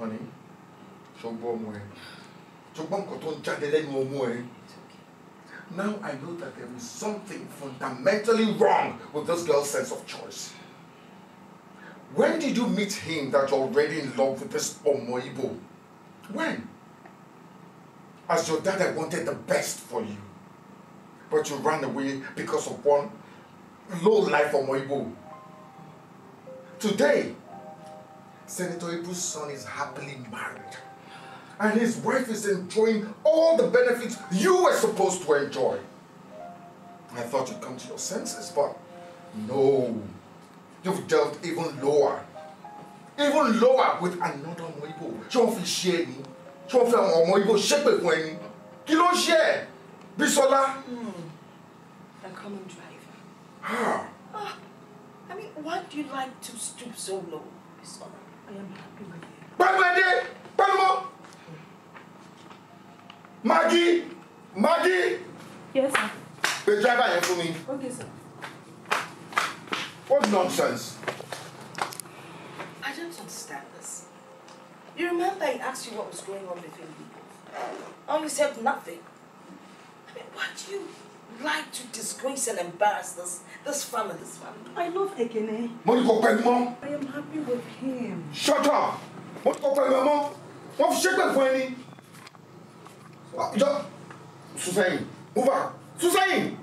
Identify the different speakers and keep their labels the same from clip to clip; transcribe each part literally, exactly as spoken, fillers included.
Speaker 1: Honey, now I know that there is something fundamentally wrong with this girl's sense of choice. When did you meet him that you're already in love with this Omoibo? When? As your dad, I wanted the best for you. But you ran away because of one low-life Omoibo. Today, Senator Ibu's son is happily married. And his wife is enjoying all the benefits you were supposed to enjoy. I thought you'd come to your senses, but no. You've delved even lower. Even lower with another Omoibo. She won't feel sharing. She won't feel Omoibo shape it when you don't share. Bisola.
Speaker 2: Hmm. A common driver.
Speaker 1: Ah.
Speaker 2: Ah. I mean, why do you like to stoop so low, Bisola? I am happy with you.
Speaker 1: Bye, Bye, Maggie! Maggie!
Speaker 3: Yes, sir.
Speaker 1: The driver here for me.
Speaker 3: Okay, sir.
Speaker 1: What nonsense?
Speaker 2: I don't understand this. You remember I asked you what was going on between people? And you said nothing. I mean, why do you like to disgrace and embarrass this, this family, this family?
Speaker 3: I love Ekene.
Speaker 1: Moniko Pelmo.
Speaker 3: I am happy with him.
Speaker 1: Shut up! Moniko Pelmo. What shape it for any? Susain, move on. Susain!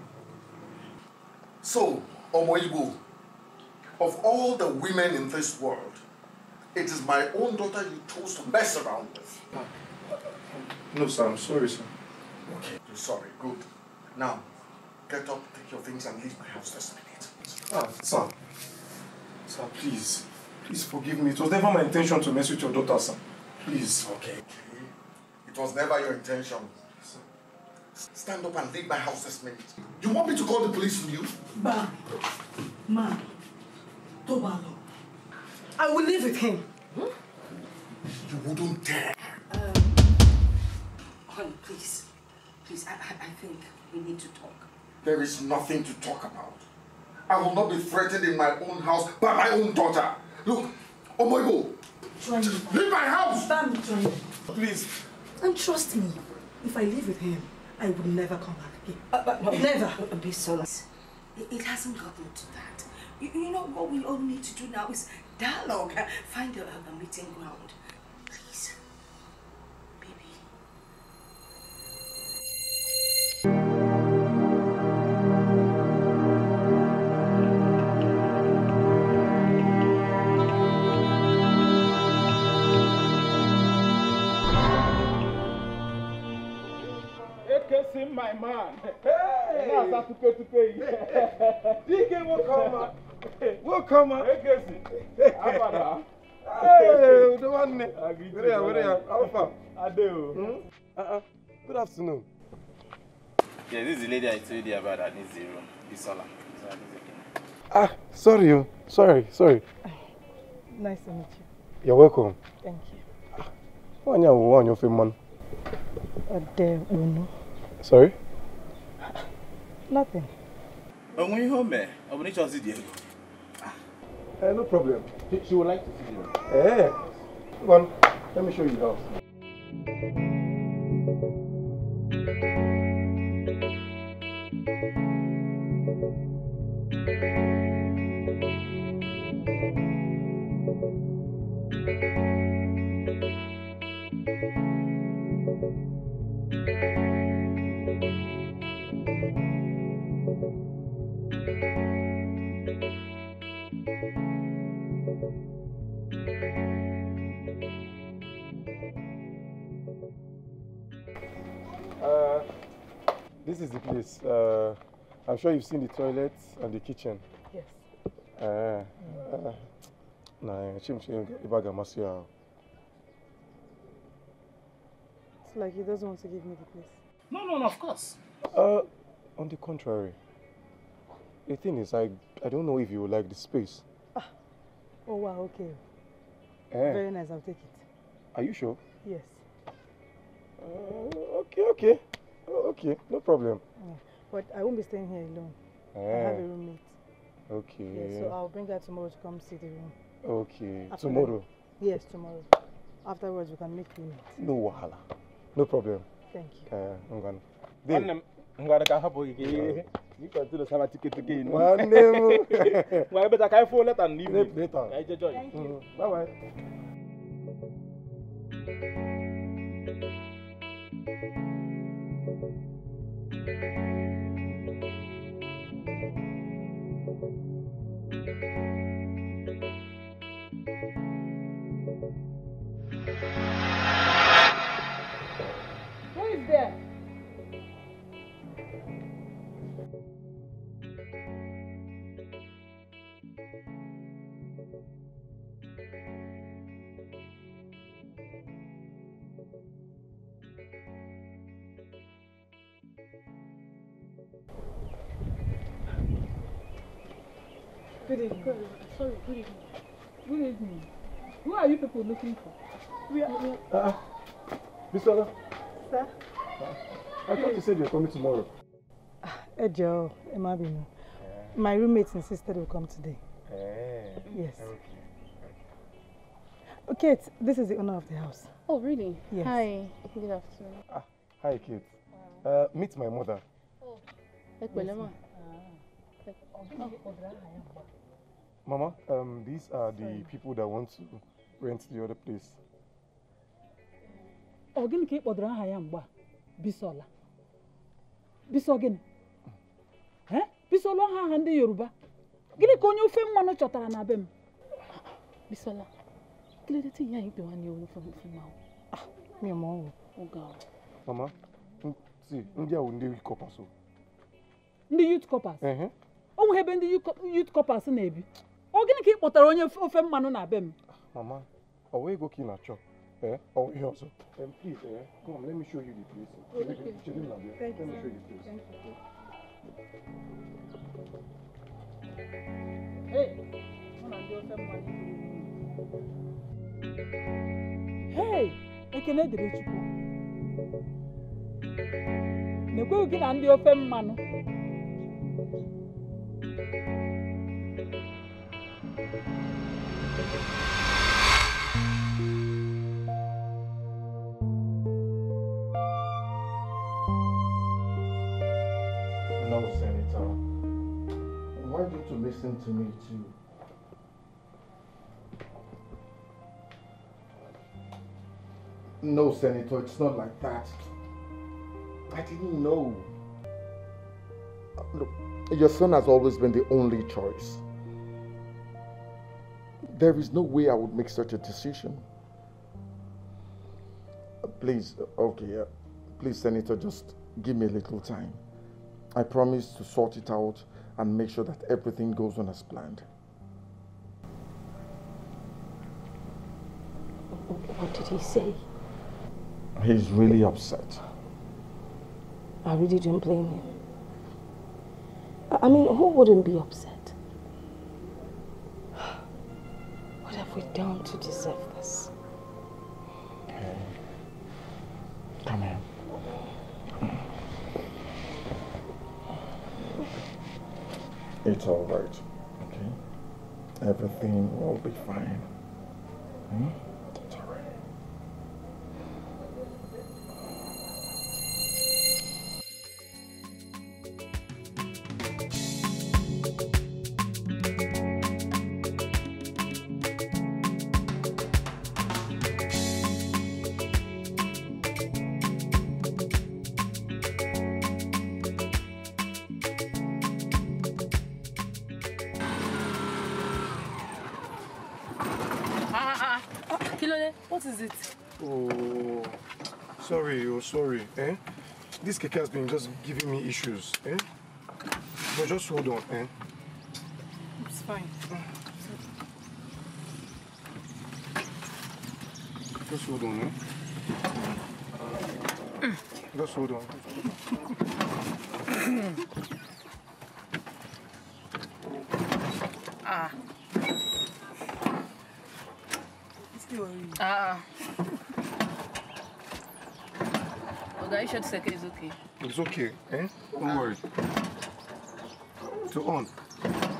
Speaker 1: So, Omoibo, of all the women in this world, it is my own daughter you chose to mess around with.
Speaker 4: No, sir, I'm sorry, sir.
Speaker 1: Okay, you're sorry. Good. Now, get up, take your things, and leave my house this minute.
Speaker 4: Ah, sir. Sir, please. Please forgive me. It was never my intention to mess with your daughter, sir. Please.
Speaker 1: Okay. It was never your intention. Stand up and leave my house this minute. You want me to call the police on you?
Speaker 3: Ba, ma, Tobalo. I will live with him.
Speaker 1: Hmm? You wouldn't dare.
Speaker 2: Um, honey, please. Please, I, I, I think we need to talk.
Speaker 1: There is nothing to talk about. I will not be threatened in my own house by my own daughter. Look, Omoibo, leave my house!
Speaker 3: Bam, join.
Speaker 4: Please.
Speaker 3: And trust me, if I live with him, I would never come back again.
Speaker 2: Uh, but no,
Speaker 3: never.
Speaker 2: Uh, be so it, it hasn't gotten to that. You, you know what we all need to do now is dialogue. Uh, find a, a meeting ground. Please. Baby.
Speaker 5: My man. Hey! Now to pay to pay. D K will come. Will come. Hey, Abada. Hey, the one. Where are you? Where are you? How far? Adeo. Uh-uh. Good afternoon.
Speaker 6: Yeah, this is the lady I told you about that needs zero. Bisola.
Speaker 5: Ah, sorry, you. Sorry, sorry.
Speaker 3: Nice to meet you.
Speaker 5: You're welcome.
Speaker 3: Thank you.
Speaker 5: One year, one your film.
Speaker 3: Ade
Speaker 5: Sorry?
Speaker 3: Nothing.
Speaker 6: When you home, I will need to see Diego.
Speaker 5: Uh, no problem.
Speaker 6: She, she would like to see you.
Speaker 5: Eh. Come on. Let me show you the house. Uh, this is the place. Uh, I'm sure you've seen the toilet and the kitchen.
Speaker 3: Yes.
Speaker 5: Uh, uh, nah,
Speaker 3: It's like he doesn't want to give me the place.
Speaker 6: No, no, no, of course.
Speaker 5: Uh, on the contrary. The thing is, I, I don't know if you would like the space.
Speaker 3: Ah. Oh, wow, okay.
Speaker 5: Eh.
Speaker 3: Very nice, I'll take it.
Speaker 5: Are you sure?
Speaker 3: Yes.
Speaker 5: Uh, okay, okay. Oh, okay, no problem.
Speaker 3: Yeah. But I won't be staying here alone.
Speaker 5: Eh.
Speaker 3: I have a roommate.
Speaker 5: Okay.
Speaker 3: Yeah, so I'll bring her tomorrow to come see the room.
Speaker 5: Okay.
Speaker 3: After
Speaker 5: Tomorrow?
Speaker 3: that. Yes, tomorrow. Afterwards, we can make payment.
Speaker 4: No wahala. No problem.
Speaker 3: Thank you.
Speaker 4: Uh, I'm gonna.
Speaker 5: Dave. I'm gonna go have a you can do the summer ticket again.
Speaker 4: One name.
Speaker 5: Well, but I can't fall later and leave
Speaker 4: Later.
Speaker 5: I enjoy.
Speaker 3: Thank you.
Speaker 4: Mm, bye bye.
Speaker 3: Who is there?
Speaker 7: Good evening. Good evening. Sorry, good evening. Good evening. Who are you people looking for? We are. We are...
Speaker 4: Uh, Bisola.
Speaker 3: Sir?
Speaker 4: I thought you said you're coming tomorrow.
Speaker 3: Ejo, Emabino. My roommates insisted we'll come today.
Speaker 4: Eh.
Speaker 3: Yes.
Speaker 4: Okay.
Speaker 3: Okay, this is the owner of the house.
Speaker 7: Oh, really?
Speaker 3: Yes.
Speaker 7: Hi. Good afternoon.
Speaker 4: Ah, hi, Kate. Uh, meet my mother.
Speaker 7: Oh. Yes,
Speaker 4: Mama, um, these are the people that want to rent the other place.
Speaker 7: Oh, gini ka ikpodoro aha ya mgba Bisola. Biso gini? Eh? Bisola aha ndị Yoruba. Gini ka onye ofe mmanụ chọtara na be m? Bisola. Kile ti ya ikpe wani onu from from now.
Speaker 3: Ah, me mo.
Speaker 7: Oga.
Speaker 4: Mama, see, ndị a ndị youth corpers.
Speaker 7: Ndị youth corpers.
Speaker 4: Eh.
Speaker 7: O nwe ebe ndị youth corpers na-ebi. O gini ka ikpotara onye ofe mmanụ na be m?
Speaker 4: Mama, away go kin achọ. Eh? Oh, here also. Um, please, eh? Come on, let me show you the place.
Speaker 7: Oh, okay.
Speaker 4: Let me show you the place.
Speaker 7: Thank
Speaker 4: Let me
Speaker 7: you.
Speaker 4: show you the place.
Speaker 7: Hey, ọ na ndị ofe mmanụ. Hey, ekene dịrị Chukwu. Na-ekweghị gị na ndị ofe mmanụ.
Speaker 1: No, Senator. Why don't you listen to me too? No, Senator, it's not like that. I didn't know. Look, your son has always been the only choice. There is no way I would make such a decision. Please, okay, uh, please, Senator, just give me a little time. I promise to sort it out and make sure that everything goes on as planned.
Speaker 2: What did he say?
Speaker 1: He's really upset.
Speaker 2: I really don't blame him. I mean, who wouldn't be upset? What have we done to deserve this?
Speaker 1: Okay. Come here. It's all right, okay? Everything will be fine. Hmm? It's all right.
Speaker 2: What is it?
Speaker 4: Oh, sorry, oh, sorry, eh? This keke has been just giving me issues, eh? But just hold on, eh?
Speaker 3: It's fine.
Speaker 4: Just hold on, eh? Just hold on.
Speaker 2: Ah.
Speaker 7: Ah. Okay, you should say it's okay.
Speaker 4: It's okay, eh? Don't worry. To on.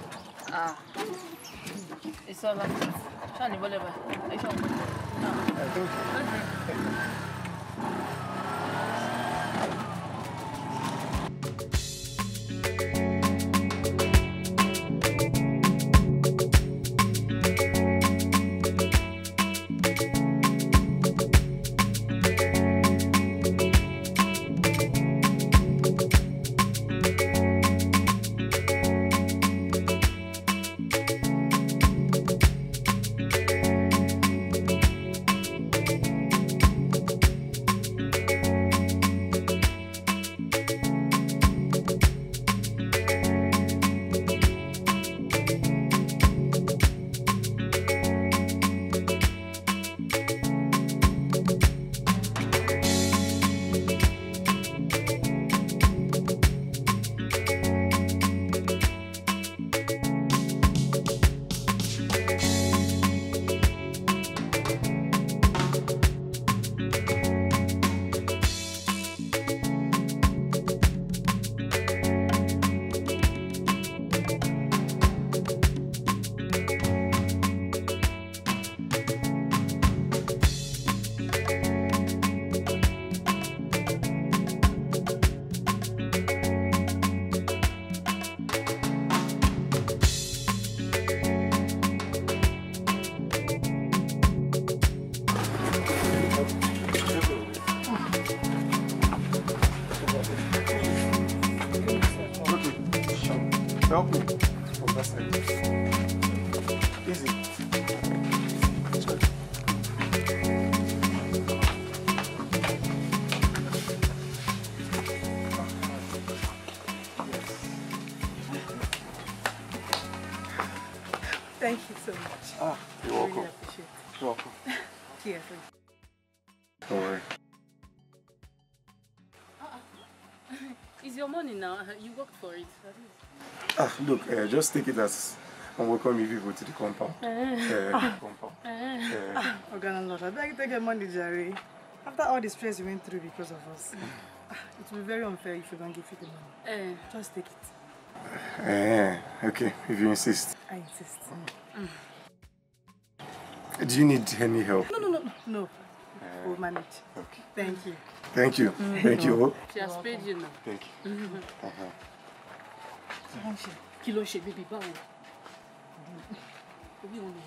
Speaker 7: Ah. It's all right. Shani, whatever. I shall.
Speaker 4: Uh, Help me from that side. Easy.
Speaker 3: Thank you so much.
Speaker 4: Ah, you're welcome.
Speaker 3: Really appreciate it.
Speaker 4: You're welcome.
Speaker 3: Here, please.
Speaker 4: Don't worry.
Speaker 8: It's your money now. You worked for it.
Speaker 4: Ah, look, uh, just take it as I'm welcoming people to the compound. Uh, uh, compound. Uh,
Speaker 3: Ah, Organ Lord, I beg you take your money, Jerry. After all the stress you went through because of us, ah, it will be very unfair if you don't give you the money.
Speaker 8: Uh,
Speaker 3: Just take it.
Speaker 4: uh, okay, if you insist.
Speaker 3: I insist.
Speaker 8: mm.
Speaker 4: Do you need any help?
Speaker 3: No, no, no, no. We'll manage.
Speaker 4: Okay.
Speaker 3: Thank you.
Speaker 4: Thank you.
Speaker 3: Mm.
Speaker 4: Thank you. Oh.
Speaker 8: She has paid you now.
Speaker 4: Thank you. Uh-huh.
Speaker 8: Kí ló ṣe baby báwo? Obi won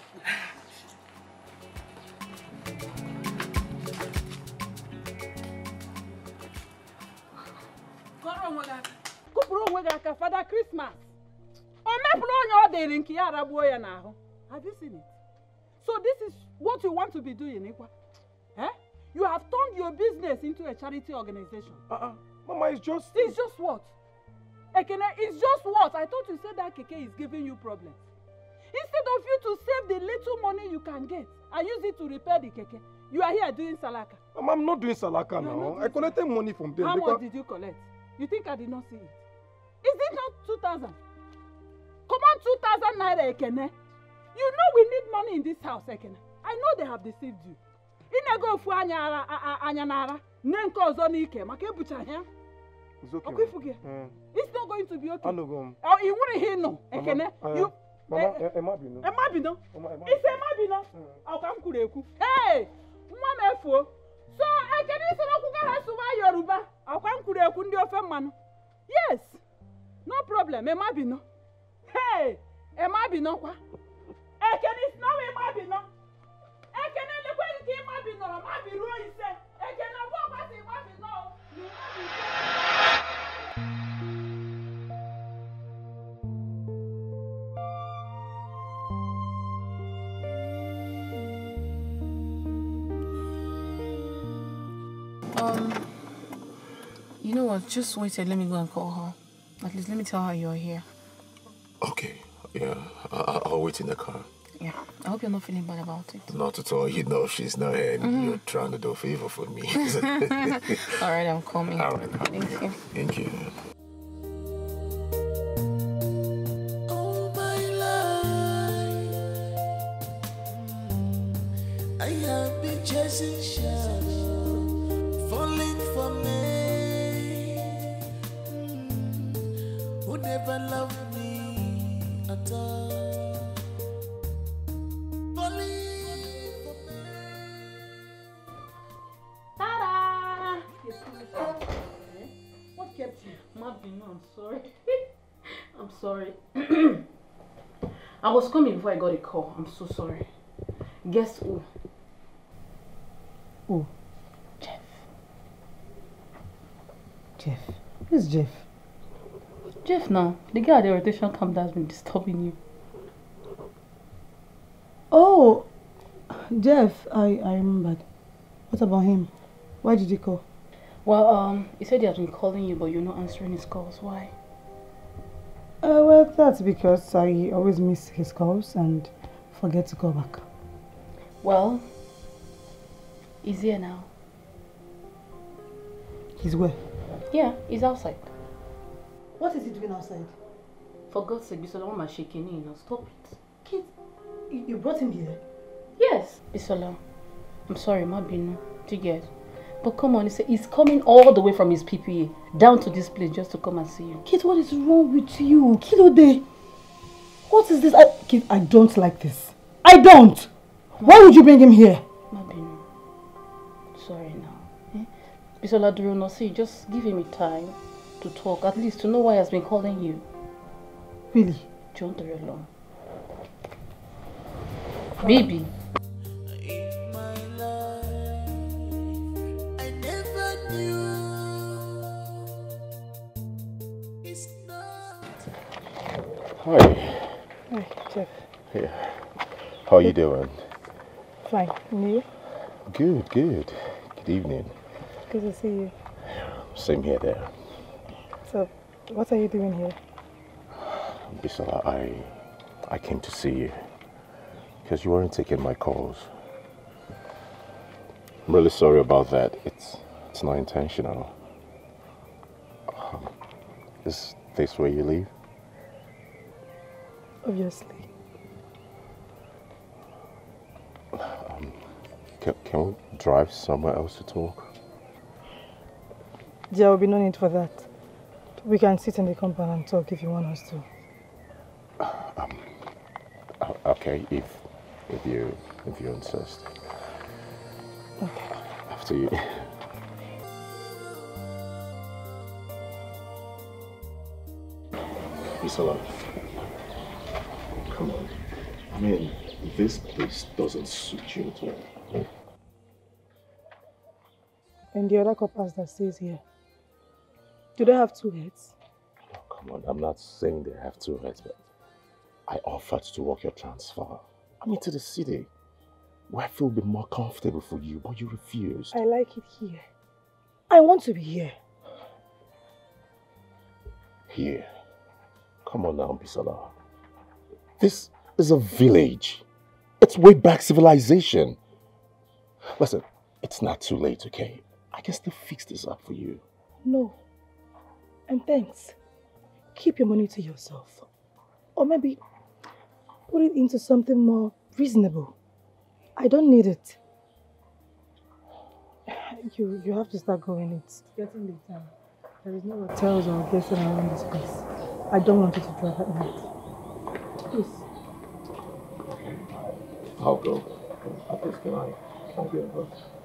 Speaker 7: Kupuru onwe gị aka Father Christmas. O mepụrụ onye ọ dịrị nke ya aragbuo ya n'ahụ. Have you seen it? So this is what you want to be doing, Ikwa? Eh? You have turned your business into a charity organization.
Speaker 4: Uh-uh. Mama, it's just...
Speaker 7: It's just what? Ekene, it's just what? I thought you said that Keke is giving you problems. Instead of you to save the little money you can get and use it to repair the Keke, you are here doing salaka.
Speaker 4: Mama, I'm not doing salaka now. I collected money from them.
Speaker 7: How
Speaker 4: because...
Speaker 7: much did you collect? You think I did not see it? Is it not two thousand? Come on, two thousand naira, Ekene. You know we need money in this house, Ekene. I know they have deceived you. Inego fu anya anya nara, nenko ozo n'ike, maka ebucha here.
Speaker 4: It's okay.
Speaker 7: Okay, forget.
Speaker 4: Mm.
Speaker 7: It's not going to be okay.
Speaker 4: I know go.
Speaker 7: Oh, you wouldn't hear no, Ekene.
Speaker 4: Uh,
Speaker 7: You.
Speaker 4: Mama, eh, Emma Bino.
Speaker 7: Emma Bino.
Speaker 4: Emma
Speaker 7: It's Emma Bino. I'll come kureku. Hey, mama efo. So Ekene so no kuka ha suma Yoruba. I'll come kureku ndi ofe manu. Yes. No problem. Emma Bino. Hey, Emma Bino kwa. Ekene is now Emma Bino. Ekene le kwa ki Emma Bino, ma bi ro ise. Ekene bo kwa si Emma Bino. Ni
Speaker 2: Um, you know what? Just wait and let me go and call her. At least let me tell her you're here.
Speaker 9: Okay, yeah, I I'll wait in the car.
Speaker 2: Yeah, I hope you're not feeling bad about it.
Speaker 9: Not at all. You know she's not here and
Speaker 2: Mhm.
Speaker 9: you're trying to do a favor for me.
Speaker 2: All right, I'm coming.
Speaker 9: All right.
Speaker 2: Thank you.
Speaker 9: Thank you.
Speaker 10: I have been chasing shadow, falling for me, mm, who never loved me at all. Falling for me.
Speaker 8: Mabino, I'm sorry. I'm sorry. I was coming before I got a call. I'm so sorry. Guess who?
Speaker 3: Who?
Speaker 8: Jeff.
Speaker 3: Jeff. Who's Jeff?
Speaker 8: Jeff now. The guy at the rotation camp that's been disturbing you.
Speaker 3: Oh, Jeff. I, I remembered. What about him? Why did he call?
Speaker 8: Well, um, he said he has been calling you, but you're not answering his calls. Why?
Speaker 3: Uh, well, that's because I always miss his calls and forget to call back.
Speaker 8: Well, he's here now.
Speaker 3: He's where?
Speaker 8: Yeah, he's outside.
Speaker 3: What is he doing outside?
Speaker 8: For God's sake, Bisola, why am I shaking you now? Stop it.
Speaker 3: Kid, you brought him here?
Speaker 8: Yes. Bisola, I'm sorry, Mabino. Do you get? But come on, he's coming all the way from his P P A down to this place just to come and see you.
Speaker 3: Kid, what is wrong with you? Kilode, what is this? I, Kid, I don't like this. I don't! Why would you bring him here?
Speaker 8: Mabino, sorry now. Eh? Bisola Duruno, see, just give him a time to talk, at least to know why he has been calling you.
Speaker 3: Really?
Speaker 8: John Torello. Baby.
Speaker 9: Hi.
Speaker 3: Hi, Jeff.
Speaker 9: Yeah. How are you doing?
Speaker 3: Fine. And you?
Speaker 9: Good, good. Good evening.
Speaker 3: Good to see you.
Speaker 9: Same here there.
Speaker 3: So, what are you doing here?
Speaker 9: Bisola, I, I came to see you because you weren't taking my calls. I'm really sorry about that. It's, it's not intentional. Um, is this where you live?
Speaker 3: Obviously.
Speaker 9: Um, can, can we drive somewhere else to talk?
Speaker 3: There will be no need for that. We can sit in the compound and talk if you want us to.
Speaker 9: Um, okay, if if you if you insist.
Speaker 3: Okay.
Speaker 9: After you. Bisola, come on. I mean, this place doesn't suit you at all.
Speaker 3: And the other couples that stays here, do they have two heads?
Speaker 9: Oh, come on, I'm not saying they have two heads, but I offered to work your transfer. I mean, to the city, where I feel a bit more comfortable for you, but you refused.
Speaker 3: I like it here. I want to be here.
Speaker 9: Here? Come on now, Bisola. This is a village. It's way back civilization. Listen, it's not too late, okay? I can still fix this up for you.
Speaker 3: No. And thanks. Keep your money to yourself. Or maybe put it into something more reasonable. I don't need it. You you have to start going. It's getting late time. There is no hotels or guests around this place. I don't want you to drive at night. Please.
Speaker 9: I'll go. At least can I? Can I get a bus?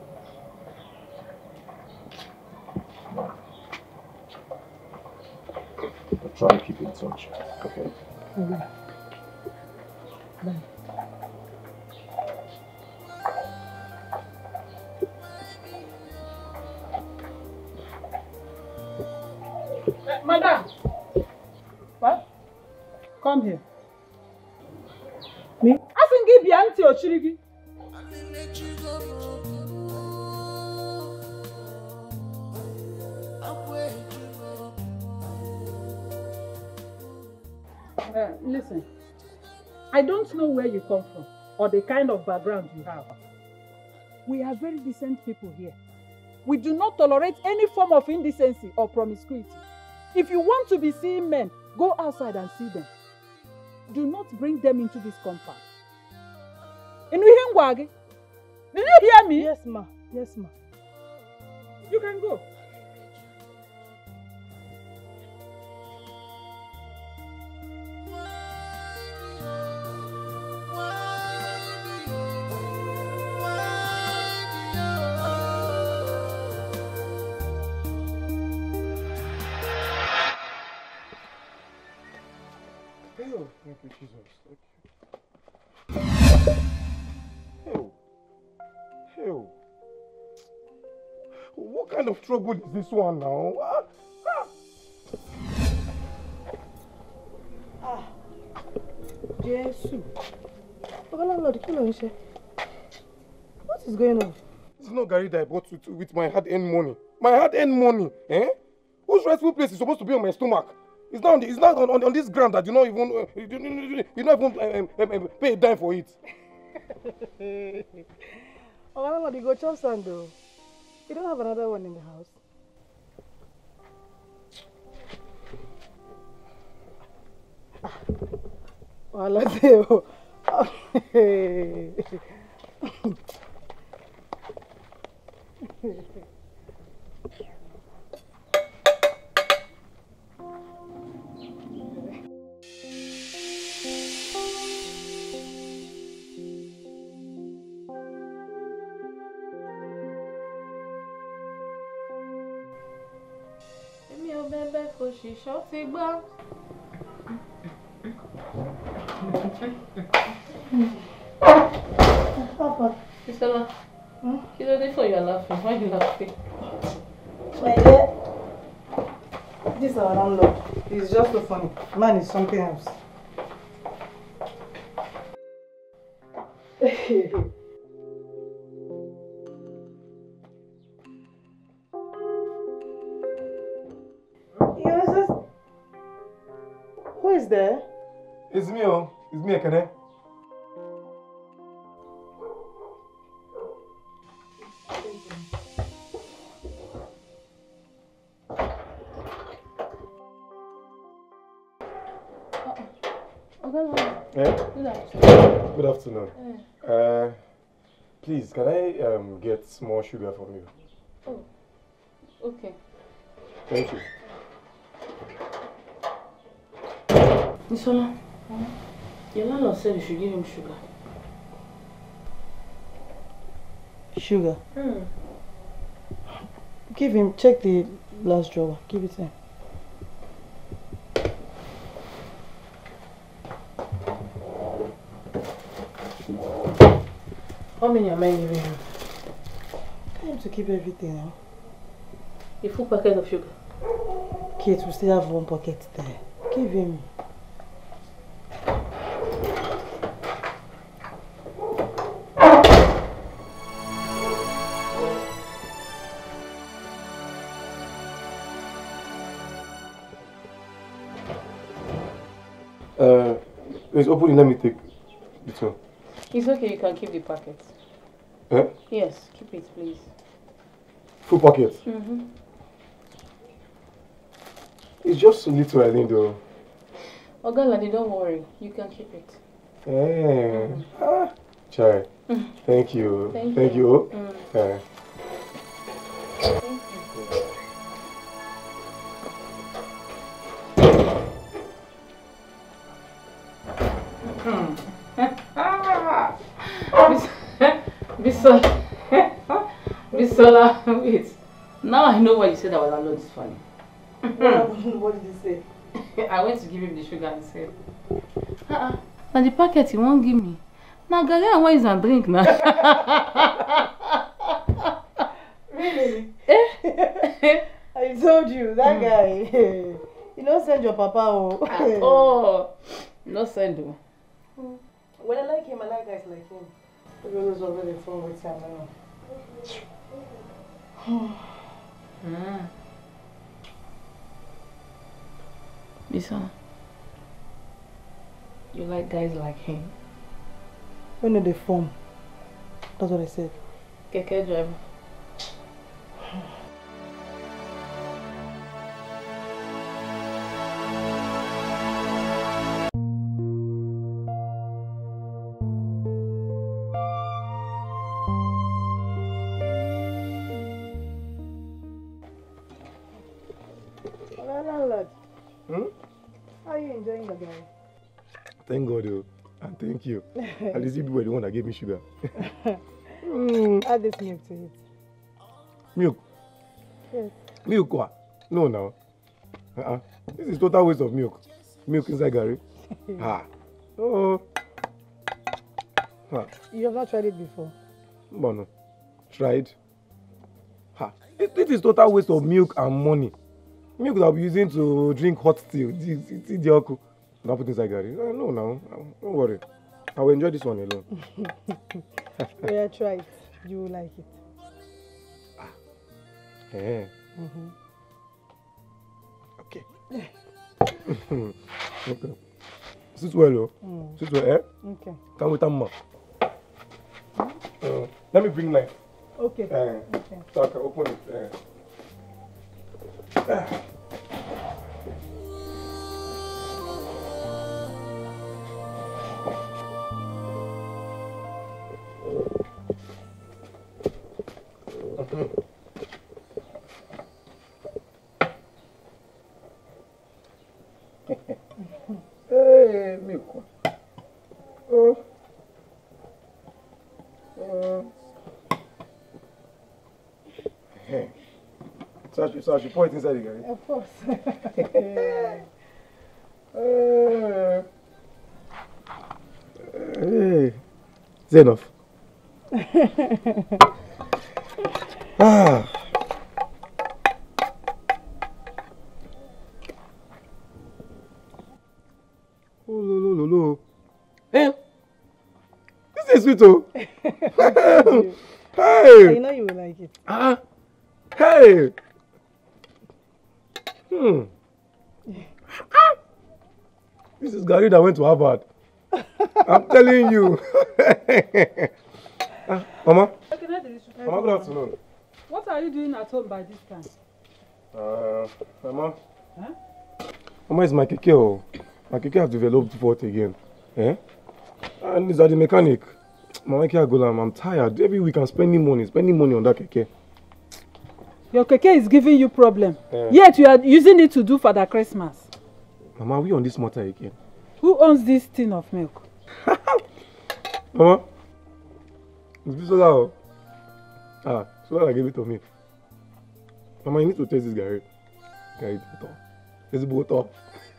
Speaker 9: I'll try to keep in touch, okay?
Speaker 3: Okay. Bye.
Speaker 7: Madam! What? Come here.
Speaker 3: Me?
Speaker 7: I think give you auntie Ochirigi. Uh, listen, I don't know where you come from or the kind of background you have. We are very decent people here. We do not tolerate any form of indecency or promiscuity. If you want to be seeing men, go outside and see them. Do not bring them into this compound. Did you hear me?
Speaker 3: Yes, ma. Yes, ma.
Speaker 7: You can go.
Speaker 4: you, Jesus. Thank you. Hell. Hell. What kind of trouble is this one now? Ah.
Speaker 3: Ah. Jesus. What is going on?
Speaker 4: It's not Gary that I bought with, with my hard-earned money. My hard-earned money, eh? Whose rightful place is supposed to be on my stomach? It's not on, the, it's not on, on, on this ground that you don't even, uh, you, you, you don't even um, um, um, pay a dime for it.
Speaker 3: Oh, you go chop sand though. You don't have another one in the house. Oh, let's go.
Speaker 8: Papa, Bisola, hmm? You know this why you're laughing. Why are you laughing?
Speaker 3: My dear, this is our landlord. It's just so funny. Man is something else. Who is there?
Speaker 4: It's me, oh. It's me, Ekene.
Speaker 8: Eh?
Speaker 4: Good afternoon. Good afternoon. Eh. Uh, please, can I um, get more sugar from you?
Speaker 8: Oh, okay.
Speaker 4: Thank you.
Speaker 8: Bisola, hmm? Your landlord said you should give him sugar.
Speaker 3: Sugar?
Speaker 8: Hmm.
Speaker 3: Give him, check the last drawer. Give it to him.
Speaker 8: How many am I giving him?
Speaker 3: Tell him to keep everything now.
Speaker 8: A full packet of sugar?
Speaker 3: Kate, we still have one pocket there. Give him.
Speaker 4: Uh, it's open, let me take this one.
Speaker 8: It's okay, you can keep the packet.
Speaker 4: Eh?
Speaker 8: Yes, keep it, please.
Speaker 4: Full pocket?
Speaker 8: Mm-hmm.
Speaker 4: It's just a little, I think, though.
Speaker 8: Ogaladi, don't worry. You can keep it.
Speaker 4: Eh. Mm. Ah, Chai. Mm. Thank you.
Speaker 8: Thank,
Speaker 4: Thank you.
Speaker 8: you.
Speaker 4: you.
Speaker 8: Mm.
Speaker 4: Eh.
Speaker 8: Bisola, Bisola, wait. Now I know why you said our landlord is funny.
Speaker 3: What did you say?
Speaker 8: I went to give him the sugar and said, uh-uh. Now the packet he won't give me. Now Gary and wine and drink now.
Speaker 3: Really? I told you, that guy. You don't send your papa. Oh,
Speaker 8: oh. No send him.
Speaker 3: When I like him, I like guys like him. Maybe always over the phone with him.
Speaker 8: mm. Bisola, you like guys like him?
Speaker 3: When are they form? That's what I said.
Speaker 8: Keke driver.
Speaker 3: Hmm? How are you enjoying the guy?
Speaker 4: Thank God, oh. And thank you. At least you were the one that gave me sugar.
Speaker 3: mm. Add this milk to it.
Speaker 4: Milk?
Speaker 3: Yes.
Speaker 4: Milk what? No, no. Uh-uh. This is total waste of milk. Milk inside Gary. Ah. Oh. Ha.
Speaker 3: You have not tried it before?
Speaker 4: Bono. Tried? Ha. It, it is total waste of milk and money. Milk that I'll be using to drink hot tea. It's idioko. Now put inside Gary. Uh, no, no. Don't worry. I will enjoy this one alone.
Speaker 3: Yeah, try it. You will like it.
Speaker 4: Ah. Yeah.
Speaker 3: Mm-hmm.
Speaker 4: Okay. Okay. Sit well, oh. Mm. Sit well, eh?
Speaker 3: Okay.
Speaker 4: Come with a mom. Uh, let me bring knife.
Speaker 3: Okay.
Speaker 4: Uh,
Speaker 3: okay.
Speaker 4: So I can open it. Uh. Uh. Hey, milk. Oh. Uh. Hey. So I should, so I should pour it inside the Gary?
Speaker 3: Of course.
Speaker 4: uh. Hey. Is that enough? Ah. Oh, lo, lo, lo, lo. Eh? This is sweet, oh. Hey.
Speaker 3: I know you will like it.
Speaker 4: Ah. Hey. Hmm. This is Gary that went to Harvard. I'm telling you. Ah, Mama. Mama, good afternoon.
Speaker 7: What are you doing at home by this time?
Speaker 4: Uh, Mama.
Speaker 7: Huh?
Speaker 4: Mama, it's my keke. Oh. My keke has developed fault again. Eh? And it's at the mechanic. Mama, I'm tired. Every week I'm spending money, spending money on that keke.
Speaker 7: Your keke is giving you problem.
Speaker 4: Yeah.
Speaker 7: Yet you are using it to do Father Christmas.
Speaker 4: Mama, are we on this matter again?
Speaker 7: Who owns this tin of milk?
Speaker 4: Mama, it's Bisola. Ah, Sola gave it to me. Mama, you need to taste this Gary. Gary, it's butter.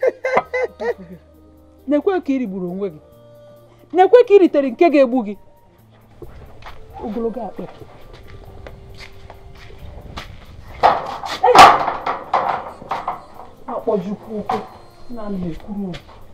Speaker 7: Nekwe kiri buru onwe gị. Nekwe kiri tere nke ga-egbu gị. Ogologo akpa. Akpọjukwu okwu na na-ekwu.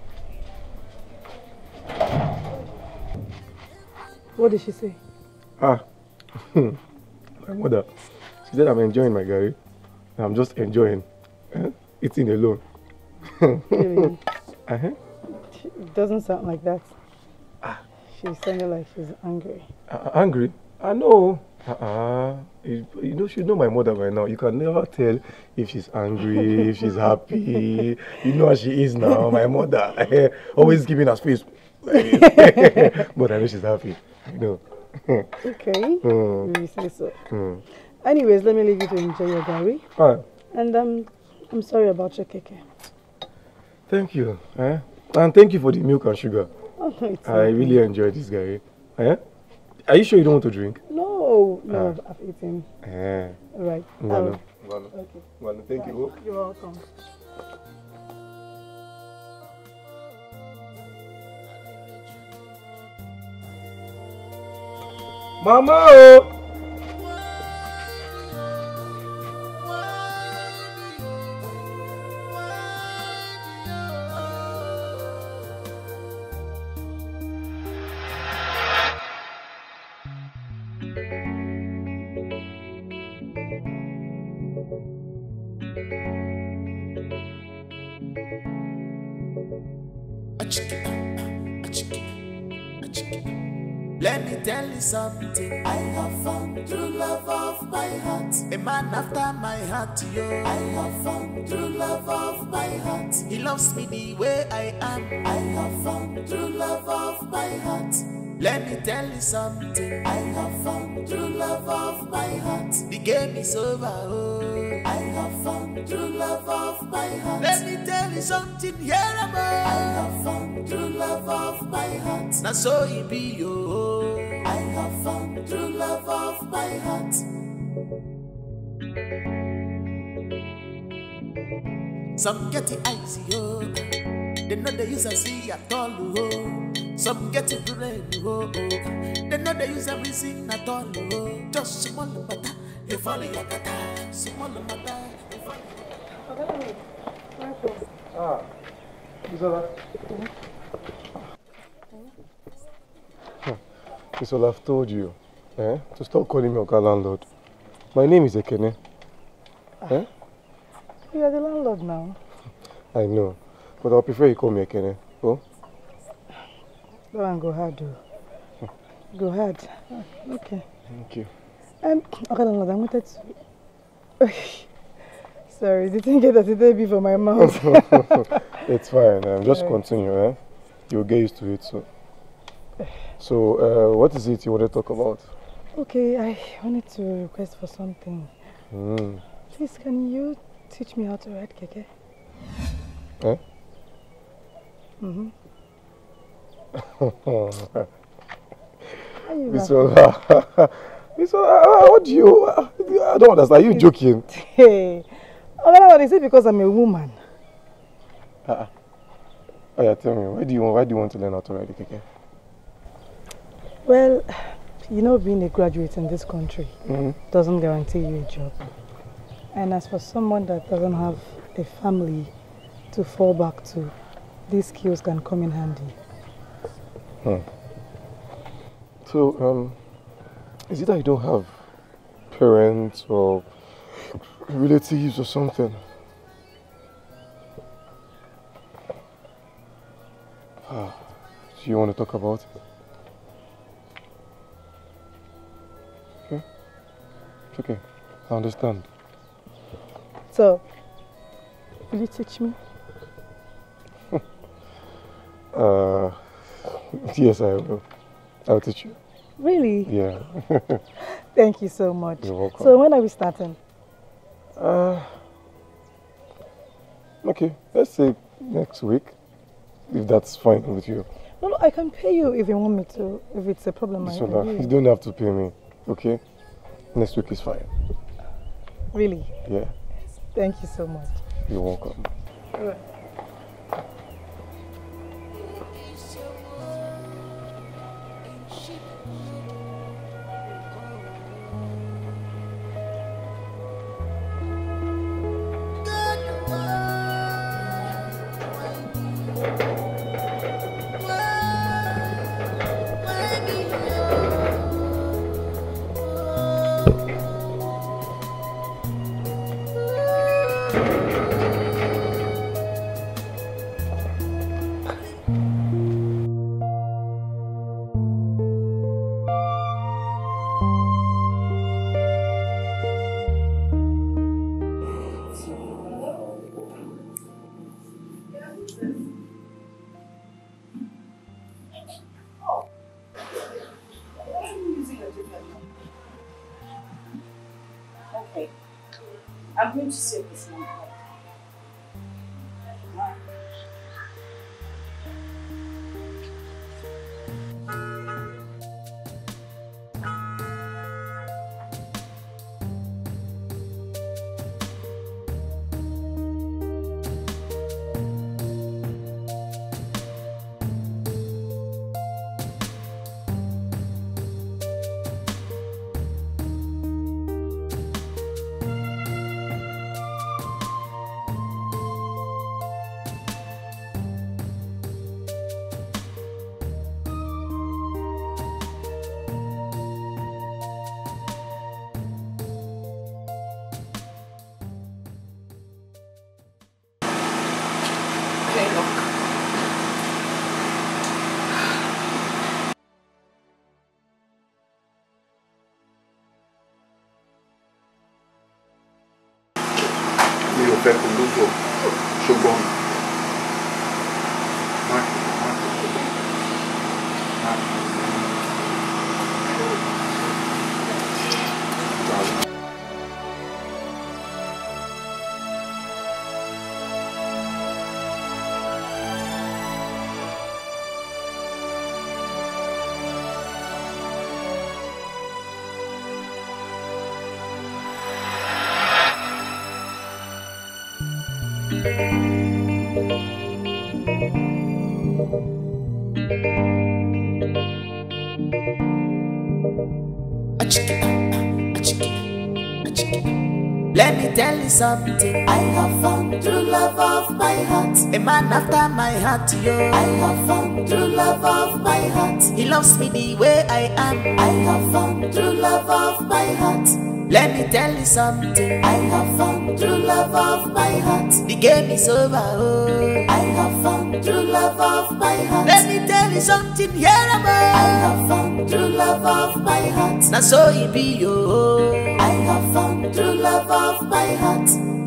Speaker 3: What did she say?
Speaker 4: Ah, my mother. She said I'm enjoying my Gary. I'm just enjoying eh? Eating alone.
Speaker 3: Really?
Speaker 4: Uh-huh.
Speaker 3: It doesn't sound like that. Ah. She sounded like she's angry.
Speaker 4: Uh, angry? I know. Uh-uh. You, you know, you know my mother by now. You can never tell if she's angry, if she's happy. You know how she is now, my mother. Always giving her space. But I know she's happy. You know.
Speaker 3: Okay.
Speaker 4: Mm.
Speaker 3: You say so.
Speaker 4: Mm.
Speaker 3: Anyways, let me leave you to enjoy your Gary.
Speaker 4: Ah.
Speaker 3: And um, I'm sorry about your keke.
Speaker 4: Thank you. Eh? And thank you for the milk and sugar.
Speaker 3: Oh, it's
Speaker 4: I
Speaker 3: okay.
Speaker 4: really enjoyed this, Gary. Eh? Are you sure you don't want to drink?
Speaker 3: No, no,
Speaker 4: Ah.
Speaker 3: I've eaten.
Speaker 4: Eh.
Speaker 3: All right.
Speaker 4: Well,
Speaker 3: I'll-
Speaker 4: well,
Speaker 3: Okay.
Speaker 4: well, thank you.
Speaker 3: You're welcome.
Speaker 4: Mama! Oh.
Speaker 10: Let me tell you something. I have found true love of my heart. A man after my heart, yo. I have found true love of my heart. He loves me the way I am. I have found true love of my heart. Let me tell you something. I have found true love of my heart. The game is over, oh. I have found true love of my heart. Let me tell you something, here am I. I have found true love of my heart. Now so it be, oh. I have found true love of my heart. Some get the icy, oh. They know they use a see at all. Oh. Some get it brain. Oh, oh. They know they use a reason at all. Oh. Just small matter, they follow your kata. Small matter, they follow.
Speaker 4: Ah, Bisola. Bisola, I've told you eh, to stop calling me Oga landlord. My name is Ekene. Ah. Eh?
Speaker 3: You are the landlord now.
Speaker 4: I know, but I prefer you call me Ekene. Oh?
Speaker 3: Go and go hard, do. Go hard. Okay.
Speaker 4: Thank you.
Speaker 3: Um, okay, landlord, I wanted to... Sorry, didn't get that today before my mouth.
Speaker 4: It's fine. Um, just
Speaker 3: Sorry.
Speaker 4: continue. Eh? You'll get used to it. So, so uh, what is it you want to talk about?
Speaker 3: Okay, I wanted to request for something.
Speaker 4: Mm.
Speaker 3: Please, can you teach me how to ride keke?
Speaker 4: Eh?
Speaker 3: Mm-hmm.
Speaker 4: Bisola, Bisola, what do you? I don't understand. Are you joking?
Speaker 3: Hey, oh, is it because I'm a woman?
Speaker 4: Uh, oh yeah, tell me. Why do you why do you want to learn how to ride a keke?
Speaker 3: Well, you know, being a graduate in this country
Speaker 4: mm-hmm.
Speaker 3: doesn't guarantee you a job. And as for someone that doesn't have a family to fall back to, these skills can come in handy.
Speaker 4: Hmm. So, um, is it that you don't have parents or relatives or something? Ah, do you want to talk about it? Okay. It's okay. I understand.
Speaker 3: So, will you teach me?
Speaker 4: uh, yes, I will. I'll teach you.
Speaker 3: Really?
Speaker 4: Yeah.
Speaker 3: Thank you so much.
Speaker 4: You're welcome.
Speaker 3: So, when are we starting?
Speaker 4: Uh, okay, let's say next week, if that's fine with you.
Speaker 3: No, no, I can pay you if you want me to, if it's a problem. I,
Speaker 4: So
Speaker 3: I
Speaker 4: that
Speaker 3: really.
Speaker 4: you don't have to pay me, okay? Next week is fine.
Speaker 3: Really?
Speaker 4: Yeah.
Speaker 3: Thank you so much.
Speaker 4: You're welcome.
Speaker 3: All right.
Speaker 2: Okay. I'm going to save this money.
Speaker 1: Mi ò fẹ́ kó lóko ṣùgbọ́n má má má.
Speaker 10: Thank you. Let me tell you something. I have found true love of my heart. A man after my heart, yo. I have found true love of my heart. He loves me the way I am. I have found true love of my heart. Let me tell you something. I have found true love of my heart. The game is over, oh. I have found true love of my heart. Let me tell you something, here am I. I have found true love of my heart. Now so it be, oh. I have found true love of my heart.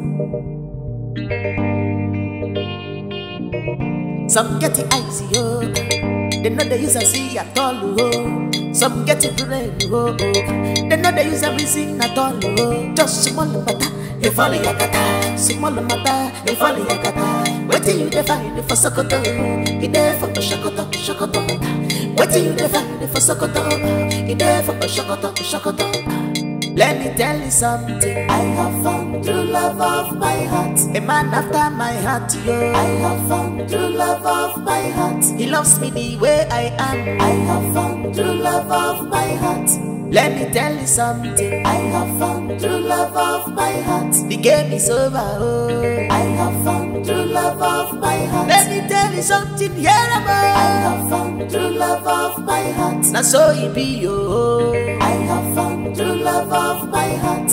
Speaker 10: Some get it icy, oh. They know they use a sea at all, oh. Some get it brain, oh, oh. They know they use everything at all, oh. Just small matter, they follow your kata. Small matter, they follow your kata. Wait till you define for Sokoto. He there for Shokoto, Shokoto. Wait till you define for Sokoto. He there for Shokoto, Shokoto. Let me tell you something. I have found true love of my heart. A man after my heart, yo. I have found true love of my heart. He loves me the way I am. I have found true love of my heart. Let me tell you something. I have found true love of my heart. The game is over, oh. I have found true love of my heart. Let me tell you something, here am I. I have found true love of my heart. Now so it be, oh. I have found true love of my heart.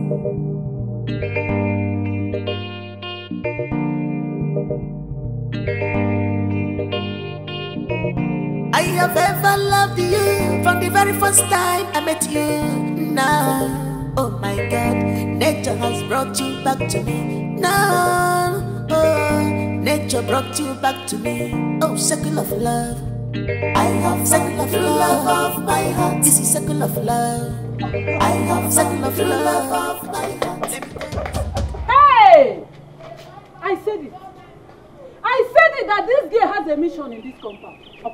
Speaker 10: I have ever loved you from the very first time I met you. Now, oh my God, nature has brought you back to me. Now, oh, nature brought you back to me. Oh, circle of love. I have circle of love of my heart. This is circle of love. I have circle of love of my heart.
Speaker 7: Hey! I said it. I said it that this girl has a mission in this compound.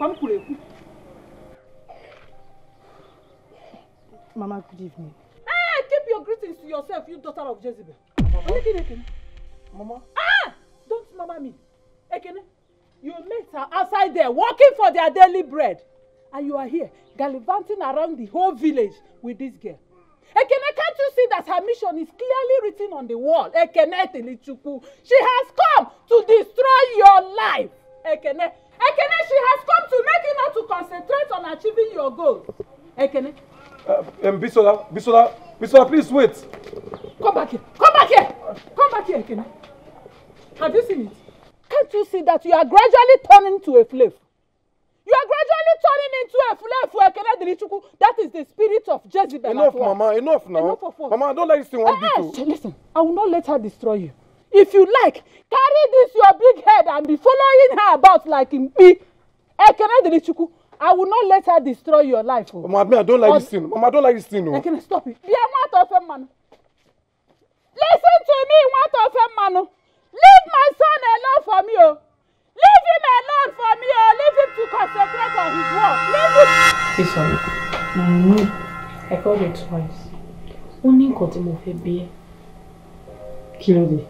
Speaker 3: Mama, good evening.
Speaker 7: Hey, keep your greetings to yourself, you daughter of Jezebel.
Speaker 4: Mama? Mama?
Speaker 7: Ah! Don't mama me. Ekene, your mates are outside there working for their daily bread. And you are here gallivanting around the whole village with this girl. Ekene, can't you see that her mission is clearly written on the wall? Ekene Telichukwu, she has come to destroy your life. Ekene, Ekene, she has come to make you not to concentrate on achieving your goals. Ekene.
Speaker 4: Uh, um, Bisola, Bisola, Bisola, please wait.
Speaker 7: Come back here. Come back here. Come back here, Ekene. Have you seen it? Can't you see that you are gradually turning to a flame? You are gradually turning into a flame for Ekene Telichukwu. That is the spirit of Jezebel.
Speaker 4: Enough, Mama. Enough now.
Speaker 7: Enough of what?
Speaker 4: Mama, I don't like this thing one
Speaker 7: eh,
Speaker 4: bit.
Speaker 7: Listen, I will not let her destroy you. If you like, carry this your big head and be following her about like in me. Ekene Telichukwu, I will not let her destroy your life. Oh.
Speaker 4: Mama, I don't like or, this thing. Mama, I don't like this thing. No.
Speaker 7: Ekene, stop it. Be a matter of a man. Listen to me, matter of a man. Leave my son alone for me. Oh. Leave him alone for me. Oh. Leave him to concentrate on his work. Leave him.
Speaker 8: This one. Mm-hmm. I called it twice. Only got him off a beer.
Speaker 3: Kill me.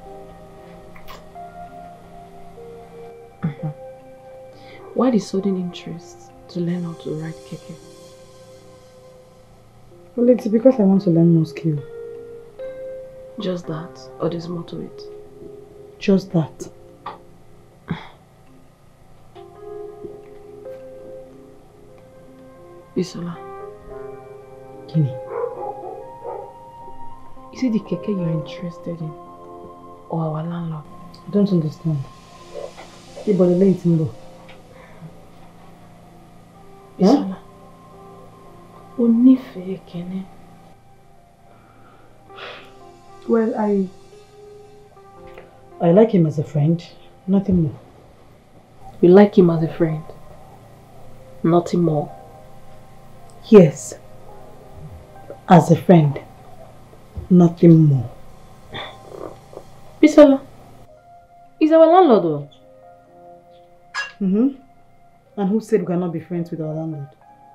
Speaker 8: Mm-hmm. Why the sudden interest to learn how to ride keke?
Speaker 3: Well, it's because I want to learn more skill.
Speaker 8: Just that, or there's more to it?
Speaker 3: Just that.
Speaker 8: Bisola.
Speaker 3: Kini.
Speaker 8: Is it the keke you're interested in? Or our landlord?
Speaker 3: I don't understand. Ibole late Timbo.
Speaker 8: Bisola. O nífẹ̀ẹ́ Ekene.
Speaker 3: Well, I... I like him as a friend. Nothing more.
Speaker 8: You like him as a friend? Nothing more?
Speaker 3: Yes. As a friend. Nothing more.
Speaker 8: Bisola, he's our landlord though.
Speaker 3: Mm-hmm. And who said we cannot be friends with our landlord?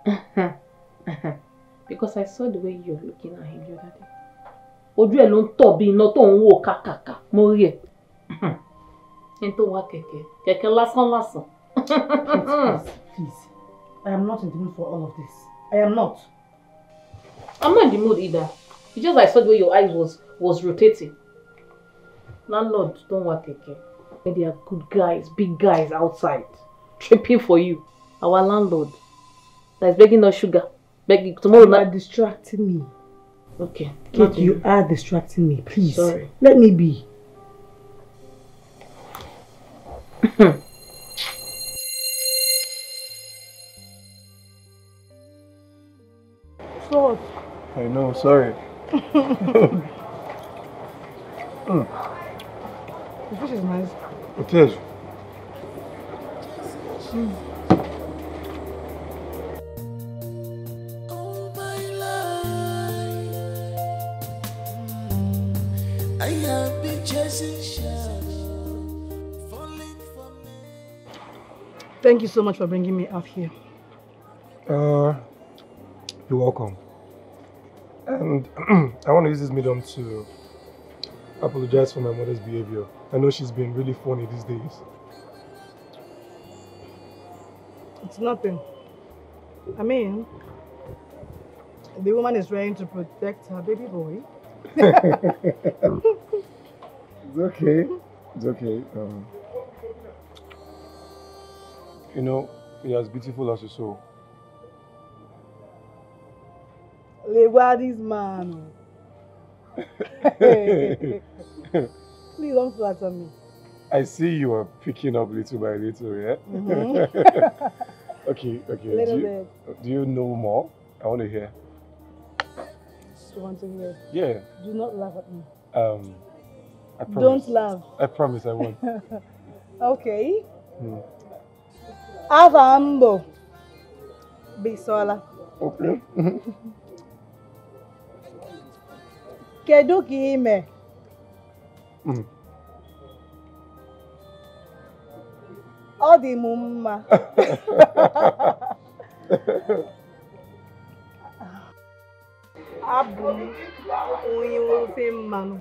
Speaker 8: Because I saw the way you're looking at him the other day. Ojú ẹ̀ ló ń tọ̀ bí iná tó ń wò kàkàkà. Mo rí ẹ̀. Ẹni tó wá kẹ̀kẹ́. Kẹ̀kẹ́ lásán lásán.
Speaker 3: please, please. I am not in the mood for all of this. I am not.
Speaker 8: I'm not in the mood either. It's just I saw the way your eyes was was rotating. Landlord, don't work again. There are good guys, big guys outside, tripping for you. Our landlord that is begging us sugar. Begging tomorrow night.
Speaker 3: You are distracting me.
Speaker 8: Okay.
Speaker 3: Kate, you are distracting me. Please.
Speaker 8: Sorry.
Speaker 3: Let me be. What?
Speaker 4: I know, sorry. mm.
Speaker 3: The fish is nice.
Speaker 4: It is.
Speaker 3: Mm.
Speaker 10: I have been chasing shadows, falling for me.
Speaker 3: Thank you so much for bringing me out here.
Speaker 4: Uh, you're welcome. And I want to use this medium to apologize for my mother's behavior. I know she's been really funny these days.
Speaker 3: It's nothing. I mean, the woman is trying to protect her baby boy.
Speaker 4: It's okay. It's okay. Um, you know, you're as beautiful as your soul.
Speaker 3: Lewa this man. Please don't flatter me.
Speaker 4: I see you are picking up little by little, yeah?
Speaker 3: Mm-hmm.
Speaker 4: okay, okay.
Speaker 3: Little
Speaker 4: do, you,
Speaker 3: bit.
Speaker 4: do you know more? I want to hear.
Speaker 3: You want to hear?
Speaker 4: Yeah.
Speaker 3: Do not laugh at me.
Speaker 4: Um, I promise.
Speaker 3: Don't laugh.
Speaker 4: I promise I won't.
Speaker 3: Okay.
Speaker 4: Hmm.
Speaker 3: Avambo. Bisola.
Speaker 4: Okay.
Speaker 3: Kedu ka ime?
Speaker 4: Mm.
Speaker 3: Ọ dị m mma. Abụ m onye ofe mmanụ.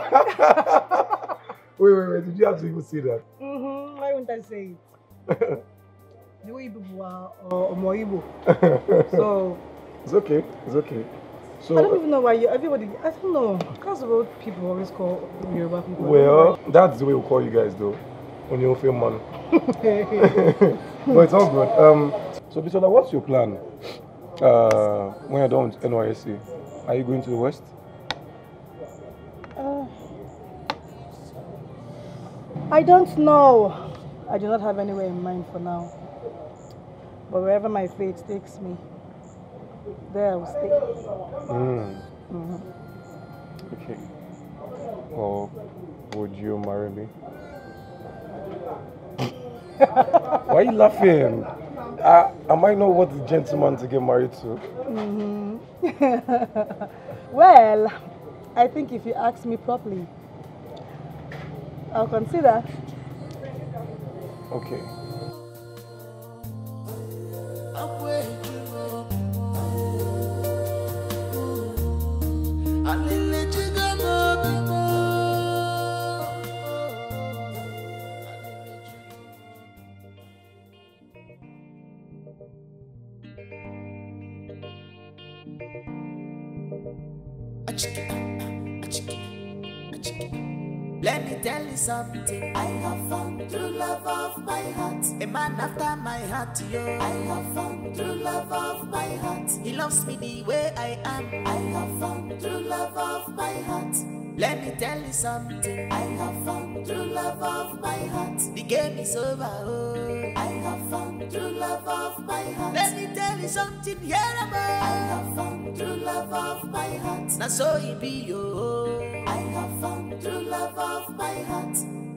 Speaker 4: Wait, wait, wait. Did you have to even say that?
Speaker 3: Mm-hmm. Why wouldn't I say it? The way people are Omo Igbo. So
Speaker 4: it's okay. It's okay. So
Speaker 3: I don't even know why you everybody I don't know. Because of what people always call Yoruba people.
Speaker 4: Well, that's the way we call you guys though. On your film man. But it's all good. Um so Bisola, what's your plan? Uh when you're done with N Y S C? Are you going to the West?
Speaker 3: Uh, I don't know. I do not have anywhere in mind for now. But wherever my fate takes me, there I will stay.
Speaker 4: Mm.
Speaker 3: Mm-hmm.
Speaker 4: Okay. Or would you marry me? Why are you laughing? Uh, am I not what the gentleman to get married to?
Speaker 3: Mm-hmm. Well, I think if you ask me properly, I'll consider.
Speaker 4: Okay.
Speaker 10: Let me tell you something. I have found true love of my heart. A man after my heart, yo. I have found true love of my heart. He loves me the way I am. I have found true love of my heart. Let me tell you something. I have found true love of my heart. The game is over. Oh. I have found true love of my heart. Let me tell you something. Here I am. I have found true love of my heart. Now so it be yo. I have found true love of my heart.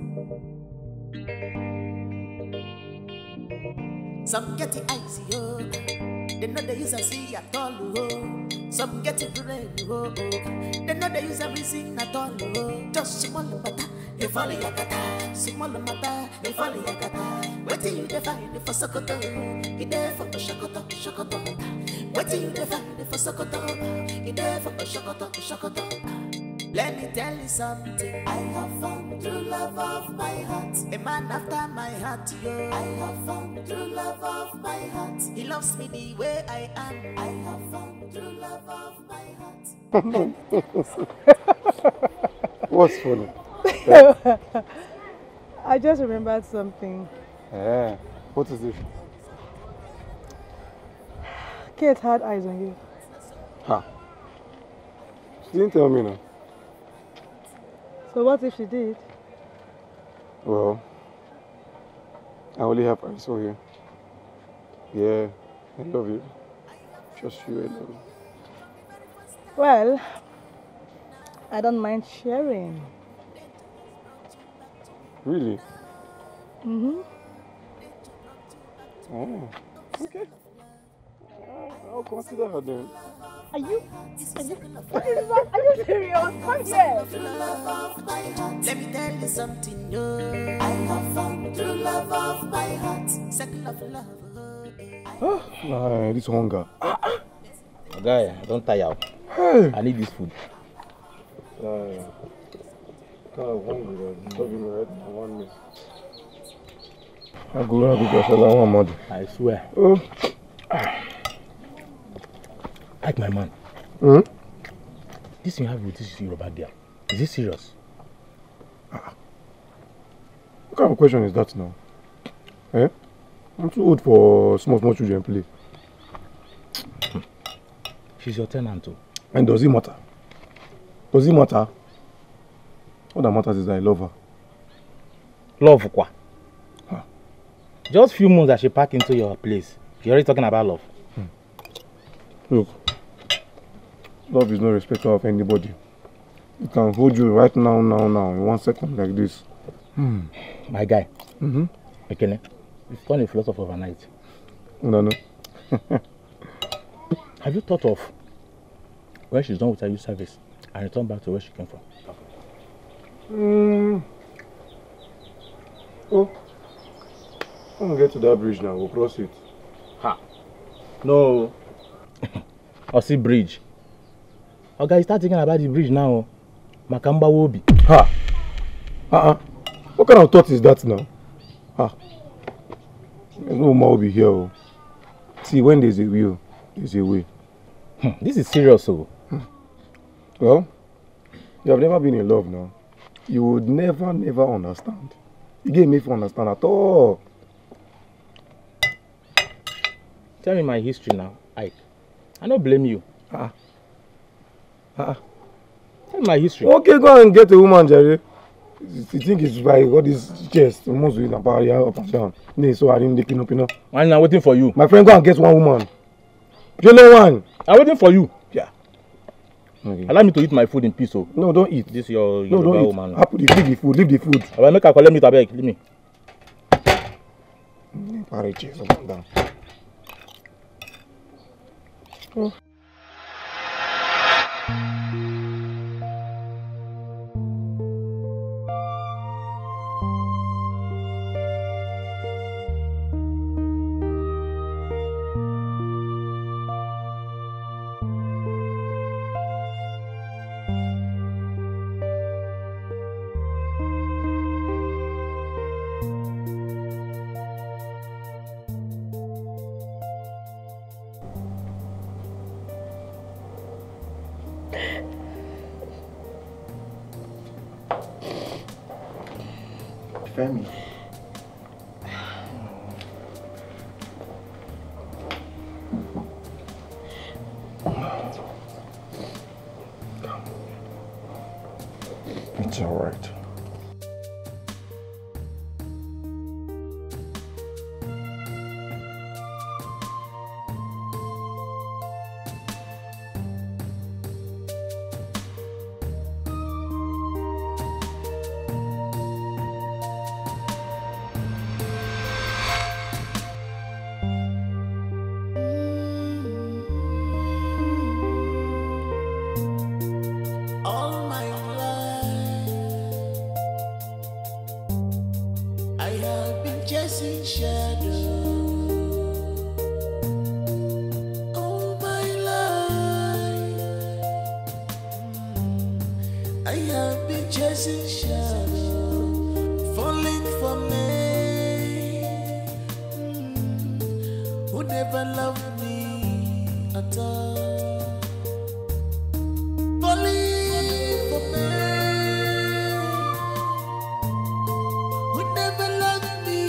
Speaker 10: Some get it icy, oh. They know they use a see at all, oh. Some get it brain, oh. They know they use a reason at all, oh. Just small matter, they follow your kata. Small matter, they follow your kata. What do you define for Sokoto? You there for Shokoto, Shokoto. What do you define for Sokoto? You there for Shokoto, Shokoto. Let me tell you something. I have found true love of my heart. A man after my heart, yo. I have found true love of my heart. He loves me the way I am. I have found true love of my heart.
Speaker 4: What's funny?
Speaker 3: I just remembered something.
Speaker 4: Yeah. What is it?
Speaker 3: Kate had eyes on you.
Speaker 4: Huh? She didn't tell me now.
Speaker 3: So what if she did?
Speaker 4: Well, I only have eyes for you. Yeah, I love you. Just you, I love you.
Speaker 3: Well, I don't mind sharing.
Speaker 4: Really?
Speaker 3: Mm-hmm.
Speaker 4: Oh, okay. I'll consider her then.
Speaker 3: Are you? Are you? What is that? Are you serious? Come here.
Speaker 10: Let me tell you something, no. I have found true love of my heart. Second of love.
Speaker 4: Oh, nah, this hunger.
Speaker 6: Guy, don't tire.
Speaker 4: Hey.
Speaker 6: I need this food.
Speaker 4: Nah, kind of hungry. Don't be right. I want me. I go, I go, I want money.
Speaker 6: I swear.
Speaker 4: Oh.
Speaker 6: Like my man.
Speaker 4: Hmm?
Speaker 6: This thing you have with this Yoruba girl. Is it serious?
Speaker 4: Ah. What kind of question is that now? Eh? I'm too old for small, small children play.
Speaker 6: She's your tenant too.
Speaker 4: And does it matter? Does it matter? What that matters is that I love her.
Speaker 6: Love quoi?
Speaker 4: Huh.
Speaker 6: Just few months that she packed into your place. You're already talking about love.
Speaker 4: Hmm. Look. Love is no respecter of anybody. It can hold you right now, now, now, in one second like this.
Speaker 6: Hmm. My guy.
Speaker 4: Mm-hmm.
Speaker 6: Okay, you've turned a philosopher overnight.
Speaker 4: No, no.
Speaker 6: Have you thought of when she's done with her youth service and return back to where she came from?
Speaker 4: Hmm. Oh. I'm gonna get to that bridge now. We'll cross it.
Speaker 6: Ha. No. Osi Bridge. Okay, start thinking about the bridge now. Makamba Wobi.
Speaker 4: Ha! Uh-uh. What kind of thought is that now? Ha! There's no more Wobi here. Oh. See, when there's a will, there's a way.
Speaker 6: Hmm. This is serious, so.
Speaker 4: Hmm. Well, you have never been in love now. You would never, never understand. You gave me to understand at all.
Speaker 6: Tell me my history now, Ike. I don't blame you.
Speaker 4: Ah. Ah.
Speaker 6: Tell me my history.
Speaker 4: Okay, go and get a woman, Jerry. You think it's by all this chest, almost with a barrier up and down. No, so I didn't pin up, you know.
Speaker 6: I'm now waiting for you.
Speaker 4: My friend, go and get one woman. You know one.
Speaker 6: I'm waiting for you.
Speaker 4: Yeah. Okay.
Speaker 6: Allow me to eat my food in peace, oh.
Speaker 4: No, don't eat.
Speaker 6: This your
Speaker 4: no, don't eat.
Speaker 6: woman.
Speaker 4: Apple, leave the food. Leave the food.
Speaker 6: I will make her collect me to beg. Leave me.
Speaker 4: Parry chest up and down. Oh.
Speaker 1: Femi.
Speaker 4: It's all right.
Speaker 10: All my life I have been chasing shadow, falling for men mm, who never loved me at all. Falling for men who never loved me.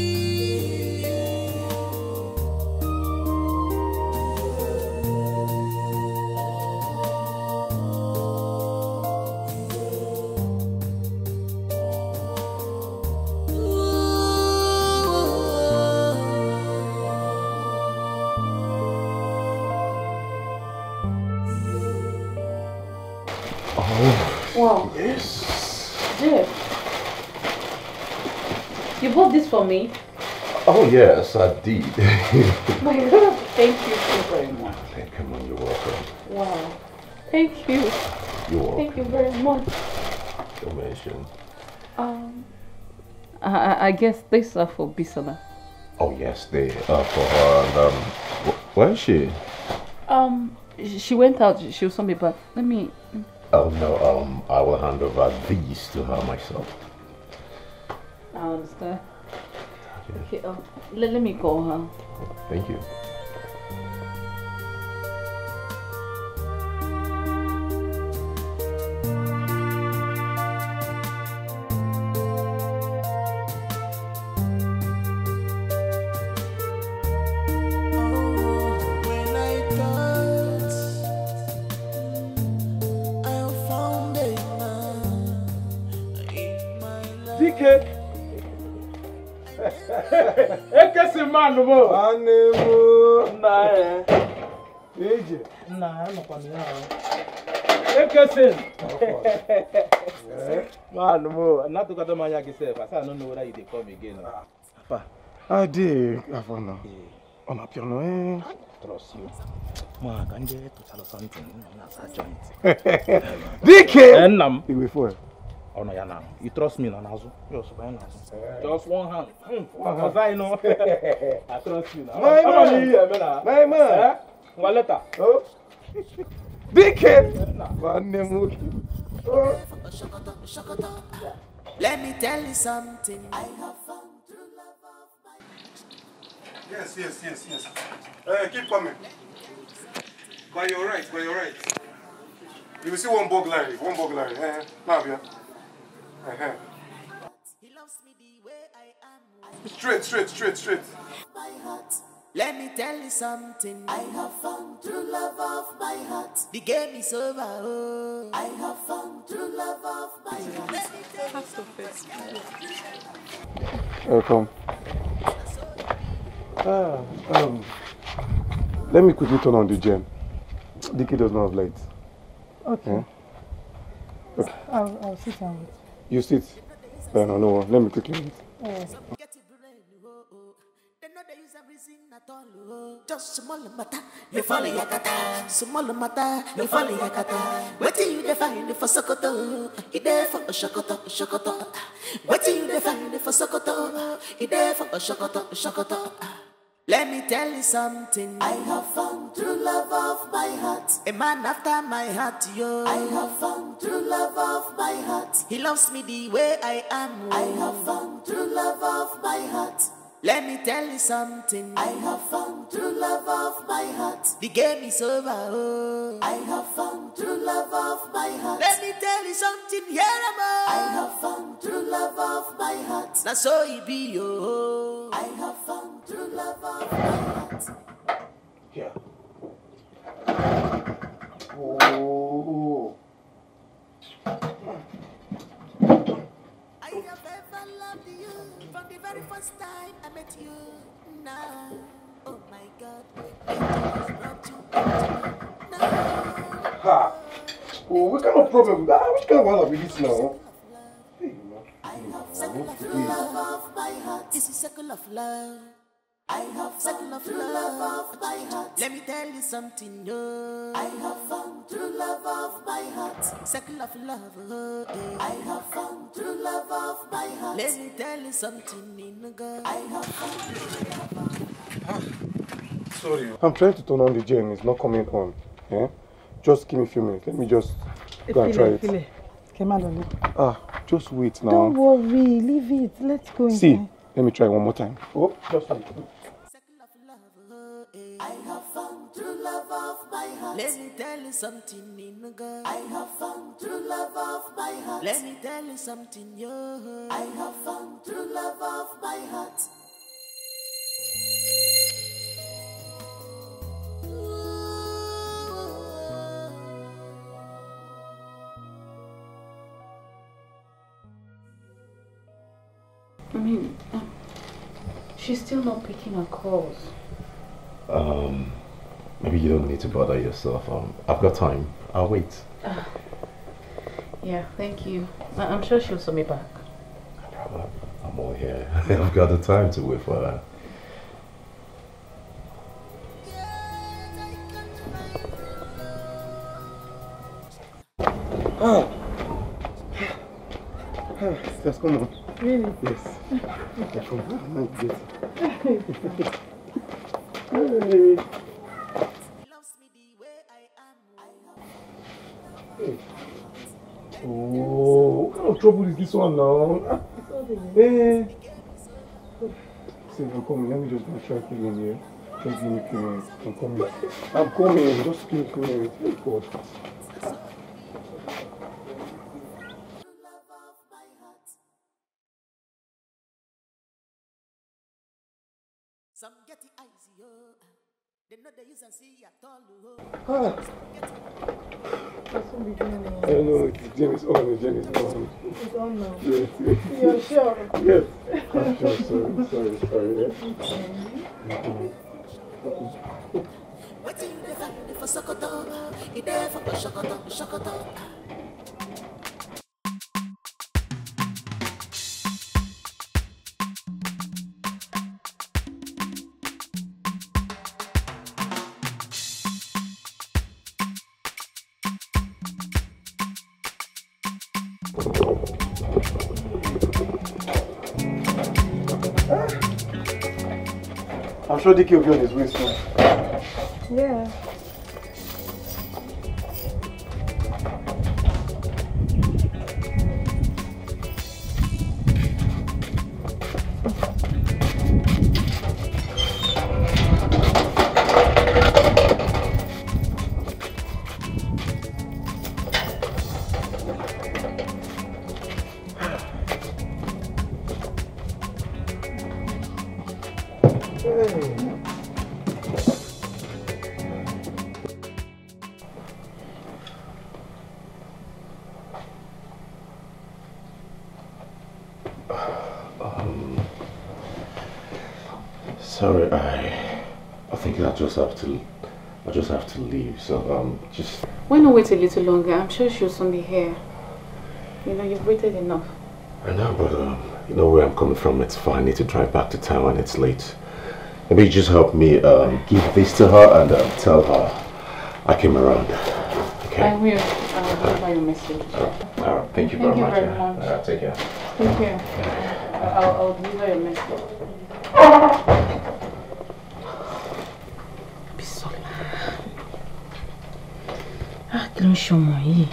Speaker 8: Wow.
Speaker 9: Yes.
Speaker 8: Jeff, you bought this for me?
Speaker 9: Oh, yes, I did.
Speaker 8: My God, thank you so very much.
Speaker 9: Hey, come on, you're welcome.
Speaker 8: Wow. Thank you.
Speaker 9: You're welcome.
Speaker 8: Thank you very much.
Speaker 9: Don't mention.
Speaker 8: Um, I, I guess these are for Bisola.
Speaker 9: Oh, yes, they are for her. And, um, wh where is she?
Speaker 8: Um, she went out. She was me, but let me.
Speaker 9: Oh, no, um, I will hand over these to her myself.
Speaker 8: I understand. Okay, um, let, let me call her.
Speaker 9: Thank you.
Speaker 5: Ekesi man mo. Anemo. Na eh. Eje.
Speaker 6: Na no kwa mi na.
Speaker 5: Ekesi.
Speaker 6: Man mo, na to ka do manya ki sef. I don't know whether you dey come again.
Speaker 4: Papa. I did. Avona. On a piano eh.
Speaker 6: Trust you. Ma kan get to tell something na sa joint.
Speaker 4: D K.
Speaker 6: Enam.
Speaker 4: Iwe for.
Speaker 6: Oh no, ya now. You trust me, Nanazo? You're so bad, just one hand. Because I know. I trust you now.
Speaker 4: My man. My man.
Speaker 6: One letter.
Speaker 4: Oh. D K.
Speaker 10: Let me tell you something. I have found true love of my.
Speaker 4: Yes, yes, yes, yes. Uh, keep coming. By your right, by your right. You will see one bug line, one bug line. Uh, now, yeah. Uh-huh.
Speaker 10: He loves me the way I am.
Speaker 4: Straight, straight, straight, straight.
Speaker 10: My heart. Let me tell you something. I have found true love of my heart. The game is over. Oh. I have found true love of my heart. Let me tell you something.
Speaker 4: Welcome. Ah, um, let me quickly turn on the gen. D K does not have light.
Speaker 3: Okay.
Speaker 4: Yeah? Okay.
Speaker 3: I'll, I'll sit down with you.
Speaker 4: You sit. Uh, no, no, let me quickly wait.
Speaker 3: Oh.
Speaker 10: Just small matter, you follow yakata. Small matter, you follow yakata. What do you define for Sokoto? It there for a Shokoto, Shokoto. What do you define for Sokoto? It there for a Shokoto, Shokoto. Let me tell you something. I have found true love of my heart. A man after my heart, yo. I have found true love of my heart. He loves me the way I am. I have found true love of my heart. Let me tell you something. I have found true love of my heart. The game is over. Oh. I have found true love of my heart. Let me tell you something. Here am I. I have found true love of my heart. Now so it be yo. I have found true love of my heart.
Speaker 4: Here. Oh.
Speaker 10: I have ever loved you from the very first time I met you. Now, oh my God, it brought you into now.
Speaker 4: Ha! Oh, what kind of problem? Ah, which kind of one is this now? Hey, you know.
Speaker 10: I have circle of love of my heart. This is circle of love. I have circle of love of my heart. Let me tell you something, no. I have found true love of my heart. Circle of love, oh, eh. I have found true love of my heart. Let me tell you something, in girl. I have found true love of my heart.
Speaker 4: Sorry. I'm trying to turn on the gen. It's not coming on. Yeah? Just give me a few minutes. Let me just go and try it.
Speaker 3: Kemalole.
Speaker 4: Ah, just wait now.
Speaker 3: Don't worry, leave it. Let's go inside.
Speaker 4: See, let me try one more time. Oh, just wait.
Speaker 10: I have found true love of my heart. Let me tell you something, in girl. I have found true love of my heart. Let me tell you something, yo. I have found true love of my heart.
Speaker 8: I mean, uh, she's still not picking her calls.
Speaker 9: Um, maybe you don't need to bother yourself. Um, I've got time. I'll wait.
Speaker 8: Uh, yeah, thank you. I I'm sure she'll send me back.
Speaker 9: No problem. I'm all here. I've got the time to wait for her.
Speaker 4: Ah. Ah, just come on.
Speaker 3: Really?
Speaker 4: Yes. Yeah, come on. Yes. Hey. Oh, what kind of trouble is this one now? Hey. See, I'm coming. Let me just go try cleaning here. Just give me a few minutes. I'm coming. I'm coming. Just give me a few minutes. Thank God.
Speaker 10: Some get the eyes, yo. They know they use and see at all.
Speaker 4: Ah. I don't know, the gym is on, the gym is on.
Speaker 3: It's on now.
Speaker 4: Yes.
Speaker 3: You're sure?
Speaker 4: Yes. I'm sure, sorry, sorry, sorry. Yeah.
Speaker 10: What do you do for Sokoto? You there for Shokoto, Shokoto.
Speaker 4: I'm sure D K will be on his way soon.
Speaker 3: Yeah.
Speaker 9: Um, sorry, I, I think I just have to, I just have to leave. So um, just.
Speaker 8: Why not wait a little longer? I'm sure she'll soon be here. You know, you've waited enough.
Speaker 9: I know, but um, you know where I'm coming from. It's fine. I need to drive back to town and it's late. Maybe you just help me um, give this to her and um, tell her I came around. Okay.
Speaker 8: I will. I'll deliver your message.
Speaker 9: All right. All right. Thank you
Speaker 8: Thank
Speaker 9: very
Speaker 8: you
Speaker 9: much.
Speaker 8: very
Speaker 9: yeah.
Speaker 8: much.
Speaker 9: All right. Take care.
Speaker 8: Thank you. I'll, I'll deliver your message. Bisola. Ah, kí ló ń ṣọmọ yìí?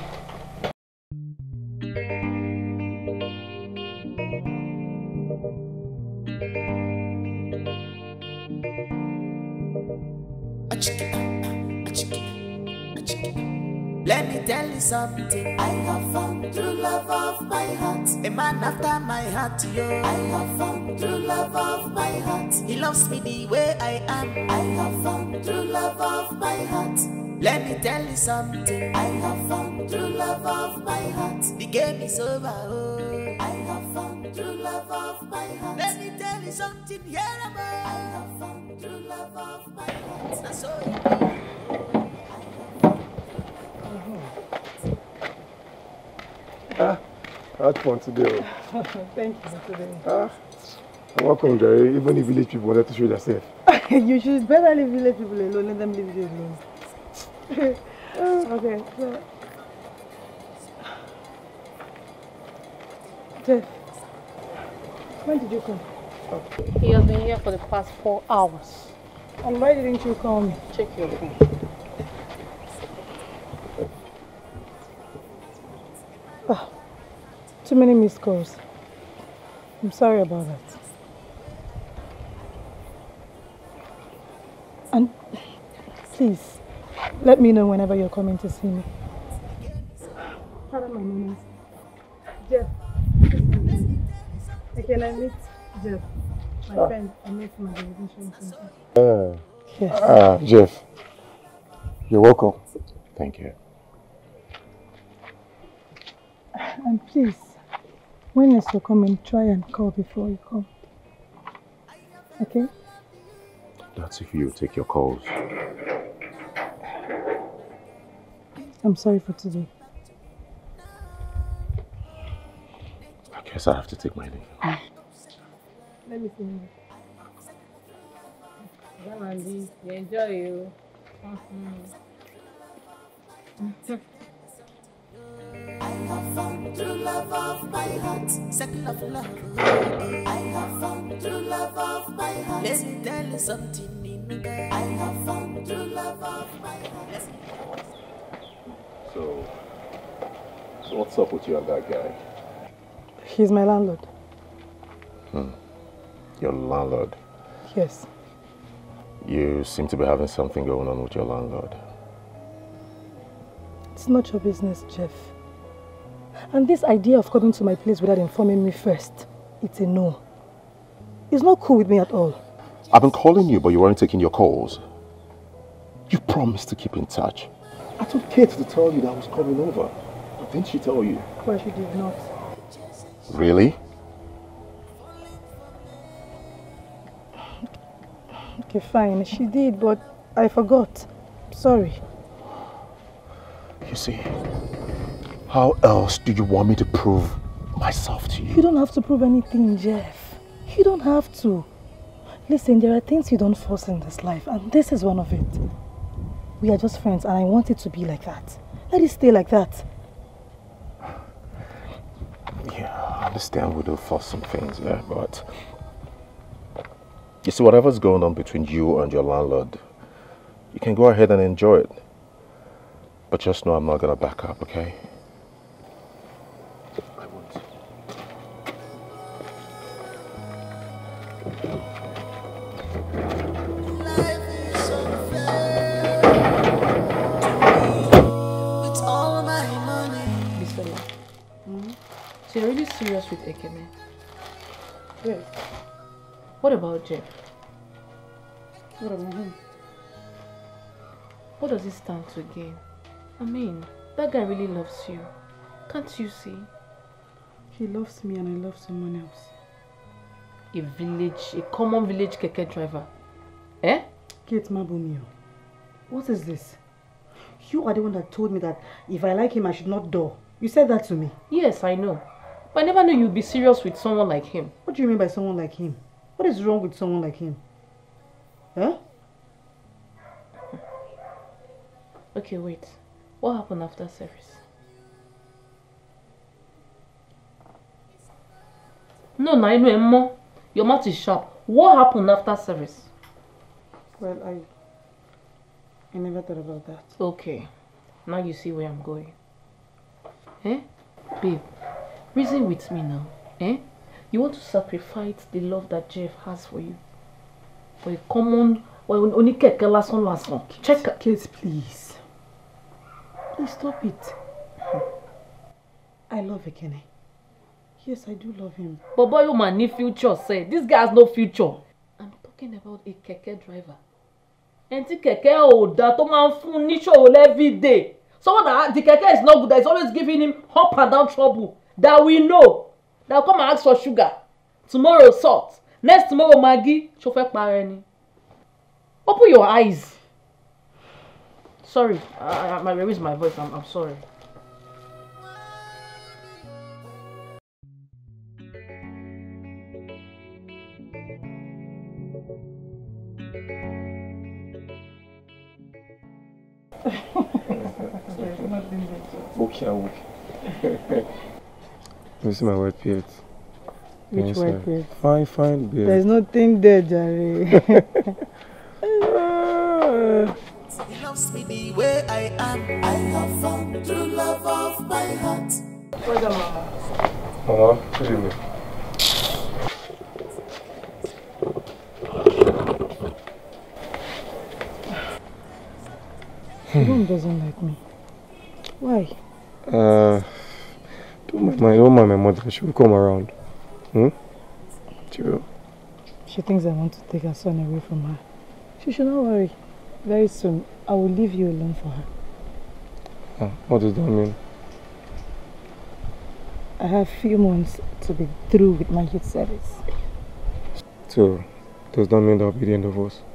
Speaker 10: Let me tell you something. I have found true love of my heart. A man after my heart, yo. I have found true love of my heart. He loves me the way I am. I have found true love of my heart. Let me tell you something. I have found true love of my heart. The game is over. Oh. I have found true love of my heart. Let me tell you something. Here am I. I have found true love of my heart. That's all you do.
Speaker 4: Ah, I had fun today.
Speaker 3: Thank you for today.
Speaker 4: Ah, welcome, Jerry. Even the village people wanted to show themselves.
Speaker 3: You should better leave village people alone. Let them leave you alone. Okay, so. Jeff, when did you come?
Speaker 8: He has been here for the past four hours.
Speaker 3: And why didn't you call me?
Speaker 8: Check your phone.
Speaker 3: Oh, too many missed calls. I'm sorry about that. And please, let me know whenever you're coming to see me. Pardon my manners. Jeff. Can I meet Jeff? My oh. friend, I met him at the redemption center.
Speaker 9: Uh,
Speaker 3: yes.
Speaker 9: Uh, Jeff, you're welcome. Thank you.
Speaker 3: And please, when you're coming, try and call before you come. Okay?
Speaker 9: That's if you take your calls.
Speaker 3: I'm sorry for today.
Speaker 9: I guess I have to take my leave.
Speaker 3: Let me see you.
Speaker 8: Andy, you enjoy you.
Speaker 10: I have found true love of my heart. Second of love. I have found true love of my heart. Let me tell you something. I have found true love of my heart.
Speaker 9: So, so what's up with you and that guy?
Speaker 3: He's my landlord.
Speaker 9: Hmm. Your landlord?
Speaker 3: Yes.
Speaker 9: You seem to be having something going on with your landlord.
Speaker 3: It's not your business, Jeff. And this idea of coming to my place without informing me first, it's a no. It's not cool with me at all.
Speaker 9: I've been calling you, but you weren't taking your calls. You promised to keep in touch. I told Kate to tell you that I was coming over. But didn't she tell you?
Speaker 3: Well, she did not.
Speaker 9: Really?
Speaker 3: Okay, fine. She did, but I forgot. Sorry.
Speaker 9: You see, how else do you want me to prove myself to you?
Speaker 3: You don't have to prove anything, Jeff. You don't have to. Listen, there are things you don't force in this life, and this is one of it. We are just friends, and I want it to be like that. Let it stay like that.
Speaker 9: Yeah, I understand we do force some things, yeah, but... You see, whatever's going on between you and your landlord, you can go ahead and enjoy it. But just know I'm not going to back up, okay? I won't.
Speaker 10: Life is unfair with all my money.
Speaker 8: Bisola, mm-hmm. So you're really serious with Ekene?
Speaker 3: Yes.
Speaker 8: What about Jeff?
Speaker 3: What about him?
Speaker 8: What does he stand to gain? I mean, that guy really loves you. Can't you see?
Speaker 3: He loves me and I love someone else.
Speaker 8: A village, a common village keke driver. Eh?
Speaker 3: Kate Mabumio, what is this? You are the one that told me that if I like him, I should not door. You said that to me.
Speaker 8: Yes, I know. But I never knew you'd be serious with someone like him.
Speaker 3: What do you mean by someone like him? What is wrong with someone like him? Huh?
Speaker 8: Okay, wait. What happened after service? No, no, I know, Emma. Your mouth is sharp. What happened after service?
Speaker 3: Well, I... I never thought about that.
Speaker 8: Okay. Now you see where I'm going. Eh? Babe, reason with me now. Eh? You want to sacrifice the love that Jeff has for you. For a common... Well, only keke lason lason. Check.
Speaker 3: Kate, please. Please stop it. I love Ekene. Yes, I do love him.
Speaker 8: But boy, you man need future, say. This guy has no future. I'm talking about a keke driver. And the keke oh, that man furnish every day. Someone that the keke is not good, that is always giving him up and down trouble. That we know. That will come and ask for sugar. Tomorrow salt. Next tomorrow Maggie. Chauffeur pareni. Open your eyes. Sorry, I, I, I raised my voice. I'm, I'm sorry.
Speaker 4: Okay, okay. This is my wet beard.
Speaker 3: Which white beard?
Speaker 4: Fine, fine beard.
Speaker 3: There's nothing there, Jerry.
Speaker 10: He loves me the way I am. I have found true love of my heart.
Speaker 2: Welcome, Mama.
Speaker 4: Mama, good evening.
Speaker 3: Your mom doesn't like me. Why?
Speaker 4: Uh, don't mind my, don't mind my mother. She will come around. Hmm? She will.
Speaker 3: She thinks I want to take her son away from her. She should not worry. Very soon, I will leave you alone for her.
Speaker 4: Uh, what does that mean?
Speaker 3: I have few months to be through with my youth service.
Speaker 4: So, does that mean that will be the end of us?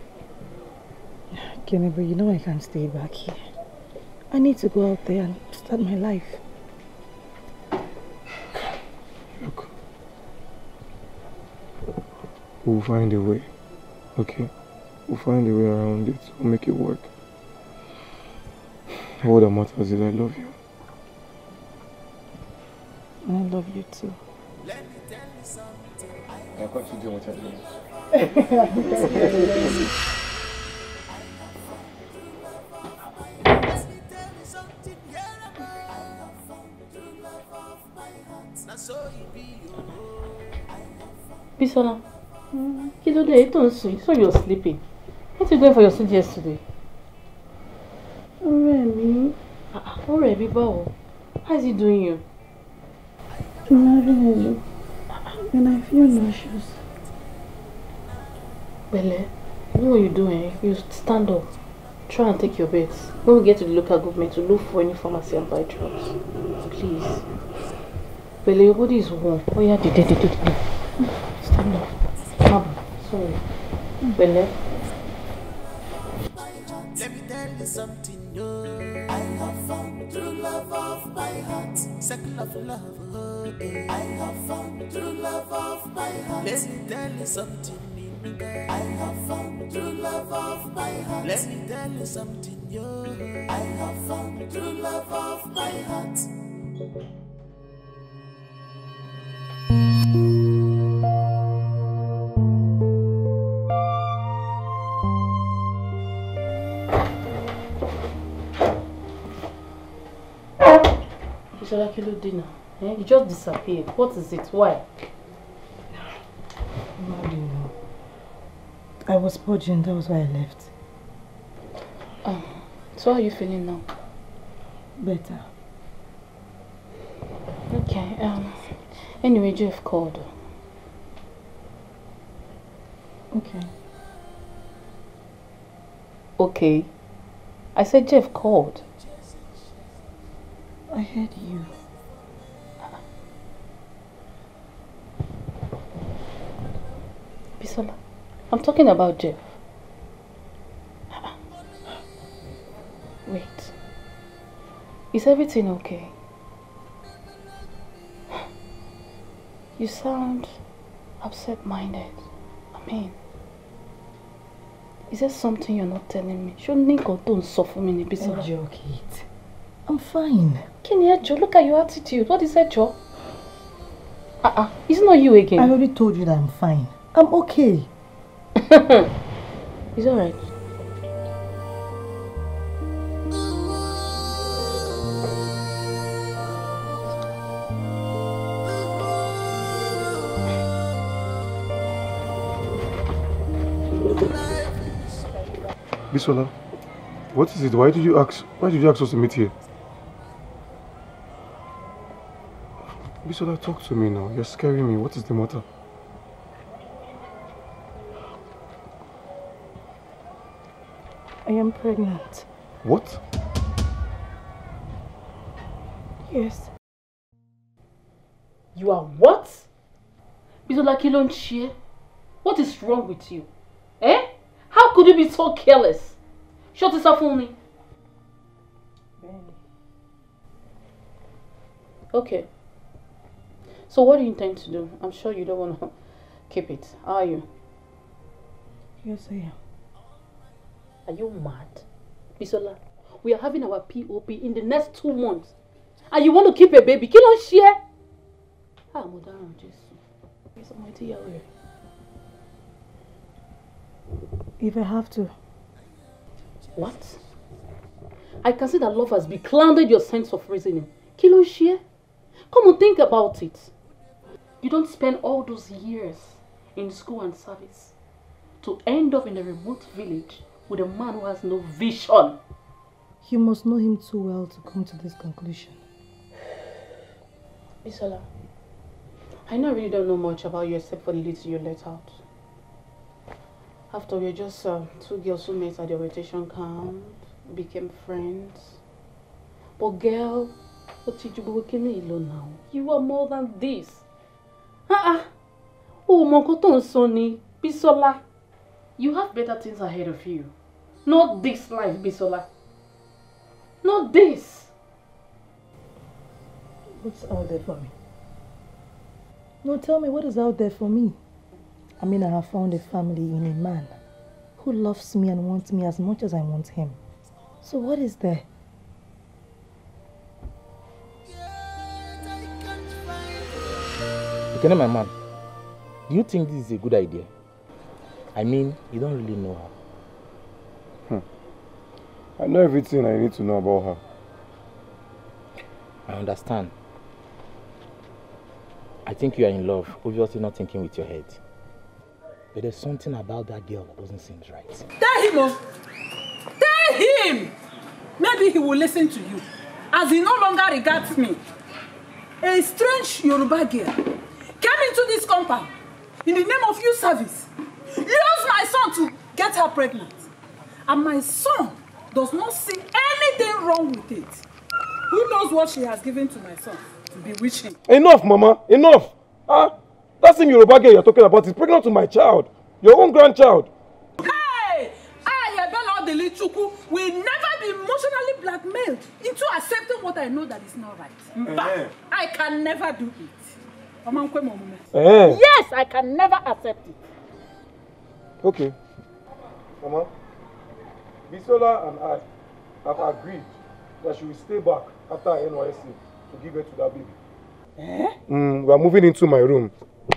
Speaker 3: Kenny, but you know I can't stay back here. I need to go out there and start my life.
Speaker 4: Look, we'll find a way, okay? We'll find a way around it. We'll make it work. All that matters is I love you.
Speaker 3: And I love you too.
Speaker 4: I can't you do what I do.
Speaker 8: Bisola, kí ló dé? Don't sleep. So you're sleeping. What are you going for your sleep yesterday? Remy. Oh, Remy, báwo? How is he doing you?
Speaker 3: Marriage. And I feel nauseous.
Speaker 8: Bele, you know what you're doing? You stand up. Try and take your beds. When we get to the local government, to look for any pharmacy and buy drugs. Please. Bele, your body is warm. Oh yeah, did, did, did, did. Stand up. Mama, sorry. Bele.
Speaker 10: Let me tell you something, no. I have found true love of my heart. Second of love, oh, eh. I have found true love of my heart. Let me tell you something, I have found true love of my heart. Let me tell you something, yo. I have found true love of my heart.
Speaker 8: Bisola, kí ló dé now? Eh? You just disappeared. What is it? Why?
Speaker 3: How do you know? I was purging, that was why I left.
Speaker 8: Um, so how are you feeling now?
Speaker 3: Better.
Speaker 8: Okay, um, anyway, Jeff called.
Speaker 3: Okay.
Speaker 8: Okay. I said Jeff called.
Speaker 3: I heard you.
Speaker 8: Bisola, I'm talking about Jeff. Wait. Is everything okay? You sound upset-minded. I mean, is there something you're not telling me? Shouldn't go don't suffer me, Bisola?
Speaker 3: Joe, Kate. I'm fine.
Speaker 8: Kenny, Joe, look at your attitude. What is that, Joe? Uh-uh. It's not you again.
Speaker 3: I already told you that I'm fine. I'm okay.
Speaker 8: It's alright.
Speaker 4: Bisola, what is it? Why did you ask? Why did you ask us to meet here? Bisola, talk to me now. You're scaring me. What is the matter?
Speaker 3: I am pregnant.
Speaker 4: What?
Speaker 3: Yes.
Speaker 8: You are what? Bisola, kí ló ń ṣe? What is wrong with you? Eh? How could you be so careless? Shut this up for me. Okay. So what do you intend to do? I'm sure you don't want to keep it, are you?
Speaker 3: Yes, I am.
Speaker 8: Are you mad? Bisola, we are having our P O P in the next two months. And you want to keep a baby? Kí ló ń ṣe? Ah, mo dáràn Jésù. It's my dear.
Speaker 3: If I have to.
Speaker 8: What? I can see that love has beclouded your sense of reasoning. Kí ló ń ṣe? Come on, think about it. You don't spend all those years in school and service to end up in a remote village with a man who has no vision.
Speaker 3: You must know him too well to come to this conclusion.
Speaker 8: Bisola, I know I really don't know much about you except for the little you let out. After we're just uh, two girls who met at the orientation camp, became friends. But girl, what did you do now? You are more than this. Ah, oh, Mokoton Sonny, Bisola, you have better things ahead of you. Not this life, Bisola. Not this.
Speaker 3: What's out there for me? No, tell me, what is out there for me? I mean, I have found a family in a man who loves me and wants me as much as I want him. So what is there?
Speaker 6: Okay, my man, do you think this is a good idea? I mean, you don't really know her.
Speaker 4: Hmm. I know everything I need to know about her.
Speaker 6: I understand. I think you are in love, obviously not thinking with your head. But there's something about that girl that doesn't seem right.
Speaker 7: Tell him, oh! Tell him! Maybe he will listen to you, as he no longer regards me. A strange Yoruba girl came into this compound in the name of youth service, used my son to get her pregnant. And my son does not see anything wrong with it. Who knows what she has given to my son to bewitch him?
Speaker 4: Enough, Mama! Enough! Huh? That same Yoruba girl you're talking about is pregnant to my child. Your own grandchild.
Speaker 7: Hey! I, Ebela Odelichukwu, will never be emotionally blackmailed into accepting what I know that is not right. But uh-huh. I can never do it. Uh-huh. Yes, I can never accept it.
Speaker 4: Okay. Mama, Bisola and I have agreed that she will stay back after her N Y S C to give birth to that baby. Eh? Mm, we are moving into my room.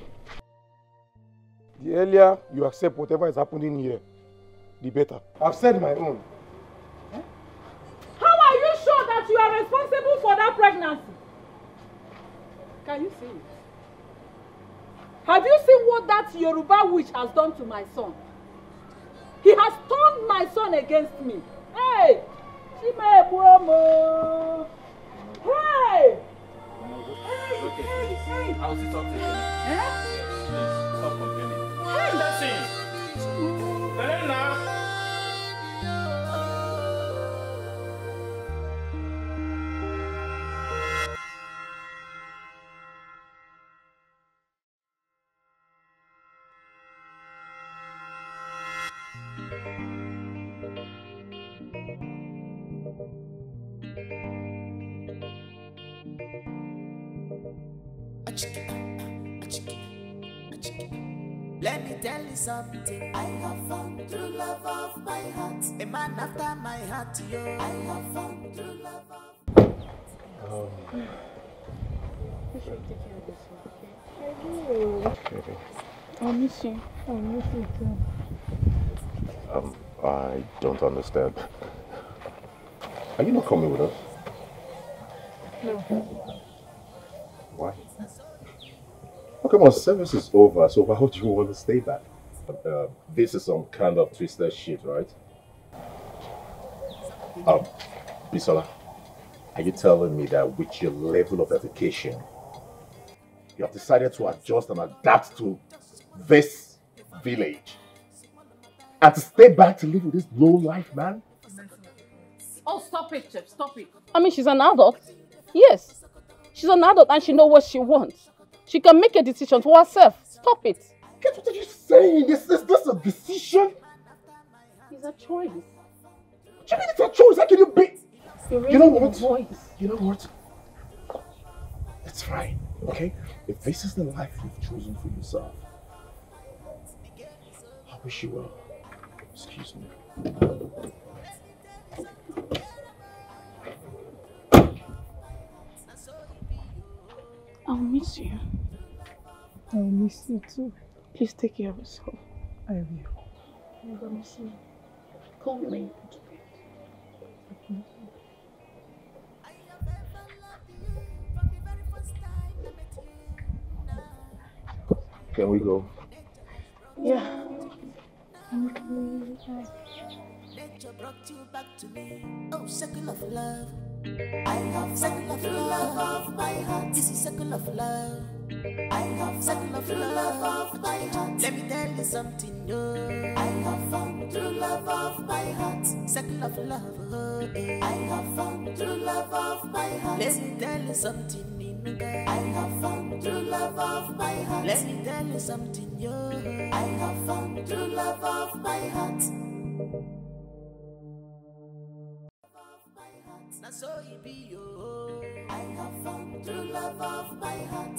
Speaker 4: The earlier you accept whatever is happening here, the better. I've said my own.
Speaker 7: Eh? How are you sure that you are responsible for that pregnancy? Can you see it? Have you seen what that Yoruba witch has done to my son? He has turned my son against me. Hey! Chimebuomo! Hey! Hey!
Speaker 6: Okay,
Speaker 7: Hey! Hey!
Speaker 6: I'll sit up to you.
Speaker 7: Eh?
Speaker 6: Please, stop complaining.
Speaker 7: Hey!
Speaker 6: That's it. Elena!
Speaker 10: Let me tell you something. I have found true love of my heart. A man after my heart, yo. I have found true love of
Speaker 6: um,
Speaker 8: You should take care of yourself, okay? I do. I'll miss you. I'll miss you too.
Speaker 9: Um, I don't understand. Are you not coming with us?
Speaker 8: No.
Speaker 9: Why? Okay, my service is over, so why would you want to stay back? Uh, this is some kind of twisted shit, right? Um, Bisola, are you telling me that with your level of education, you have decided to adjust and adapt to this village and to stay back to live with this low life, man?
Speaker 8: Oh, stop it, Chef, stop it. I mean, she's an adult. Yes, she's an adult and she knows what she wants. She can make a decision for herself. Stop it.
Speaker 9: Guess what are you saying? Is this, this a decision?
Speaker 8: It's a choice.
Speaker 9: What do you mean it's a choice? How can you be?
Speaker 8: You're
Speaker 9: you know what?
Speaker 8: Voice.
Speaker 9: You know what? It's fine, okay? If this is the life you've chosen for yourself, I wish you well. Excuse me.
Speaker 8: I'll miss you.
Speaker 3: I'll miss you too.
Speaker 8: Please take care of yourself.
Speaker 3: I will.
Speaker 8: I'm gonna miss you. Call me when you go to bed.
Speaker 3: Okay.
Speaker 4: Can we go?
Speaker 3: Yeah.
Speaker 10: Nature brought you back to me. Oh, circle of love. I have circle of love of my heart. This is circle of love. I have circle of love of my heart. Let me tell you something new. I have found true love of my heart. Circle of love. Oh, eh. I have found true love of my heart. Let me tell you something new. I have found true love of my heart. Let me tell you something new. I have found true love of my heart. Now so you be yo. I have found true love of my heart.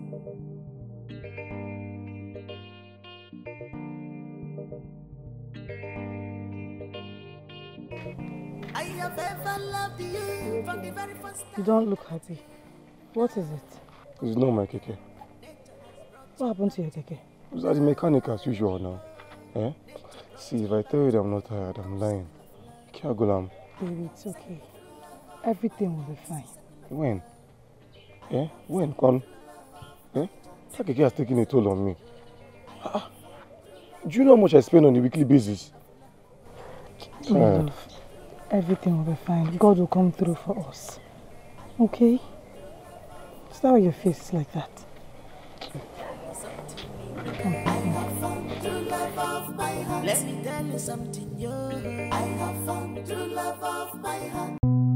Speaker 10: I have ever loved you from the very first time.
Speaker 3: You don't look happy. What is it?
Speaker 4: It's not my keke.
Speaker 3: What happened to your keke?
Speaker 4: It's at the mechanic as usual now. Eh? See, if I tell you that I'm not tired, I'm lying. Kiagulam.
Speaker 3: Baby, it's okay. Everything will be fine.
Speaker 4: When? Eh? When? Con? Eh? That keke has taken a toll on me. Ah, do you know how much I spend on a weekly basis?
Speaker 3: My love, everything will be fine. God will come through for us. Okay? Start with your face like that.
Speaker 10: Let me tell you something new. I have found true love of my heart.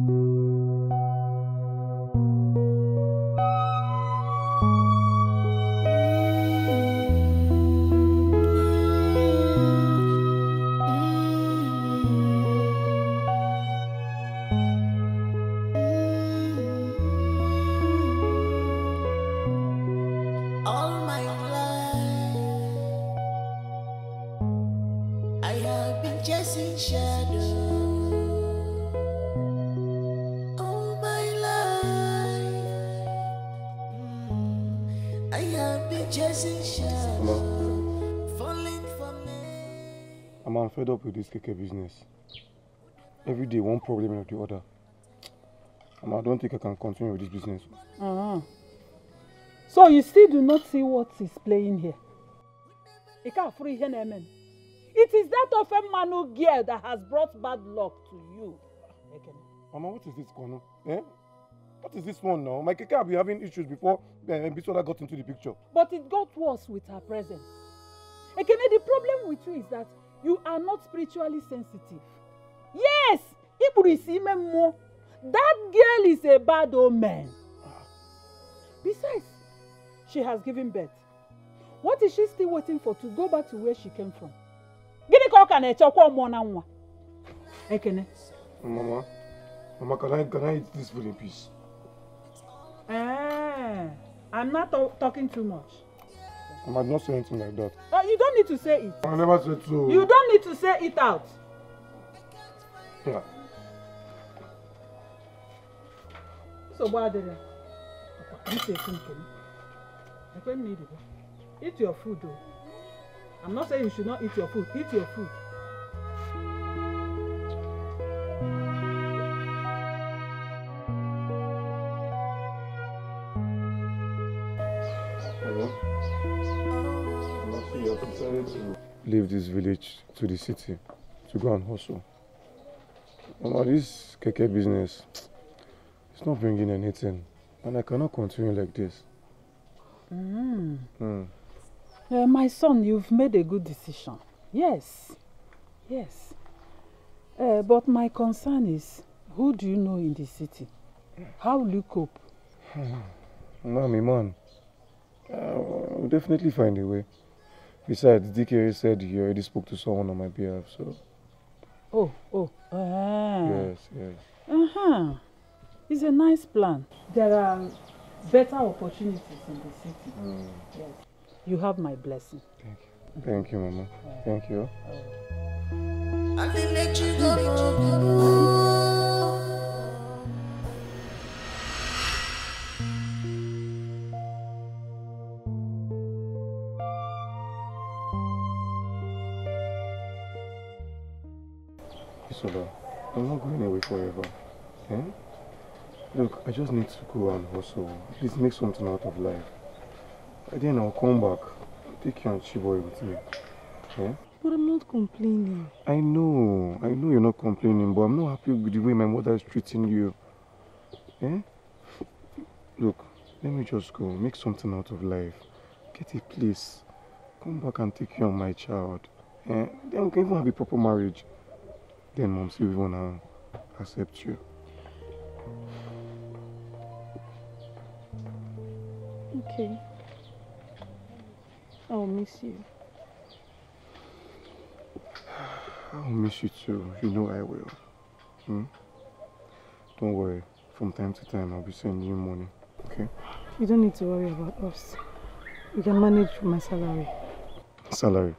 Speaker 10: All my life I have been chasing shadows. All my life mm, I have been chasing shadows. Falling for me.
Speaker 4: I'm I'm fed up with this keke business. Every day one problem or the other. And I don't think I can continue with this business.
Speaker 7: Uh-huh. So you still do not see what is playing here? It is that of a Manu girl that has brought bad luck to you.
Speaker 4: Mama, what is this, Kono? Eh? What is this one now? My keke will be having issues before uh, Bisola got into the picture.
Speaker 7: But it got worse with her presence. Ekene, the problem with you is that you are not spiritually sensitive. Yes! That girl is a bad omen. Besides, she has given birth. What is she still waiting for to go back to where she came from? Ekene.
Speaker 4: Mama, Mama, can I, can I eat this food in peace?
Speaker 7: Ah, I'm not talking too much.
Speaker 4: Mama, I did not say anything like that.
Speaker 7: Uh, you don't need to say it.
Speaker 4: I never said so.
Speaker 7: You don't need to say it out.
Speaker 4: Yeah.
Speaker 7: So what did Eat your food though. I'm not saying you should not eat your food. Eat your food.
Speaker 4: Hello? I have decided to leave this village to the city to go and hustle. Mama, this keke business, it's not bringing anything. And I cannot continue like this.
Speaker 7: Mm.
Speaker 4: Mm.
Speaker 7: Uh, my son, you've made a good decision. Yes. Yes. Uh, but my concern is, who do you know in the city? How will you cope?
Speaker 4: Mommy, man, uh, I'll definitely find a way. Besides, D K said he already spoke to someone on my behalf, so...
Speaker 7: Oh, oh. Ah.
Speaker 4: Yes, yes.
Speaker 7: Uh-huh. It's a nice plan. There are better opportunities in the city.
Speaker 4: Mm.
Speaker 7: Yes. You have my blessing.
Speaker 4: Thank you. Thank you, Mama. Uh, Thank you.
Speaker 10: Uh, I'll let you go.
Speaker 4: Bisola, I'm not going away forever. Eh? Look, I just need to go and hustle. Please make something out of life. And then I'll come back. take your Chiboy with me. Yeah?
Speaker 3: But I'm not complaining.
Speaker 4: I know, I know you're not complaining, but I'm not happy with the way my mother is treating you. Eh? Look, let me just go, make something out of life. Get a place. Come back and take care of my child. Eh? Then we can even have a proper marriage. Then Mom still wanna accept you.
Speaker 3: Okay. I'll miss you.
Speaker 4: I'll miss you too. You know I will. Hmm? Don't worry. From time to time, I'll be sending you money. Okay?
Speaker 3: You don't need to worry about us. We can manage my salary.
Speaker 4: Salary?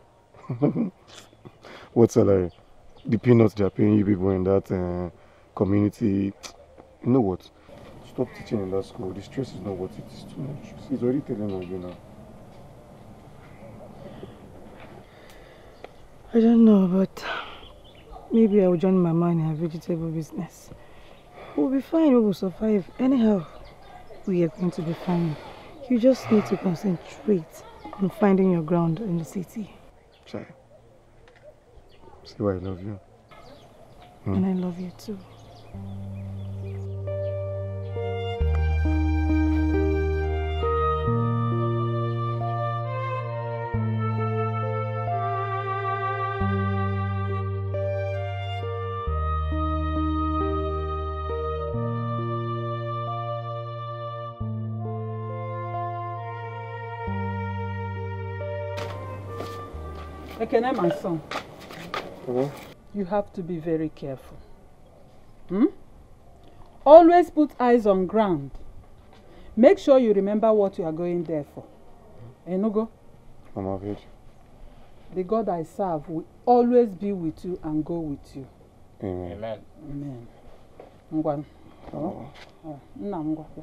Speaker 4: What salary? The peanuts they're paying you people in that uh, community. You know what? Stop teaching in that school. The stress is not worth it. It's too much. He's already telling on you now.
Speaker 3: I don't know, but maybe I will join my man in a vegetable business. We'll be fine, we will survive. Anyhow, we are going to be fine. You just need to concentrate on finding your ground in the city.
Speaker 4: Chai. See why I love you. Hmm?
Speaker 3: And I love you too.
Speaker 7: Ekene, my son,
Speaker 4: Uh-huh.
Speaker 7: you have to be very careful. Hmm? Always put eyes on ground. Make sure you remember what you are going there for. Enugo,
Speaker 4: I'm of it.
Speaker 7: the God I serve will always be with you and go with you.
Speaker 4: Amen.
Speaker 6: Amen.
Speaker 7: Amen. Ngwan.
Speaker 4: Oh.
Speaker 7: Oh, nna m ngwa.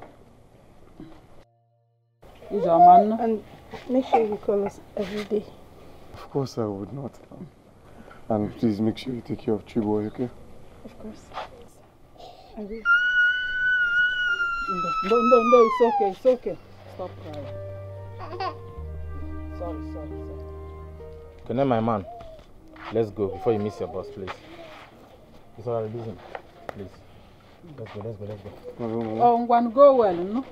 Speaker 7: Ijeoma nnu.
Speaker 3: And make sure you call us every day.
Speaker 4: Of course I would not. And please make sure you take care of Chiboy, okay?
Speaker 3: Of course. I will.
Speaker 7: No, no, no, it's okay, it's okay. Stop crying. Sorry, sorry, sorry.
Speaker 6: Can I, my man? Let's go before you miss your bus, please. It's alright, listen. Please. Let's go, let's go, let's go.
Speaker 7: Oh, Ngwan, go well, no?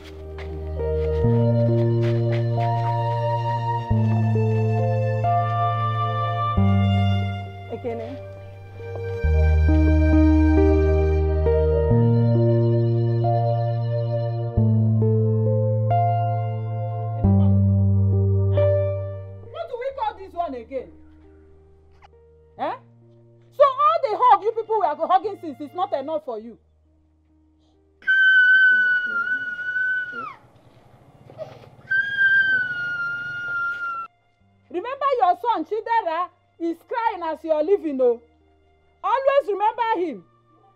Speaker 3: Ekene.
Speaker 7: What do we call this one again? Eh? So all the hug you people were hugging since is not enough for you. Remember your son Chidera is crying as you are leaving, oh. Always remember him.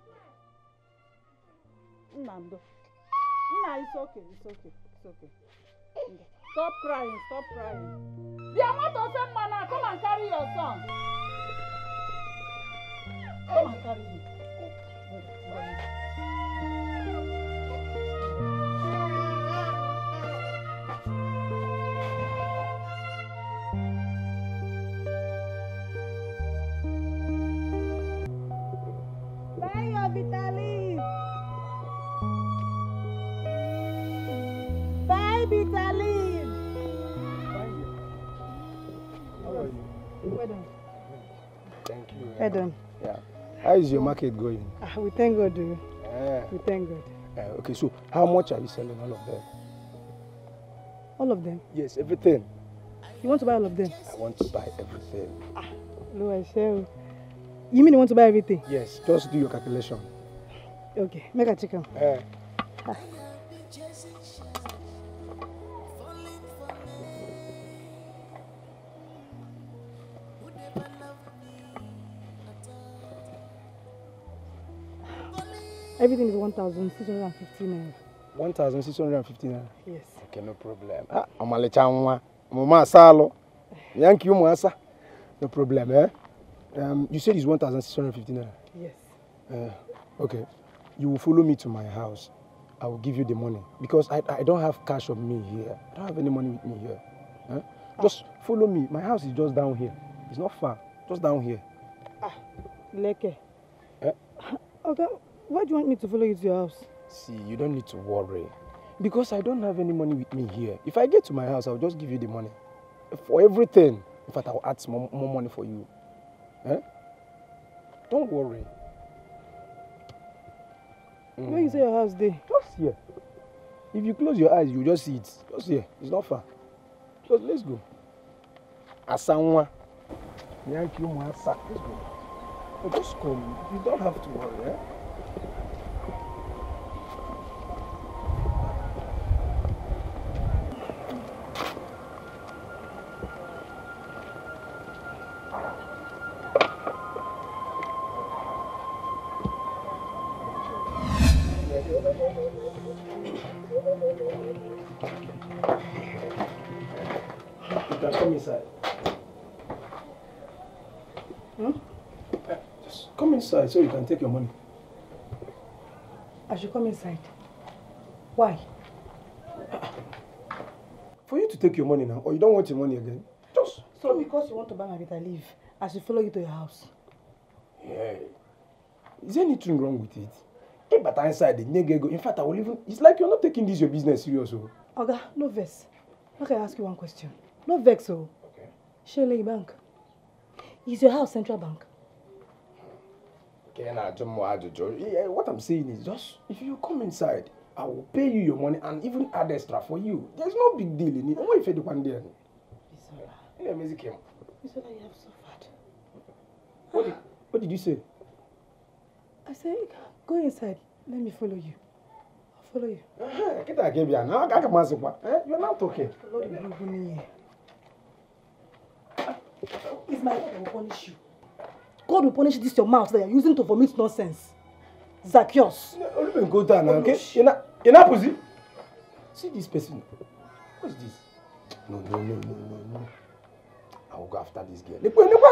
Speaker 7: Nando. Nna, it's okay, it's okay, it's okay. Stop crying, stop crying. The amount of fame man, come and carry your son. Come and carry him.
Speaker 3: Buy your Vitalis. Buy Vitalis.
Speaker 5: How are you?
Speaker 3: Well done.
Speaker 5: Thank you.
Speaker 3: Well done.
Speaker 5: Yeah. How is your market going?
Speaker 3: Ah, we thank God. Oh.
Speaker 5: Yeah.
Speaker 3: We thank God.
Speaker 5: Uh, okay, so how much are you selling all of them?
Speaker 3: All of them.
Speaker 5: Yes, everything.
Speaker 3: You want to buy all of them?
Speaker 5: I want to buy everything.
Speaker 3: No, I shall. You mean you want to buy everything?
Speaker 5: Yes, just do your calculation.
Speaker 3: Okay, make a chicken.
Speaker 5: Uh,
Speaker 3: Ah. Everything is one thousand six hundred fifty naira.
Speaker 5: one thousand six hundred fifty naira.
Speaker 3: Yes.
Speaker 5: Okay, no problem. Ah, Amalecha nwa. Mama salo. Yankee umasa. No problem, eh? Um, you said it's one thousand six hundred fifty naira.
Speaker 3: Yes.
Speaker 5: Uh, okay. You will follow me to my house. I will give you the money because I, I don't have cash on me here. I don't have any money with me here. Huh?
Speaker 4: Just follow me. My house is just down here. It's not far. Just down here.
Speaker 3: Ah, Leke.
Speaker 4: Eh?
Speaker 3: Okay, why do you want me to follow you to your house?
Speaker 4: See, you don't need to worry. Because I don't have any money with me here. If I get to my house, I'll just give you the money. For everything. In fact, I'll add some more, more money for you. Eh? Don't worry.
Speaker 3: Mm. Where you say your house there?
Speaker 4: Just here. If you close your eyes, you just see it. Just here. It's not far. Just let's go. Asanwa. Let's go. Oh, just come. You don't have to worry, eh? You can come inside.
Speaker 3: Hmm?
Speaker 4: Just come inside so you can take your money.
Speaker 3: I should come inside. Why?
Speaker 4: For you to take your money now, or you don't want your money again? Just.
Speaker 3: So because you want to buy my bitter leaf, I should follow you to your house.
Speaker 4: Yeah. Is there anything wrong with it? Hey, but inside the nigga go. In fact, I will even. It's like you're not taking this your business serious, oh.
Speaker 3: Oga, no vex. Let me ask you one question. No vex, oh.
Speaker 4: Okay.
Speaker 3: Shele Bank. Is your house Central Bank?
Speaker 4: Okay, now, yeah, what I'm saying is just if you come inside, I will pay you your money and even add extra for you. There's no big deal in it. What if you do one day?
Speaker 3: Bisola.
Speaker 4: Yeah, music came.
Speaker 3: Bisola, you have suffered.
Speaker 4: What did, what did you say?
Speaker 3: I said, go inside. Let me follow you. I'll follow you.
Speaker 4: You're not talking.
Speaker 3: It's my God that will punish you. God will punish this your mouth that you're using to vomit nonsense. Zacchaeus.
Speaker 4: Only go down now, okay? You're not, you're not pussy. See this person. What's this? No, no, no, no, no, no. I will go after this girl.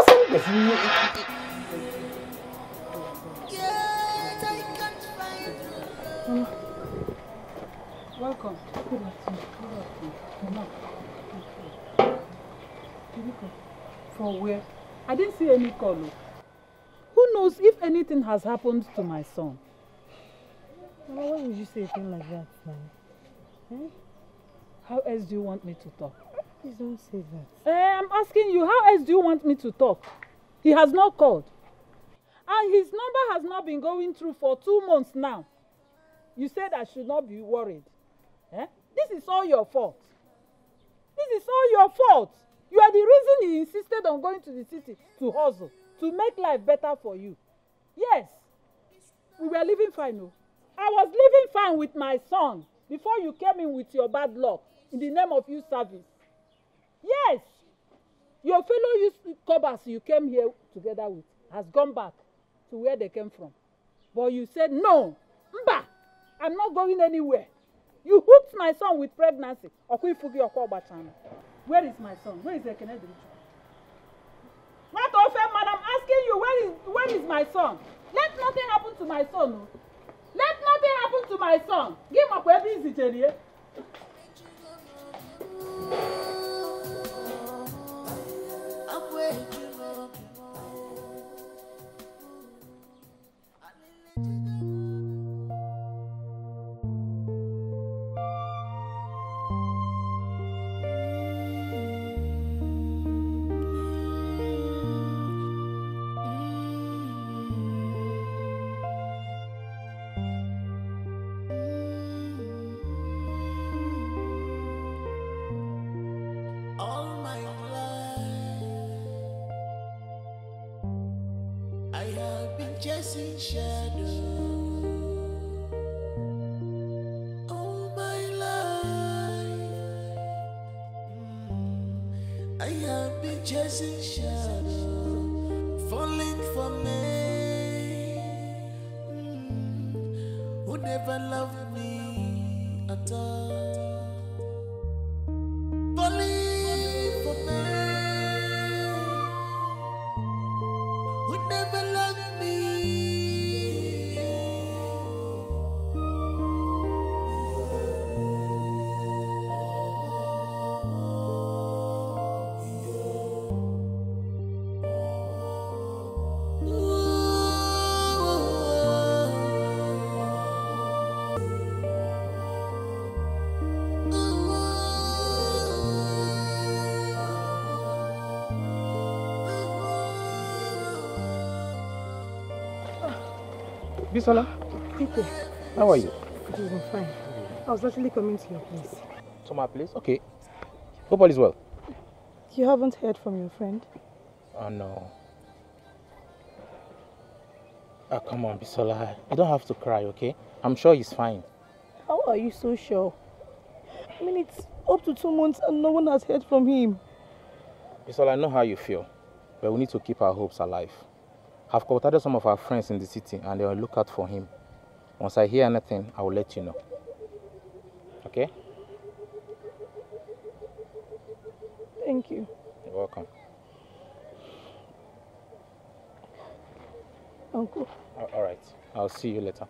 Speaker 7: Mama. Welcome. Good afternoon. Good afternoon. Mama. For where? I didn't see any call. Who knows if anything has happened to my son?
Speaker 3: Mama, why would you say a thing like that, man? Eh?
Speaker 7: How else do you want me to talk?
Speaker 3: Please don't say that.
Speaker 7: Eh, I'm asking you, how else do you want me to talk? He has not called. And his number has not been going through for two months now. You said I should not be worried. Eh? This is all your fault. This is all your fault. You are the reason he insisted on going to the city to hustle, to make life better for you. Yes, we were living fine. No? I was living fine with my son before you came in with your bad luck in the name of youth service. Yes, your fellow youth cobbers you came here together with has gone back to where they came from. But you said, no, Mba, I'm not going anywhere. You hooked my son with pregnancy. Where is my son? Where is the Kennedy? What often, man, I'm asking you, where is where is my son? Let nothing happen to my son. No? Let nothing happen to my son. Give up where is it, Jerry?
Speaker 10: Chasing shadows all my life. Mm. I have been chasing shadows, falling for me, mm. who never loved me at all. Falling for me, who never loved me.
Speaker 6: Bisola,
Speaker 3: Peter.
Speaker 6: how are you?
Speaker 3: I'm fine. I was actually coming to your place.
Speaker 6: To my place? Okay. Hope all is well.
Speaker 3: You haven't heard from your friend?
Speaker 6: Oh no. Oh, come on, Bisola. You don't have to cry, okay? I'm sure he's fine.
Speaker 3: How are you so sure? I mean, it's up to two months and no one has heard from him.
Speaker 6: Bisola, I know how you feel, but we need to keep our hopes alive. I've contacted some of our friends in the city and they will look out for him. Once I hear anything, I will let you know. Okay?
Speaker 3: Thank you.
Speaker 6: You're welcome.
Speaker 3: Uncle.
Speaker 6: All right. I'll see you later.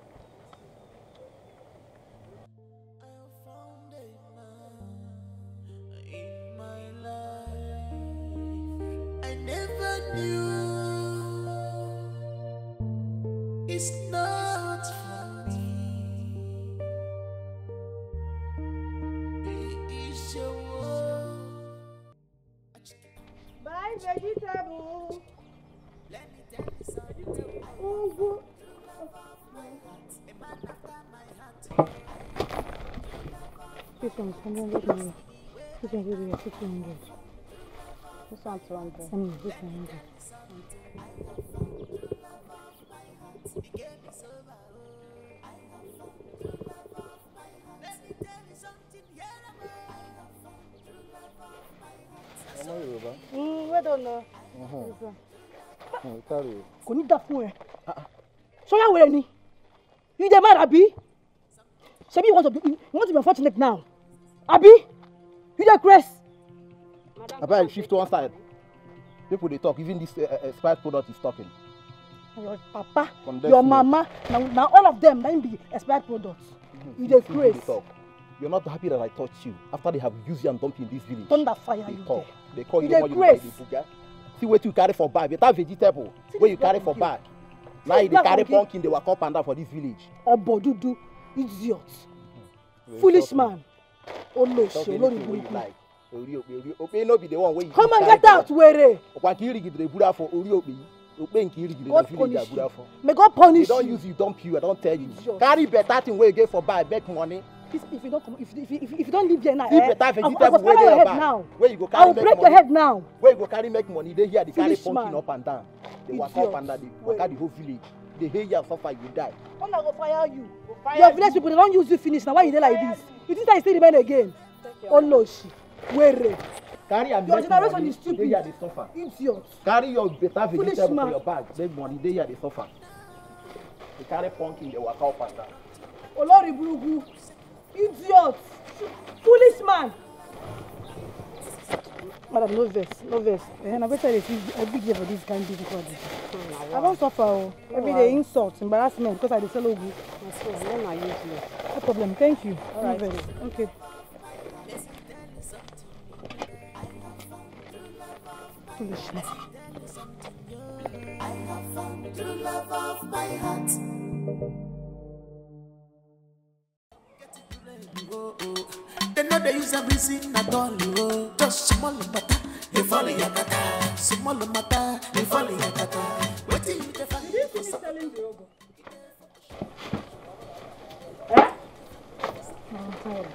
Speaker 10: It's not funny. It is your world.
Speaker 2: Buy vegetable.
Speaker 10: Let me tell you something.
Speaker 2: Oh,
Speaker 3: This one's one hundred million. This one's really a six hundred.
Speaker 8: This one's two hundred.
Speaker 3: I mean, this one hundred.
Speaker 2: Mm, well done now.
Speaker 3: Kò ní dá fún ẹ. Ṣọ́yà wẹ̀rẹ̀ ni. You dey mad, abi? Ṣebí you want to be you want to be unfortunate now? Abi? You dey craze?
Speaker 11: Abeg, shift to one side. People dey talk, even this uh, expired product is talking.
Speaker 3: Your papa, your mama, now, now all of them, that be expired products. Mm-hmm. You dey craze.
Speaker 11: You're not happy that I touched you after they have used you and dumped you in this village.
Speaker 3: Thunder fire
Speaker 11: they
Speaker 3: you
Speaker 11: talk.
Speaker 3: there.
Speaker 11: They call you,
Speaker 3: you
Speaker 11: the one you buy. See what you carry for bag. Better vegetable. Where you carry for bag. Now they carry pumpkin, they walk up and down for this village.
Speaker 3: Obodudu, idiot. Mm. Foolish man. Oh no, shit. No, you like.
Speaker 11: Okay, no be the one where you
Speaker 3: come and get out, were.
Speaker 11: God punish you.
Speaker 3: May God punish
Speaker 11: you. They don't use you, dump you. I don't tell you. Sure. Carry better thing where you get for buy, make money.
Speaker 3: If, if you don't come, if, if, if, if you don't live here now,
Speaker 11: see
Speaker 3: eh,
Speaker 11: better
Speaker 3: I'll,
Speaker 11: I'll
Speaker 3: I'll your head now.
Speaker 11: Where you go carry
Speaker 3: I'll break
Speaker 11: make
Speaker 3: your
Speaker 11: money.
Speaker 3: head now.
Speaker 11: Where you go carry make money? They hear they carry pumpkin
Speaker 3: man.
Speaker 11: up and down. They walk up and down. They walk out the whole village. They hear you and suffer, you die.
Speaker 3: I'm not gonna fire you. Fire your village you. People they don't use you finish now. Why you dey like this? You think I still remain again? Oh no, she. Where?
Speaker 11: Carry and
Speaker 3: your
Speaker 11: make
Speaker 3: generation
Speaker 11: money.
Speaker 3: is stupid.
Speaker 11: They hear they suffer.
Speaker 3: Idiot.
Speaker 11: Carry your better vegetable for your bag. Make money. They hear they suffer. They carry pumpkin. They walk up and down.
Speaker 3: Olori burugu. Idiot. Foolish man. Madam, no verse, no verse. And I better receive a big year for this kind of difficulty. I don't suffer. Oh. Every day insult, embarrassment because I dey sell ogu. No problem. Thank you.
Speaker 8: All right.
Speaker 3: No okay. Foolishness.
Speaker 10: I have found the love of my heart. Oh, oh. They know they use a reason at all. Oh. Just small matter, they fall in your kata. Small matter, they fall in your kata. What do you define?
Speaker 7: Did you finish selling the ogo?
Speaker 3: Eh? I'm tired.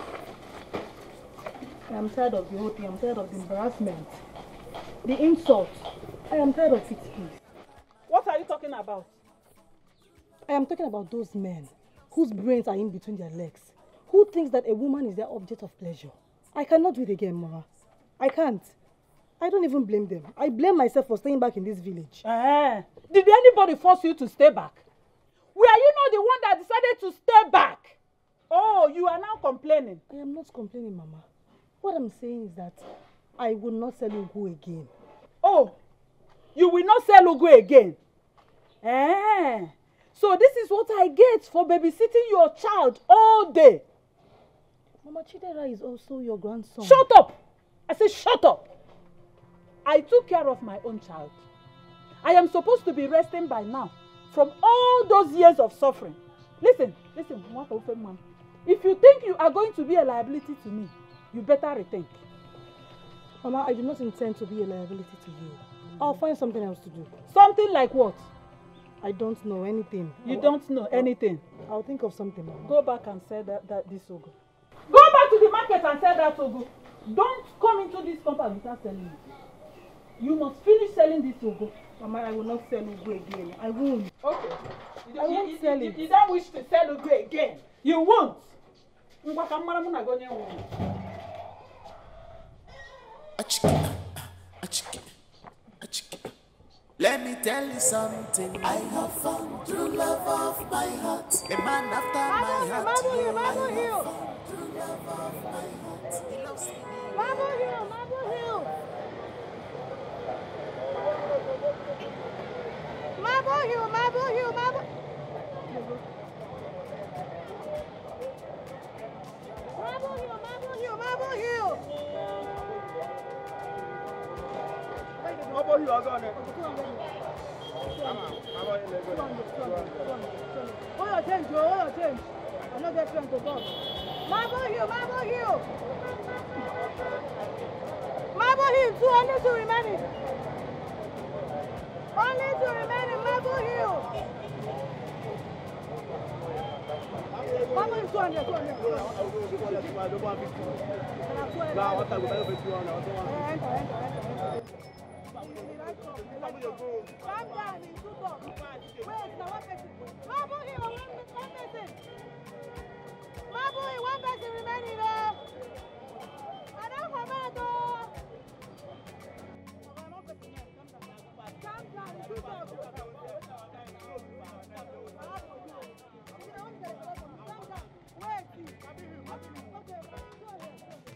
Speaker 3: I'm tired of the whole thing. I'm tired of the embarrassment. The insult. I am tired of it, please.
Speaker 7: What are you talking about?
Speaker 3: I am talking about those men whose brains are in between their legs. Who thinks that a woman is their object of pleasure? I cannot do it again, Mama. I can't. I don't even blame them. I blame myself for staying back in this village.
Speaker 7: Uh, did anybody force you to stay back? Were you not the one that decided to stay back? Oh, you are now complaining.
Speaker 3: I am not complaining, Mama. What I'm saying is that I will not sell Ugu again.
Speaker 7: Oh, you will not sell Ugu again? Eh. So this is what I get for babysitting your child all day.
Speaker 3: Mama, Chidera is also your grandson.
Speaker 7: Shut up! I say shut up! I took care of my own child. I am supposed to be resting by now from all those years of suffering. Listen, listen, man. If you think you are going to be a liability to me, you better rethink.
Speaker 3: Mama, I do not intend to be a liability to you. I'll find something else to do.
Speaker 7: Something like what?
Speaker 3: I don't know anything.
Speaker 7: You don't know anything?
Speaker 3: I'll think of something. Mama.
Speaker 7: Go back and sell that, that this ugu. Go back to the market and sell that ugu. Don't come into this compound without selling it. You must finish selling this ugu.
Speaker 3: Mama, I will not sell ugu again. I won't.
Speaker 7: Okay. You,
Speaker 3: I won't
Speaker 7: you,
Speaker 3: sell
Speaker 7: you,
Speaker 3: it.
Speaker 7: You don't wish to sell ugu again. You won't.
Speaker 10: Let me tell you something. I have found true love of my heart. A man after my heart.
Speaker 12: Marble Hill,
Speaker 10: I
Speaker 12: Marble
Speaker 10: have
Speaker 12: Hill.
Speaker 10: found true love of my heart. He loves me.
Speaker 12: Marble Hill, Marble Hill. Marble Hill, Marble Hill, Marble. Marble Hill, Marble Hill, Marble Hill.
Speaker 5: Marble Hill, I got it.
Speaker 12: Hold your change, Joe, hold your change. I'm not get friend to talk. Marble Hill, Marble Hill. Marble Hill, two, only two remaining. Only two remaining, Marble Hill. Marble Hill, two hundred, two hundred. Enter, enter, enter. Calm down, in two talk. Wait, now one person. Marble Hill, one, one person. Marble Hill, one person remaining. Uh. I don't comment. Uh. Calm down, in two talk. Wait. Okay, go ahead.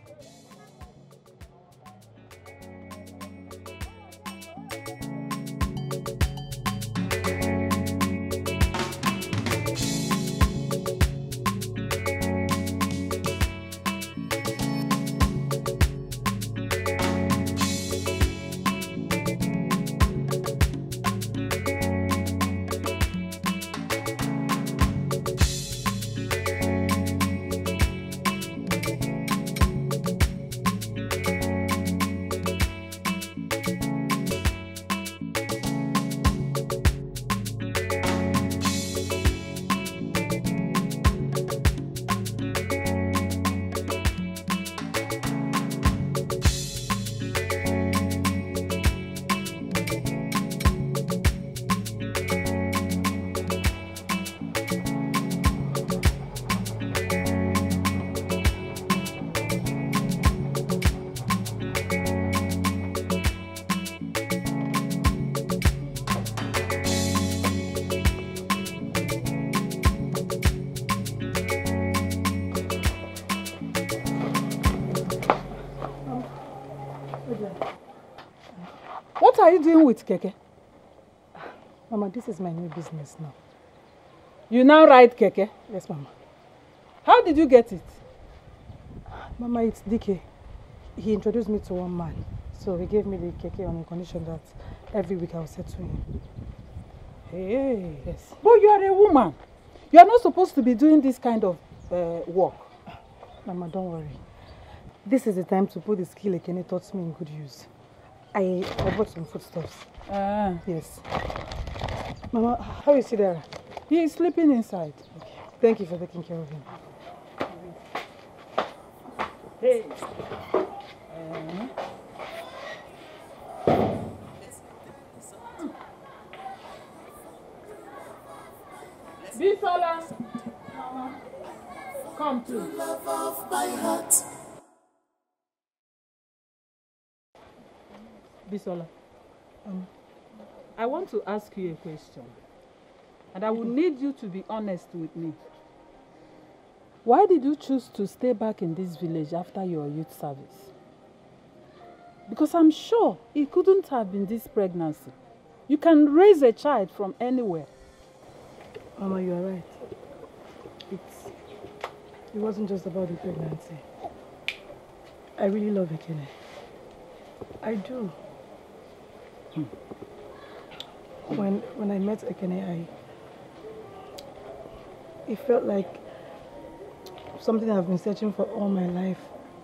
Speaker 7: What are you doing with Keke?
Speaker 3: Mama, this is my new business now.
Speaker 7: You now ride Keke?
Speaker 3: Yes, Mama.
Speaker 7: How did you get it?
Speaker 3: Mama, it's D K. He introduced me to one man. So he gave me the Keke on the condition that every week I will set to him.
Speaker 7: Hey, yes. But you are a woman. You are not supposed to be doing this kind of uh, work.
Speaker 3: Mama, don't worry. This is the time to put the skill Ekene taught me in good use. I, I bought some foodstuffs.
Speaker 7: Ah.
Speaker 3: Yes. Mama, how is Sidera?
Speaker 7: He is sleeping inside.
Speaker 3: Okay. Thank you for taking care of him.
Speaker 7: Hey. Uh, Bisola, Mama, come to.
Speaker 10: Love of my heart.
Speaker 7: Bisola, um, I want to ask you a question, and I will need you to be honest with me. Why did you choose to stay back in this village after your youth service? Because I'm sure it couldn't have been this pregnancy. You can raise a child from anywhere.
Speaker 3: Mama, you are right. It's, it wasn't just about the pregnancy. I really love Ekene. I do. Hmm. When, when I met Ekene, I... It felt like something I've been searching for all my life.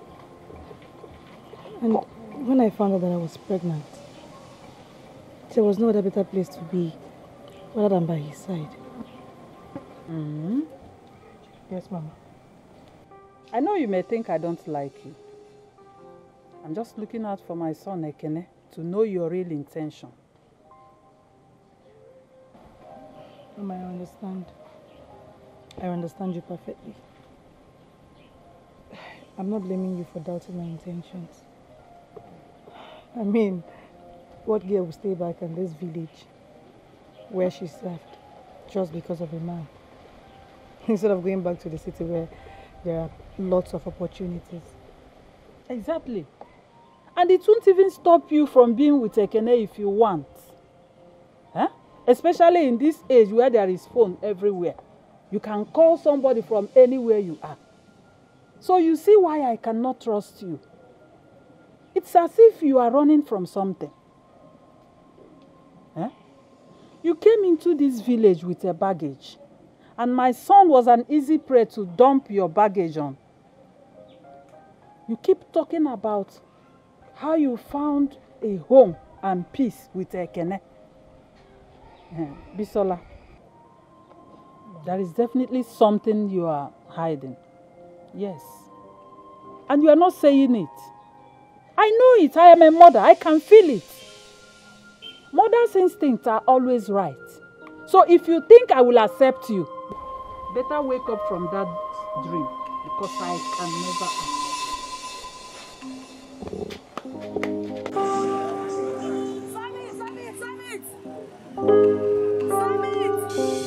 Speaker 3: And when I found out that I was pregnant, there was no other better place to be rather than by his side.
Speaker 7: Mm-hmm.
Speaker 3: Yes, Mama.
Speaker 7: I know you may think I don't like you. I'm just looking out for my son Ekene to know your real intention.
Speaker 3: Mama, I understand. I understand you perfectly. I'm not blaming you for doubting my intentions. I mean, what girl will stay back in this village where she served just because of a man? Instead of going back to the city where there are lots of opportunities.
Speaker 7: Exactly. And it won't even stop you from being with Ekene if you want. Huh? Especially in this age where there is phone everywhere. You can call somebody from anywhere you are. So you see why I cannot trust you. It's as if you are running from something. Huh? You came into this village with a baggage. And my son was an easy prey to dump your baggage on. You keep talking about how you found a home and peace with Ekene. Uh, Bisola, there is definitely something you are hiding. Yes. And you are not saying it. I know it. I am a mother. I can feel it. Mother's instincts are always right. So if you think I will accept you, better wake up from that dream, because I can never accept.
Speaker 12: Summit, summit, summit! Summit!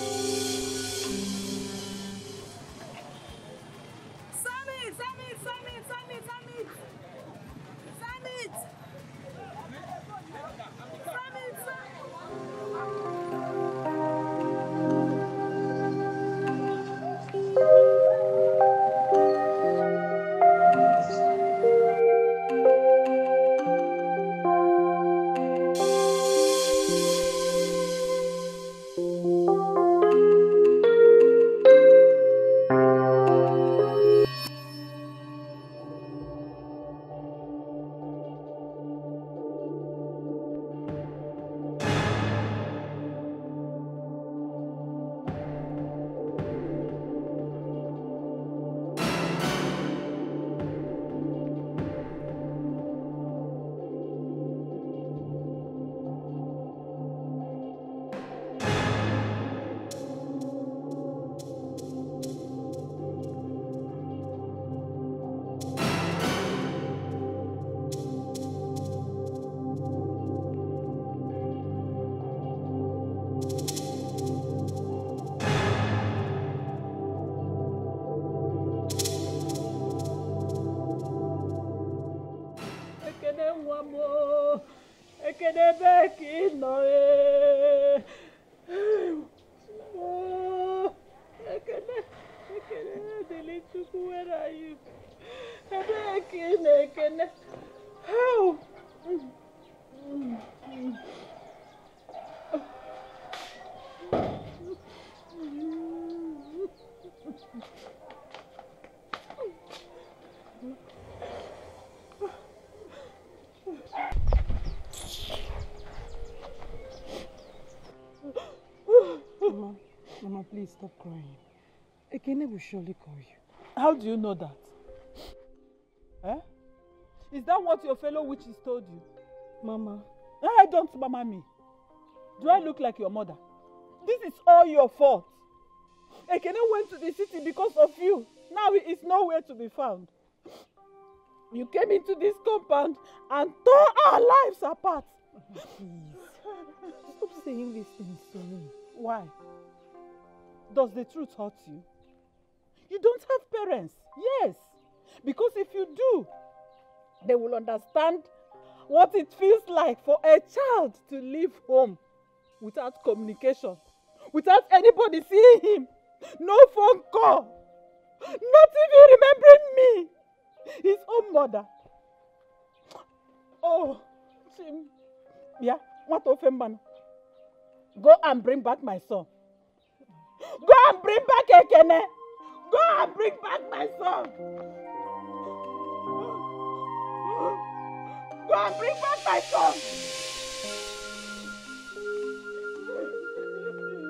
Speaker 12: Summit, summit, summit, summit, summit! Summit! Summit, where are you? How?
Speaker 3: Mama, Mama, please stop crying. Ekene will surely call you.
Speaker 7: How do you know that? Eh? Is that what your fellow witches told you?
Speaker 3: Mama.
Speaker 7: Eh, don't mama me. Do I look like your mother? This is all your fault. Ekene went to the city because of you. Now he is nowhere to be found. You came into this compound and tore our lives apart.
Speaker 3: Please. Stop saying these things to me.
Speaker 7: Why? Does the truth hurt you? You don't have parents. Yes. Because if you do, they will understand what it feels like for a child to leave home without communication, without anybody seeing him, no phone call, not even remembering me, his own mother. Oh, Chim. Yeah, what of a man? Go and bring back my son. Go and bring back Ekene. Go and bring back my son. Go and bring back my son.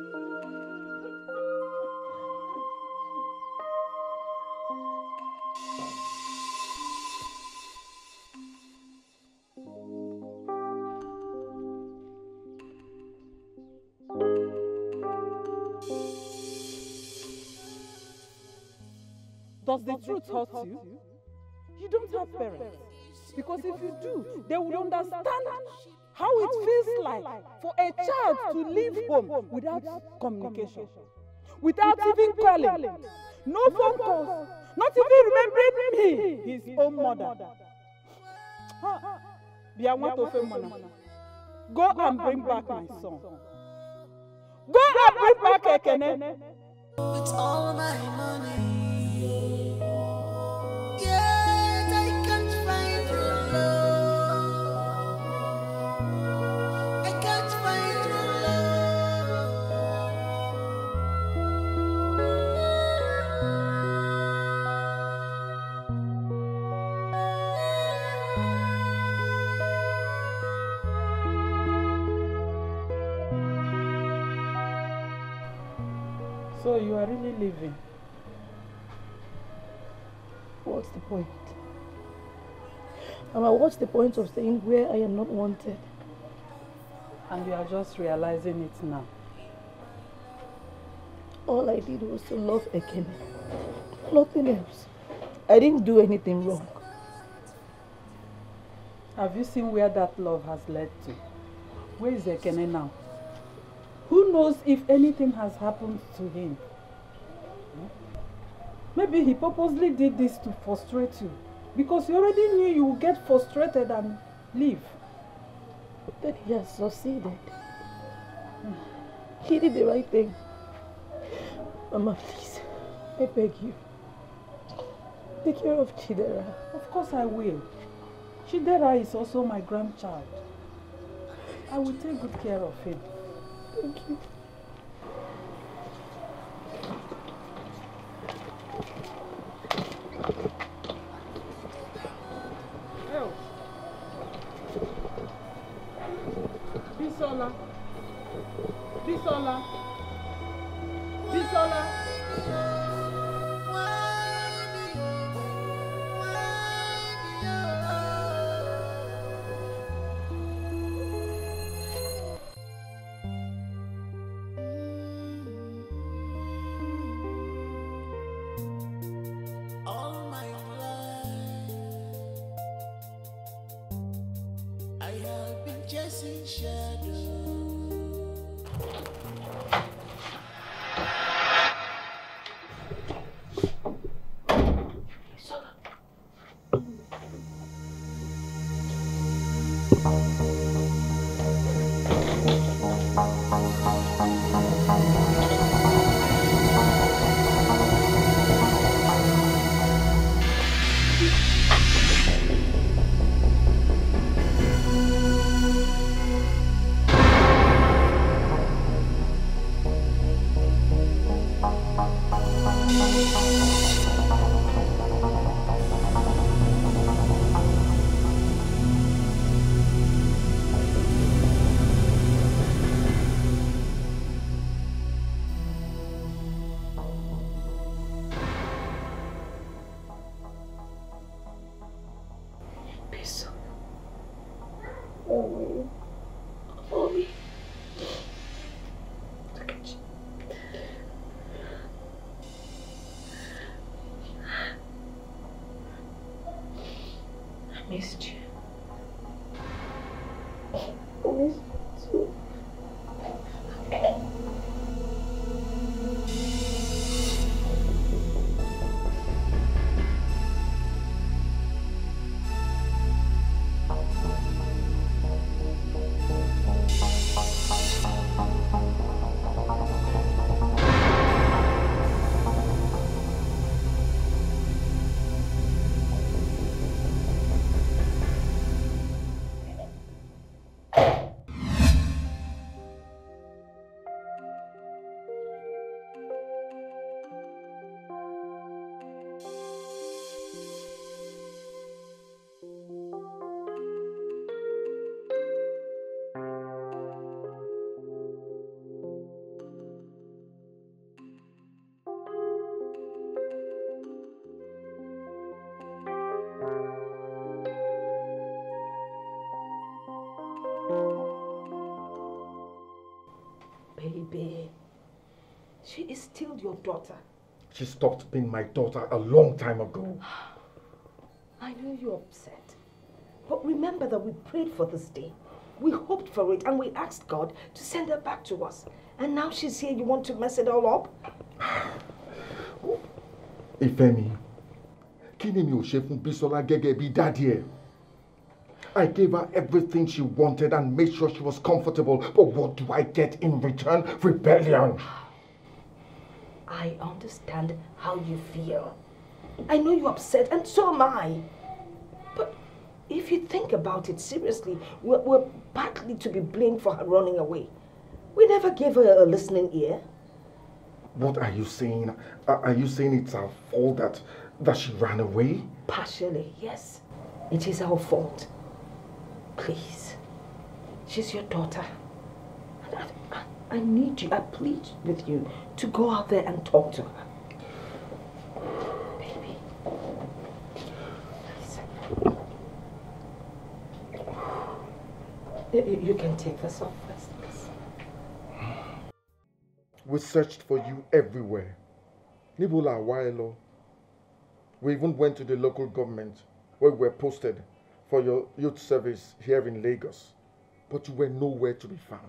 Speaker 7: Does the truth hurt you? You don't have parents. Because if you do, they would understand how it feels like for a child to leave home without communication, without even calling, no phone calls, not even remembering me, his own mother. Go and bring back my son. Go and bring back Ekene.
Speaker 10: With all my money, yet I can't find your love. I can't find your
Speaker 7: So you are really leaving?
Speaker 3: What's the point? Mama, what's the point of staying where I am not wanted?
Speaker 7: And you are just realizing it now.
Speaker 3: All I did was to love Ekene. Nothing else. I didn't do anything wrong.
Speaker 7: Have you seen where that love has led to? Where is Ekene now? Who knows if anything has happened to him? Maybe he purposely did this to frustrate you. Because he already knew you would get frustrated and leave.
Speaker 3: But then he has succeeded. He did the right thing. Mama, please, I beg you. Take care of Chidera.
Speaker 7: Of course I will. Chidera is also my grandchild. I will take good care of him.
Speaker 3: Thank you.
Speaker 7: Oh. Bisola. Bisola. Bisola.
Speaker 10: all my life. I have been chasing shadows.
Speaker 3: Missed you. I missed you too.
Speaker 2: Baby, she is still your daughter.
Speaker 1: She stopped being my daughter a long time ago.
Speaker 2: I know you're upset. But remember that we prayed for this day. We hoped for it and we asked God to send her back to us. And now she's here, you want to mess it all up?
Speaker 1: Ifemi, kí ni mi ò ṣe fún Bísọ́lá gẹ́gẹ́ bí daddy ẹ̀? I gave her everything she wanted and made sure she was comfortable. But what do I get in return? Rebellion.
Speaker 2: I understand how you feel. I know you're upset, and so am I. But if you think about it seriously, we're, we're partly to be blamed for her running away. We never gave her a listening ear.
Speaker 1: What are you saying? Are you saying it's our fault that, that she ran away?
Speaker 2: Partially, yes. It is our fault. Please. She's your daughter. And I, I, I need you, I plead with you to go out there and talk to her. Baby. Please. You, you can take this off first.
Speaker 1: We searched for you everywhere. Nibola Wailo. We even went to the local government where we were posted for your youth service here in Lagos. But you were nowhere to be found.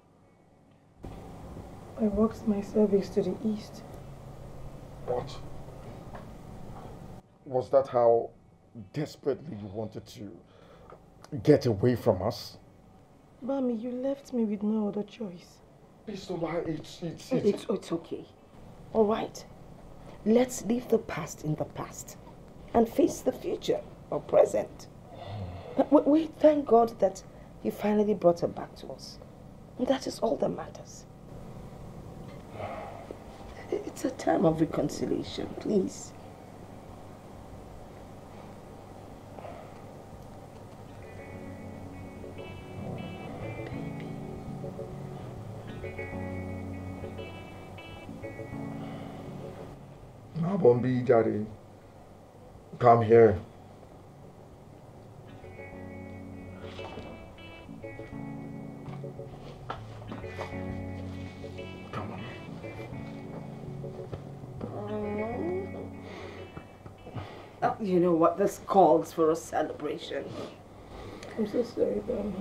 Speaker 3: I worked my service to the east.
Speaker 1: What? Was that how desperately you wanted to get away from us?
Speaker 3: Mommy, you left me with no other choice.
Speaker 1: It's, it's, it's,
Speaker 2: it's, it's okay. All right. Let's leave the past in the past and face the future or present. We, we thank God that He finally brought her back to us. And that is all that matters. It's a time of reconciliation, please.
Speaker 1: Bombi, Daddy, come here. Come on.
Speaker 2: Oh, you know what? This calls for a celebration.
Speaker 3: I'm so sorry, Mommy.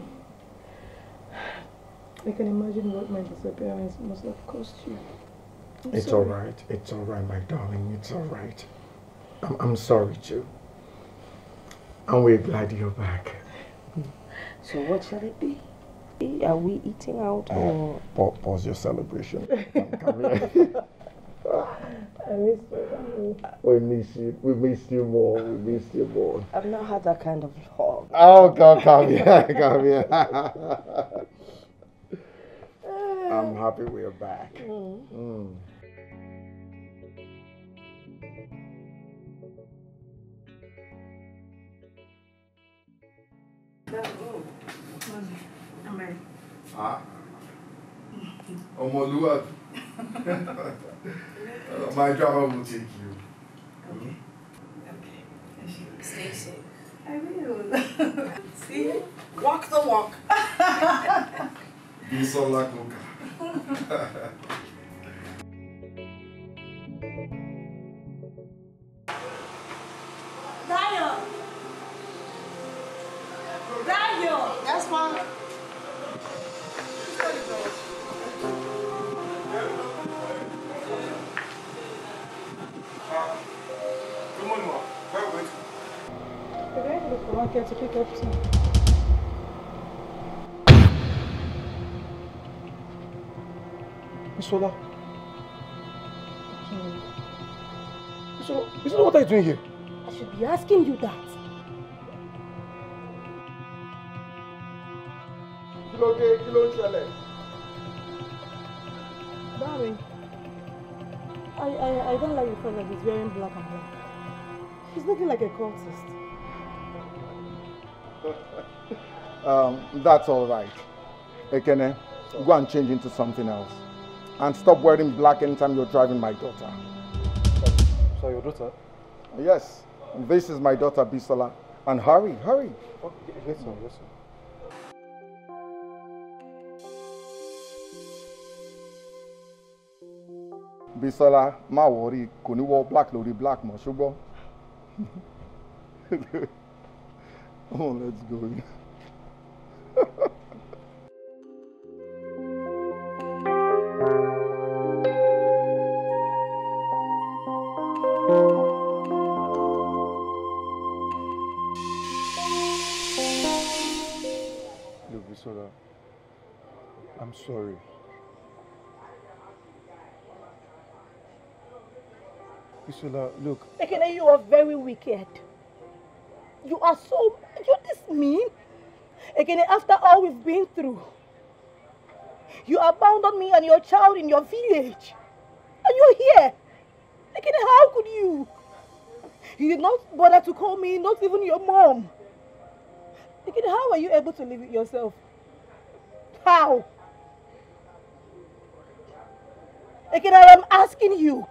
Speaker 3: I can imagine what my disappearance must have cost you. I'm
Speaker 1: It's
Speaker 3: sorry.
Speaker 1: all right. It's all right, my darling. It's all right. I'm, I'm sorry, too. And we're glad you're back.
Speaker 2: So what shall it be? Are we eating out
Speaker 1: Uh,
Speaker 2: or?
Speaker 1: pa- pause your celebration. Come, come here.
Speaker 3: I miss you, Mommy.
Speaker 1: We miss you. We miss you more. We miss you more.
Speaker 2: I've not had that kind of hug.
Speaker 1: Oh, come, come here. Come here. I'm happy we're back.
Speaker 2: Mm.
Speaker 1: Mm.
Speaker 2: I'm ready.
Speaker 1: Ah. Omoluwa. My driver will take you.
Speaker 2: Okay. Okay. Stay safe.
Speaker 13: I will.
Speaker 2: See? Walk the walk.
Speaker 1: Bisola Kuka.
Speaker 12: Dayo! Dayo! Yes, Mom.
Speaker 4: Good morning, Mom. Where are we going to?
Speaker 3: We're going to the supermarket to pick up some.
Speaker 4: Bisola. Bisola, Bisola, what are you doing here?
Speaker 3: I should be asking you that.
Speaker 1: Kilo de, kilo chale.
Speaker 3: Barry, I, I, I don't like the fact that he's wearing black and black. He's looking like a cultist.
Speaker 1: Um, that's all right. Ekene, go and change into something else. And stop wearing black anytime you're driving my daughter.
Speaker 4: So your daughter?
Speaker 1: Yes, this is my daughter Bisola. And hurry, hurry.
Speaker 4: Okay, yes, sir, yes, sir.
Speaker 1: Bisola, má worry, kò ní wọ black lórí black mọ́, ṣùgbọ́n. Come on, let's go.
Speaker 4: Look, Bisola, I'm sorry. Bisola, look.
Speaker 3: Ekene, you are very wicked. You are so... You're this mean. Ekene, after all we've been through, you abandoned me and your child in your village. And you're here. Ekene, how could you? You did not bother to call me, not even your mom. Ekene, how are you able to live with yourself? How? Ekene, I am asking you.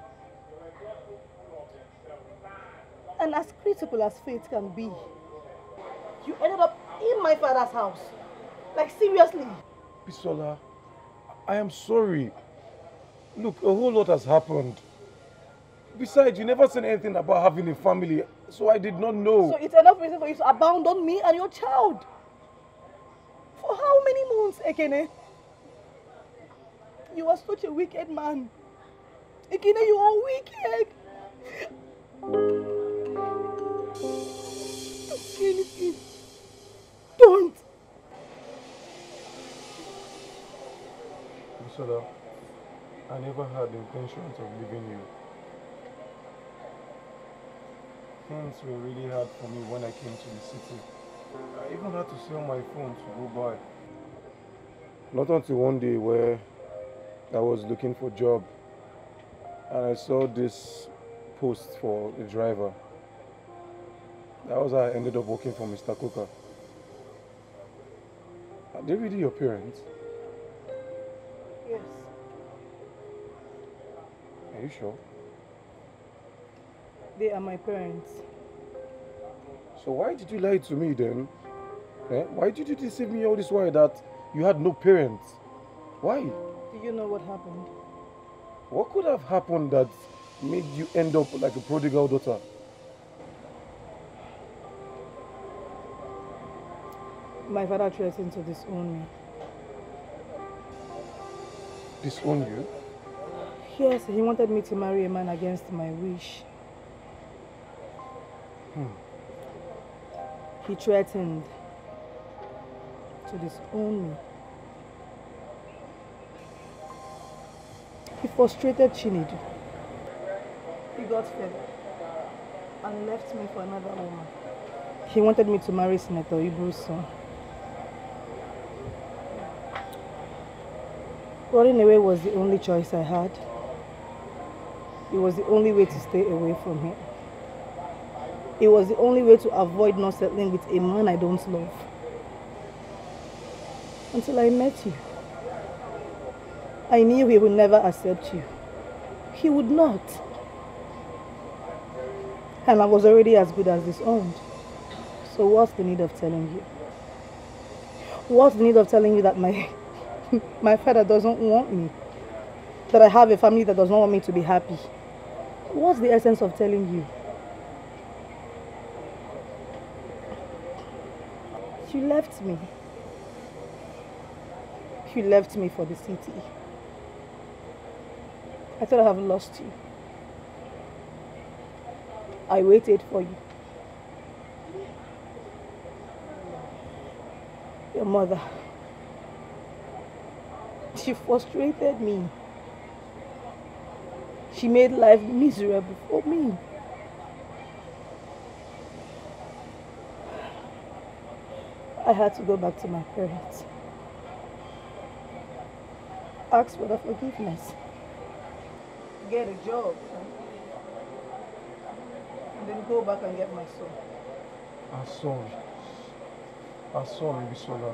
Speaker 3: And as critical as fate can be, you ended up in my father's house. Like, seriously.
Speaker 4: Bisola, I am sorry. Look, a whole lot has happened. Besides, you never said anything about having a family, so I did not know.
Speaker 3: So it's enough reason for you to abandon me and your child. For how many months, Ekene? You are such a wicked man. Ekene, you are wicked. Ekene, don't.
Speaker 4: Bisola, I never had the intentions of leaving you. Things were really hard for me when I came to the city. I even had to sell my phone to go by. Not until one day where I was looking for a job and I saw this post for a driver. That was how I ended up working for Mister Coker. Are they really your parents?
Speaker 3: Yes.
Speaker 4: Are you sure?
Speaker 3: They are my parents.
Speaker 4: So why did you lie to me then? Eh? Why did you deceive me all this while that you had no parents? Why?
Speaker 3: Do you know what happened?
Speaker 4: What could have happened that made you end up like a prodigal daughter?
Speaker 3: My father threatened to disown me.
Speaker 4: Disown you?
Speaker 3: Yes, he wanted me to marry a man against my wish.
Speaker 4: Hmm.
Speaker 3: He threatened to disown me. He frustrated Chinedu. He got fed up and left me for another woman. He wanted me to marry Senator Ibu's son. Running away was the only choice I had. It was the only way to stay away from him. It was the only way to avoid not settling with a man I don't love. Until I met you. I knew he would never accept you. He would not. And I was already as good as disowned. So what's the need of telling you? What's the need of telling you that my, my father doesn't want me? That I have a family that does not want me to be happy? What's the essence of telling you? You left me. You left me for the city. I thought I have lost you. I waited for you. Your mother. She frustrated me. She made life miserable for me. I had to go back to my parents. Ask for their forgiveness. Get a job. And then go back and get my son.
Speaker 4: Our son. Our son, Bisola.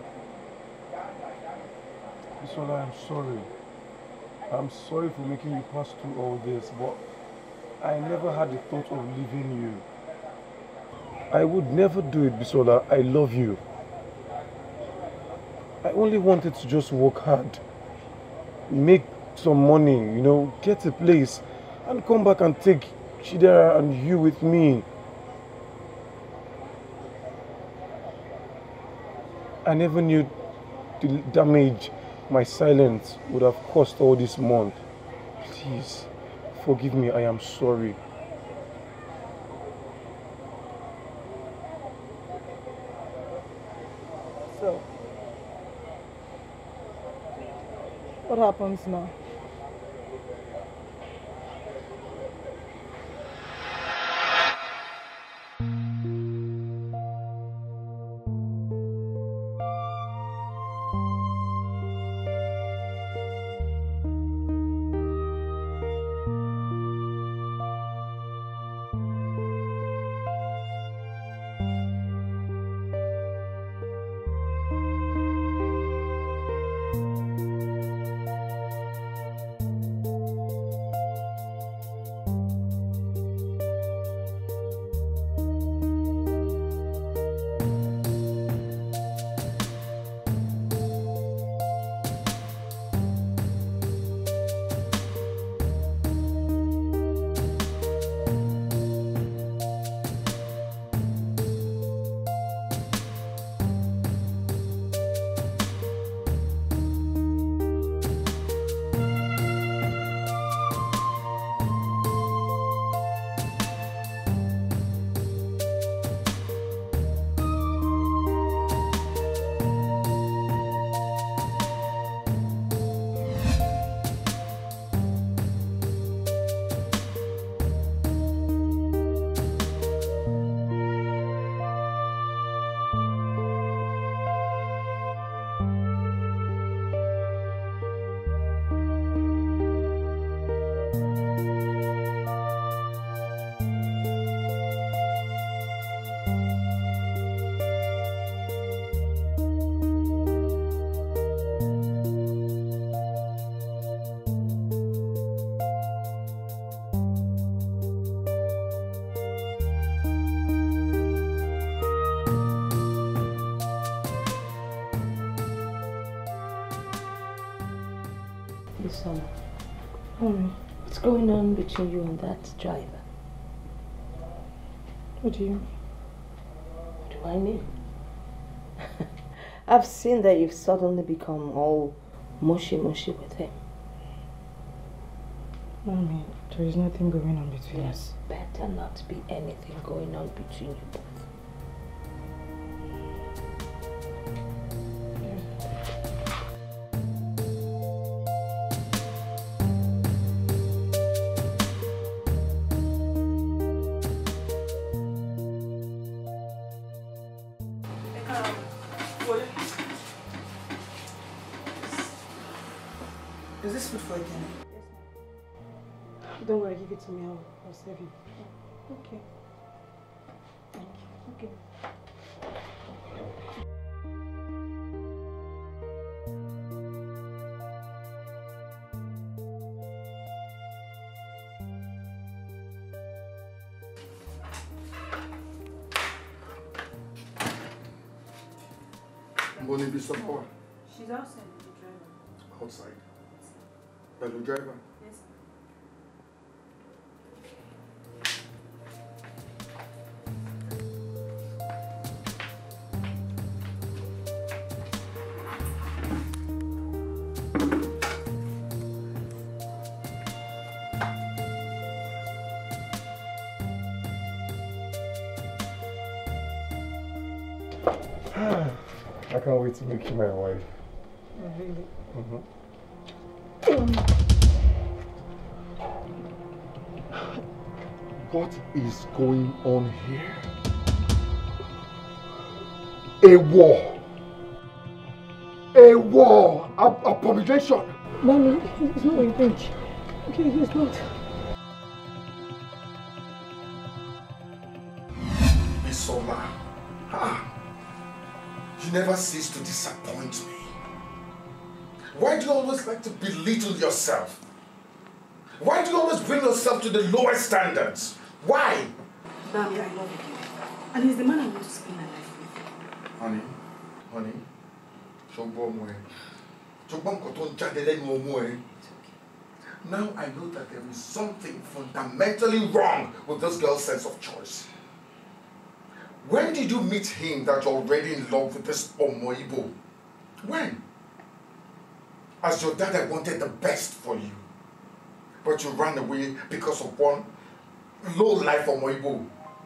Speaker 4: Bisola, I'm sorry. I'm sorry for making you pass through all this, but I never had the thought of leaving you. I would never do it, Bisola. I love you. I only wanted to just work hard, make some money, you know, get a place, and come back and take Chidera and you with me. I never knew the damage my silence would have cost all this month. Please, forgive me, I am sorry.
Speaker 3: So, what happens now?
Speaker 2: Bisola, Mommy, what's going on between you and that driver?
Speaker 3: What do you mean?
Speaker 2: What do I mean? I've seen that you've suddenly become all mushy mushy with him.
Speaker 3: Mommy, there is nothing going on between
Speaker 2: There's
Speaker 3: us.
Speaker 2: better not be anything going on between you both.
Speaker 3: Is this food for dinner? Don't worry, give it to me. I'll, I'll serve you. Okay. Thank you. Okay.
Speaker 1: Mboni Bisola.
Speaker 12: She's outside with the driver.
Speaker 1: Outside. Hello, driver.
Speaker 12: Yes, sir.
Speaker 4: I can't wait to make you my wife.
Speaker 3: Oh, really?
Speaker 4: Mm-hmm.
Speaker 9: What is going on here? A war. A war. A abomination.
Speaker 3: Mommy, it's not what you think. Okay, it's not.
Speaker 1: Bisola. Ah. You never cease to disappoint me. Why do you always like to belittle yourself? Why do you always bring yourself to the lowest standards? Why?
Speaker 12: Bobby, I love you. And he's the man I want to spend my life with.
Speaker 1: Honey, honey, ṣùgbọ́n ọmọ ẹ, ṣùgbọ́n nǹkan tó ń jáde lẹ́nu ọmọ ẹ, Now I know that there is something fundamentally wrong with this girl's sense of choice. When did you meet him that you're already in love with this Omoibo? When? As your dad, I wanted the best for you. But you ran away because of one low-life Omoibo.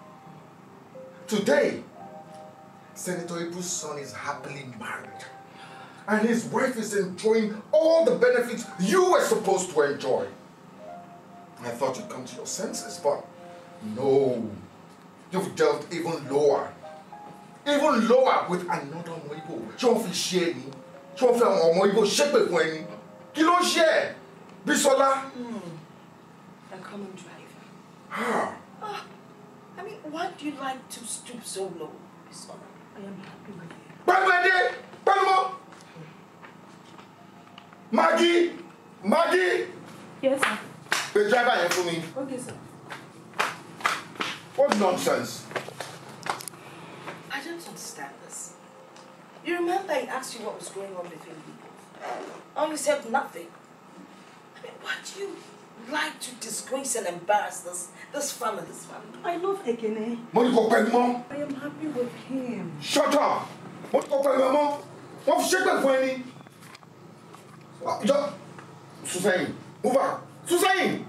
Speaker 1: Today, Senator Ibu's son is happily married. And his wife is enjoying all the benefits you were supposed to enjoy. I thought you'd come to your senses, but no. You've delved even lower. Even lower with another Omoibo. She won't feel share me. She won't feel Omoibo shape it when you. You don't share. Bisola.
Speaker 2: Hmm. A common driver.
Speaker 1: Ah.
Speaker 2: Ah. I mean, why do you like to stoop so low, Bisola? I am happy with you.
Speaker 1: Bye, Bye, Maggie! Maggie!
Speaker 2: Yes, sir.
Speaker 1: The driver here for me.
Speaker 2: Okay, sir.
Speaker 1: What nonsense?
Speaker 2: I don't understand this. You remember I asked you what was going on between people? And you said nothing. I mean, why do you like to disgrace and embarrass this, this family, this family?
Speaker 3: I love Ekene.
Speaker 1: Moniko Pelmo.
Speaker 3: I am happy with him.
Speaker 1: Shut up! Moniko Pelmo. What shape it for any? Susain, move on. Susain!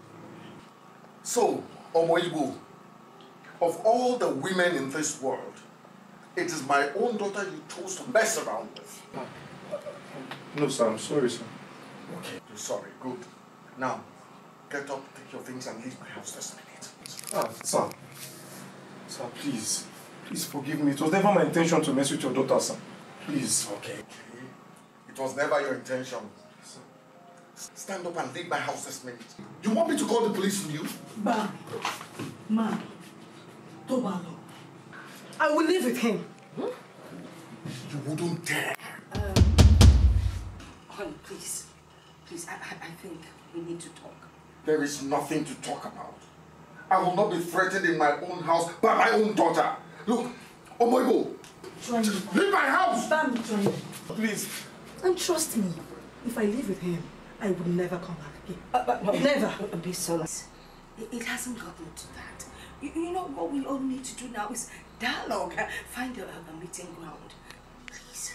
Speaker 1: So, Omoibo, of all the women in this world, it is my own daughter you chose to mess around with.
Speaker 4: No, sir, I'm sorry, sir.
Speaker 1: Okay, you're sorry. Good. Now, get up, take your things, and leave my house this minute.
Speaker 4: Ah, sir. Sir, please. Please forgive me. It was never my intention to mess with your daughter, sir. Please.
Speaker 1: Okay. It was never your intention. Stand up and leave my house this minute. You want me to call the police on you?
Speaker 3: Ba, ma, Tobalo. I will live with him.
Speaker 1: Hmm? You wouldn't dare.
Speaker 2: Um, honey, please. Please, I, I, I think we need to talk.
Speaker 1: There is nothing to talk about. I will not be threatened in my own house by my own daughter. Look, Omoibo, leave my house!
Speaker 3: Bam, join.
Speaker 1: Please.
Speaker 3: And trust me, if I live with him, I would never come back again.
Speaker 2: Uh, but no,
Speaker 3: never.
Speaker 2: Be so. It, it hasn't gotten to that. You, you know what we all need to do now is dialogue. Uh, find a, a meeting ground. Please.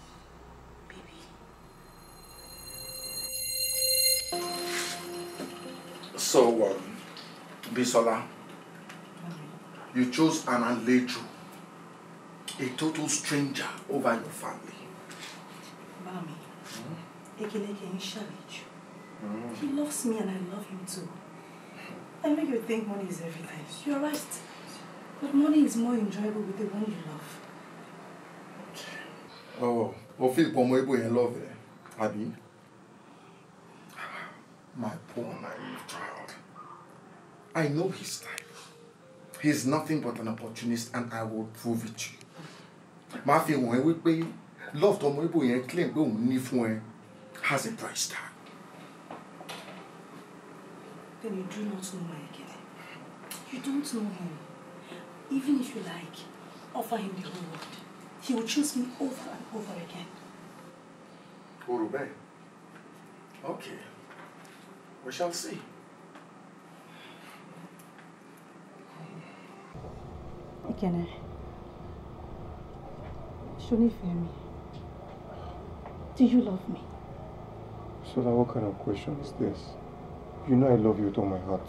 Speaker 2: Baby.
Speaker 1: So, um, Bisola, you chose Anan Leju, a total stranger, over your family.
Speaker 3: Mami, Ekeleke Nshaliju. He loves me and I love him too. I know you think money is everything. You're right. But money is more enjoyable with the one you love.
Speaker 1: Oh, o feel Omoibo in love, eh? Abi? My poor naive child. I know his type. He is nothing but an opportunist, and I will prove it to you. My feeling when we pay love to Omoibo and claim go ni has a price tag.
Speaker 3: Then you do not know my Ekele. You don't know him. Even if you like, offer him the whole world. He will choose me over and over again.
Speaker 1: Urube. Okay. We shall see.
Speaker 3: Ekene. Shonifemi. Do you love me?
Speaker 4: So that what kind of question is this? You know I love you with all my heart.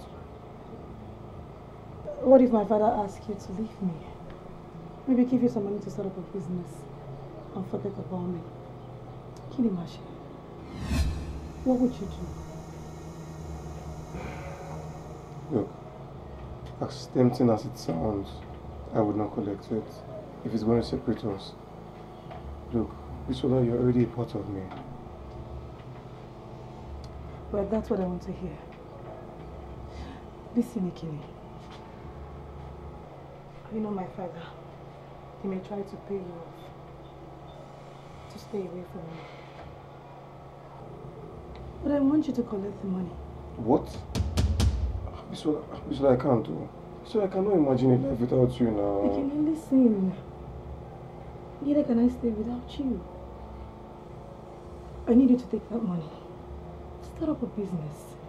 Speaker 3: What if my father asks you to leave me? Maybe give you some money to start up a business and forget about me. Can you imagine? What would you do?
Speaker 4: Look, as tempting as it sounds, I would not collect it if it's going to separate us. Look, Bisola, you're already a part of me.
Speaker 3: Well, that's what I want to hear. Listen, Ekene. You know my father. He may try to pay you off to stay away from me. But I want you to collect the money.
Speaker 4: What? Bisola, Bisola, I can't do. So I cannot imagine a life without you now.
Speaker 3: Ekene, listen. Neither can I stay without you. I need you to take that money. Start up a business.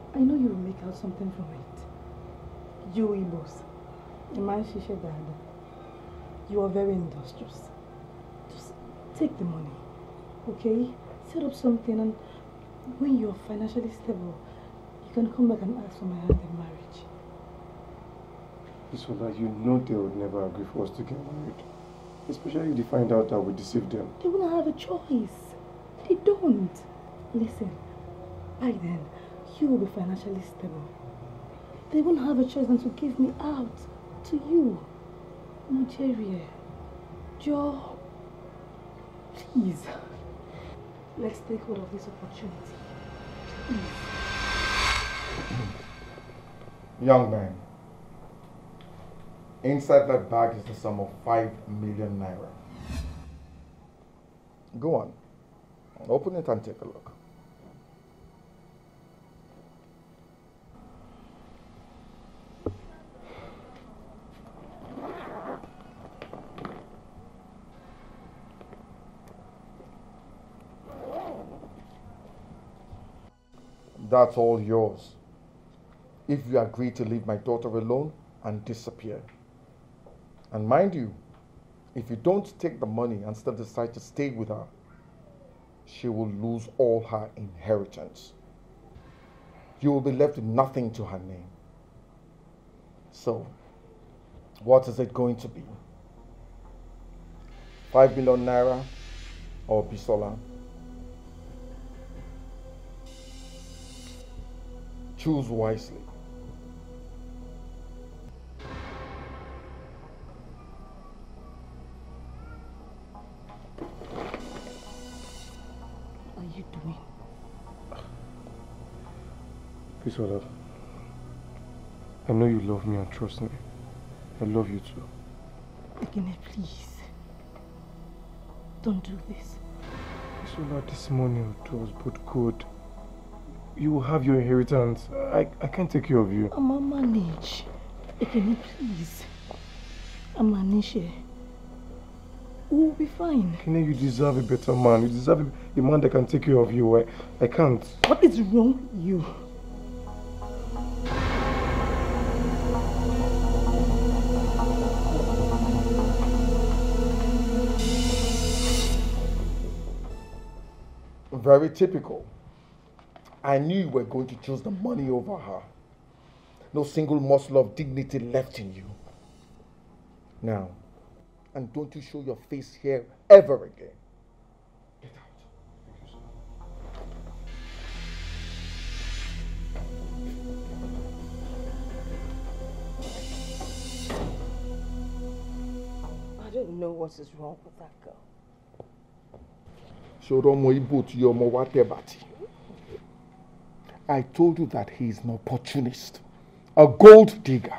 Speaker 3: I know you will make out something from it. You Igbos, the man Shisha Dada, you are very industrious. Just take the money, okay? Set up something, and when you're financially stable, you can come back and ask for my hand in marriage.
Speaker 4: Bisola, you know they would never agree for us to get married. Especially if they find out that we deceived them.
Speaker 3: They won't have a choice. They don't. Listen, by then, you will be financially stable. They won't have a choice than to give me out to you. Nigeria. Joe. Please. Let's take hold of this opportunity. Please.
Speaker 1: Young man, inside that bag is the sum of five million naira. Go on. Open it and take a look. That's all yours. If you agree to leave my daughter alone and disappear. And mind you, if you don't take the money and still decide to stay with her, she will lose all her inheritance. You will be left with nothing to her name. So, what is it going to be? Five million naira or Bisola? Choose wisely.
Speaker 3: What are you doing?
Speaker 4: Bisola, I know you love me and trust me. I love you too.
Speaker 3: Ekene, please. Don't do this.
Speaker 4: Bisola, this money will do us both good. You will have your inheritance. I, I can't take care of you.
Speaker 3: I'ma manage. Ekene, please. I'ma manage. We'll be fine.
Speaker 4: Ekene, you deserve a better man. You deserve a, a man that can take care of you. I, I can't.
Speaker 3: What is wrong with you?
Speaker 1: Very typical. I knew you were going to choose the money over her. No single muscle of dignity left in you. Now, and don't you show your face here ever again. Get out.
Speaker 2: I don't know what is wrong with that girl.
Speaker 1: I told you that he is an opportunist, a gold digger.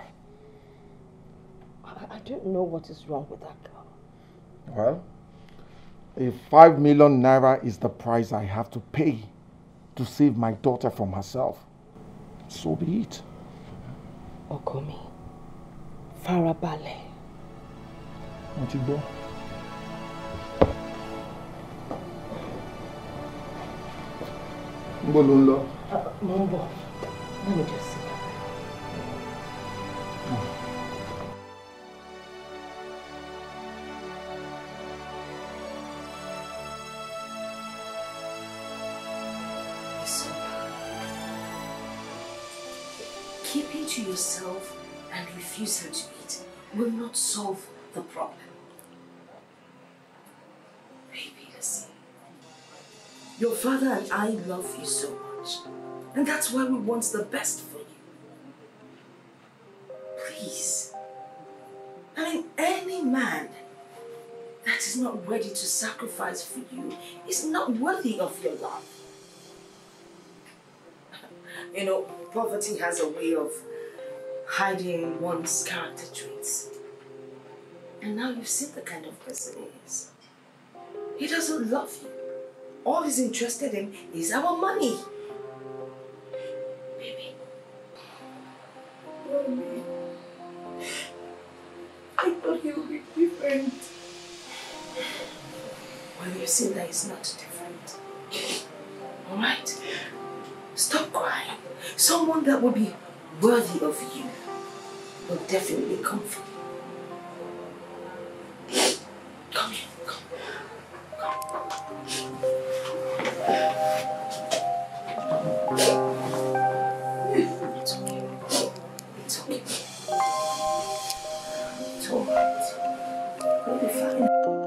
Speaker 2: I, I don't know what is wrong with that girl.
Speaker 1: Well, if five million naira is the price I have to pay to save my daughter from herself, so be it.
Speaker 2: Okomi, Farabale.
Speaker 1: What you do? Mbolunlo.
Speaker 2: Uh, Mumbo, let me just see. Listen, keeping to yourself and refuse her to eat will not solve the problem. Baby, listen. Your father and I love you so much. And that's why we want the best for you. Please. I mean, any man that is not ready to sacrifice for you is not worthy of your love. You know, poverty has a way of hiding one's character traits. And now you've seen the kind of person he is. He doesn't love you. All he's interested in is our money. Baby. Mommy. I thought he would be different. Well, you've seen that he's not different. Alright? Stop crying. Someone that will be worthy of you will definitely come for you. Come here, come. It's okay. It's okay. It's all right. We'll be fine.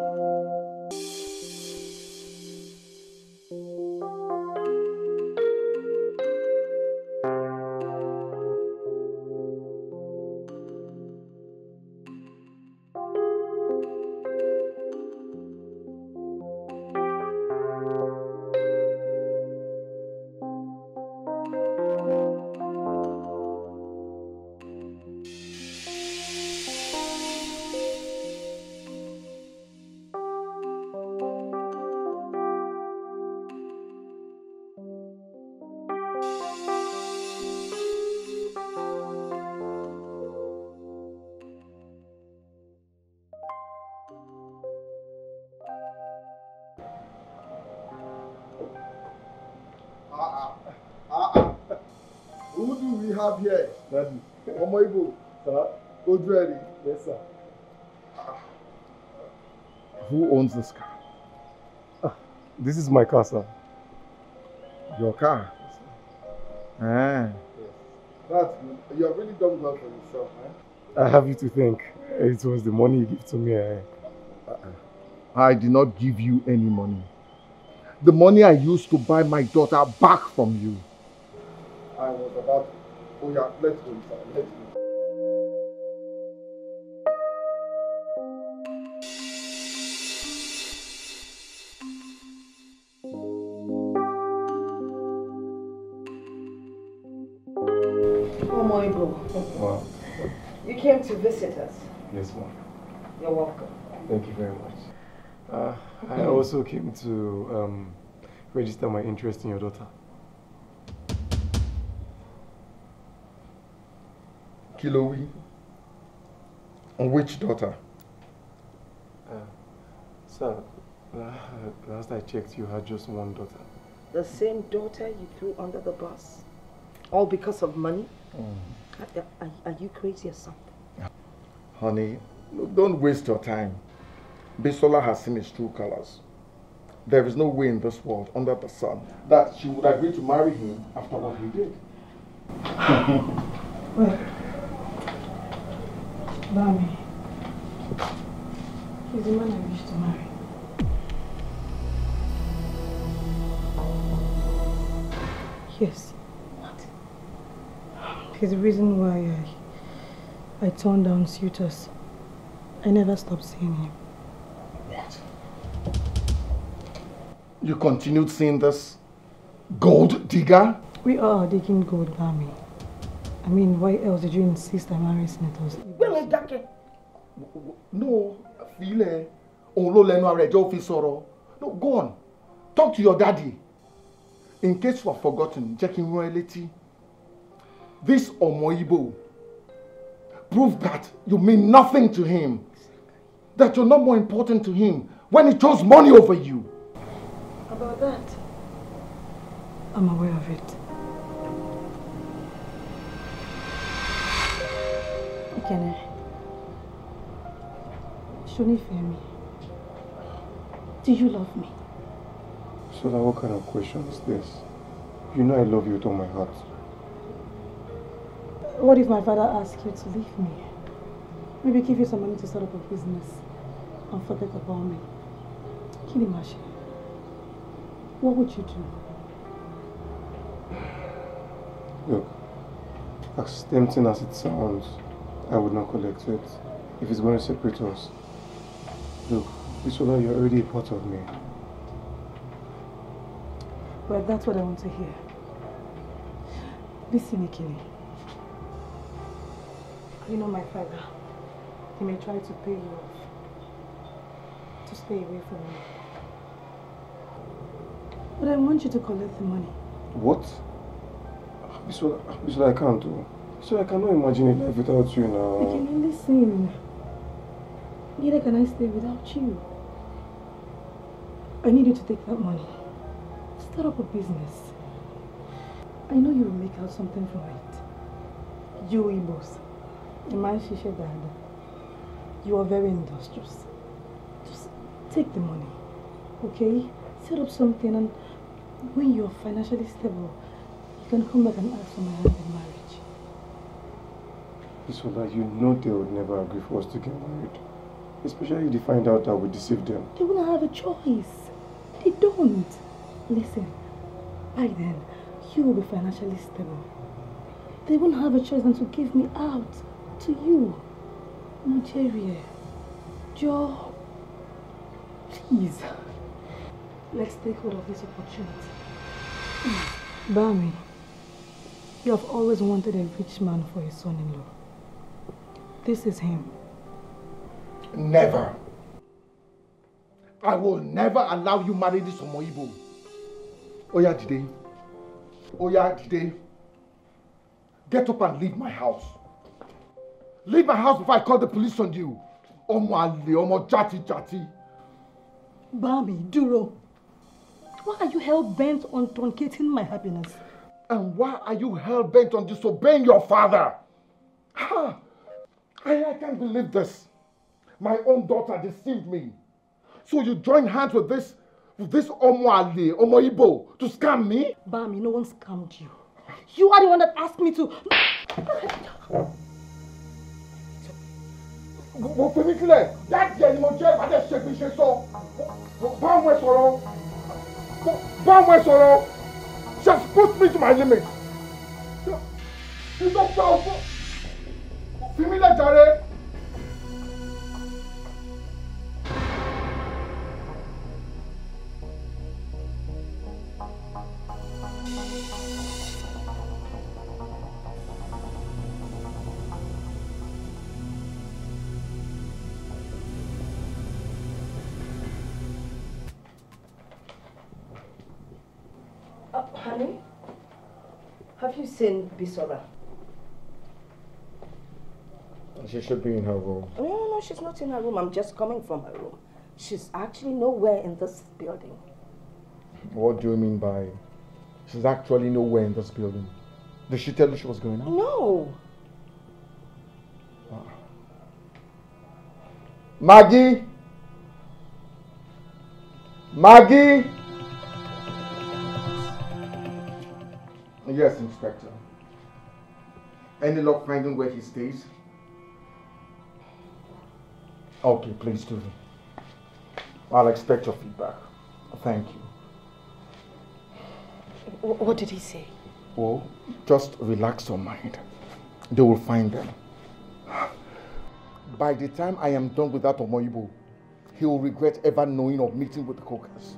Speaker 1: Who do we have here? Daddy. Omoibo. Sir. Odredi. Yes, sir. Who owns this car?
Speaker 4: Ah, this is my car, sir.
Speaker 1: Your car?
Speaker 4: Yes,
Speaker 1: sir. Ah. Yes. That's good. You have really done well for yourself, eh?
Speaker 4: I have you to thank. It was the money you gave to me. Eh?
Speaker 1: Uh-uh. I did not give you any money. The money I used to buy my daughter back from you. I was about to. Oh yeah, let's go inside. Let's go.
Speaker 2: Oh my God.
Speaker 4: Wow.
Speaker 2: You came to visit us.
Speaker 4: Yes, ma'am.
Speaker 2: You're welcome.
Speaker 4: Thank you very much. Uh, I also came to um, register my interest in your daughter.
Speaker 1: Kilowi. On which daughter?
Speaker 4: Uh, sir, uh, last I checked, you had just one daughter.
Speaker 2: The same daughter you threw under the bus? All because of money?
Speaker 1: Mm.
Speaker 2: Are, are, are you crazy or something?
Speaker 1: Honey, look, don't waste your time. Bisola has seen his true colors. There is no way in this world, under the sun, that she would agree to marry him after what he did.
Speaker 3: Wait. Bami. He's the man I wish to marry. Yes. What? He's the reason why I, I turned down suitors. I never stopped seeing him.
Speaker 1: What? You continued seeing this gold digger?
Speaker 3: We are digging gold, Bami. I mean, why else did you insist I marry senators?
Speaker 1: No, File. No, go on. Talk to your daddy. In case you have forgotten, checking reality. This Omoibo proved that you mean nothing to him. That you're not more important to him when he chose money over you.
Speaker 3: About that, I'm aware of it. Ikene, shouldn't you fear me? Do you love me?
Speaker 4: So now what kind of question is this? You know I love you with all my heart.
Speaker 3: What if my father asks you to leave me? Maybe give you some money to start up a business and forget about me. Kilimashi, what would you do?
Speaker 4: Look, as tempting as it sounds, I would not collect it if it's going to separate us. Look, Bisola, you're already a part of me.
Speaker 3: Well, that's what I want to hear. Listen, Ikene. You know my father. He may try to pay you off to stay away from me. But I want you to collect the money.
Speaker 4: What? Bisola, Bisola, I can't do. So I cannot imagine a life without you now.
Speaker 3: Ikene, listen. Neither can I stay without you. I need you to take that money. Start up a business. I know you will make out something from it. You Igbos, the man Shisha Dada, you are very industrious. Just take the money, okay? Set up something, and when you're financially stable, you can come back and ask for my hand in marriage.
Speaker 4: Bisola, you know they would never agree for us to get married. Especially if they find out that we deceived them.
Speaker 3: They won't have a choice. They don't. Listen, by then, you will be financially stable. They won't have a choice than to give me out to you. Nigeria. Joe, please. Let's take hold of this opportunity. Bami, you have always wanted a rich man for a son-in-law. This is him.
Speaker 1: Never. I will never allow you marry this Omoibo. Oya Jide. Oya Jide. Get up and leave my house. Leave my house before I call the police on you. Omo Ali, Omo Jati Jati.
Speaker 3: Bami, Duro. Why are you hell-bent on truncating my happiness?
Speaker 1: And why are you hell-bent on disobeying your father? Ha! I, I can't believe this. My own daughter deceived me. So you join hands with this, with this Omo Ali, Omo Ibo, to scam me?
Speaker 3: Bami, no one scammed you. You are the one that asked me to.
Speaker 1: Mo fi mi sílẹ̀, dáàdì ẹni mo jẹ́ ìbàdàn ṣe bí ṣe sọ. Báwo ẹ sọ̀rọ̀? Báwo ẹ sọ̀rọ̀? She has pushed me to my limit. Ìgbà tó o fún. Fi mi lẹ̀ jàre.
Speaker 2: Honey, have you seen Bisola?
Speaker 4: She should be in her room.
Speaker 2: No, no, no, she's not in her room. I'm just coming from her room. She's actually nowhere in this building.
Speaker 1: What do you mean by she's actually nowhere in this building? Did she tell you she was going out?
Speaker 2: No.
Speaker 1: Ah. Maggie? Maggie? Yes, Inspector. Any luck finding where he stays? Okay, please do. I'll expect your feedback. Thank you.
Speaker 2: What did he say?
Speaker 1: Well, just relax your mind. They will find them. By the time I am done with that Omoibo, he will regret ever knowing of meeting with the Cokers.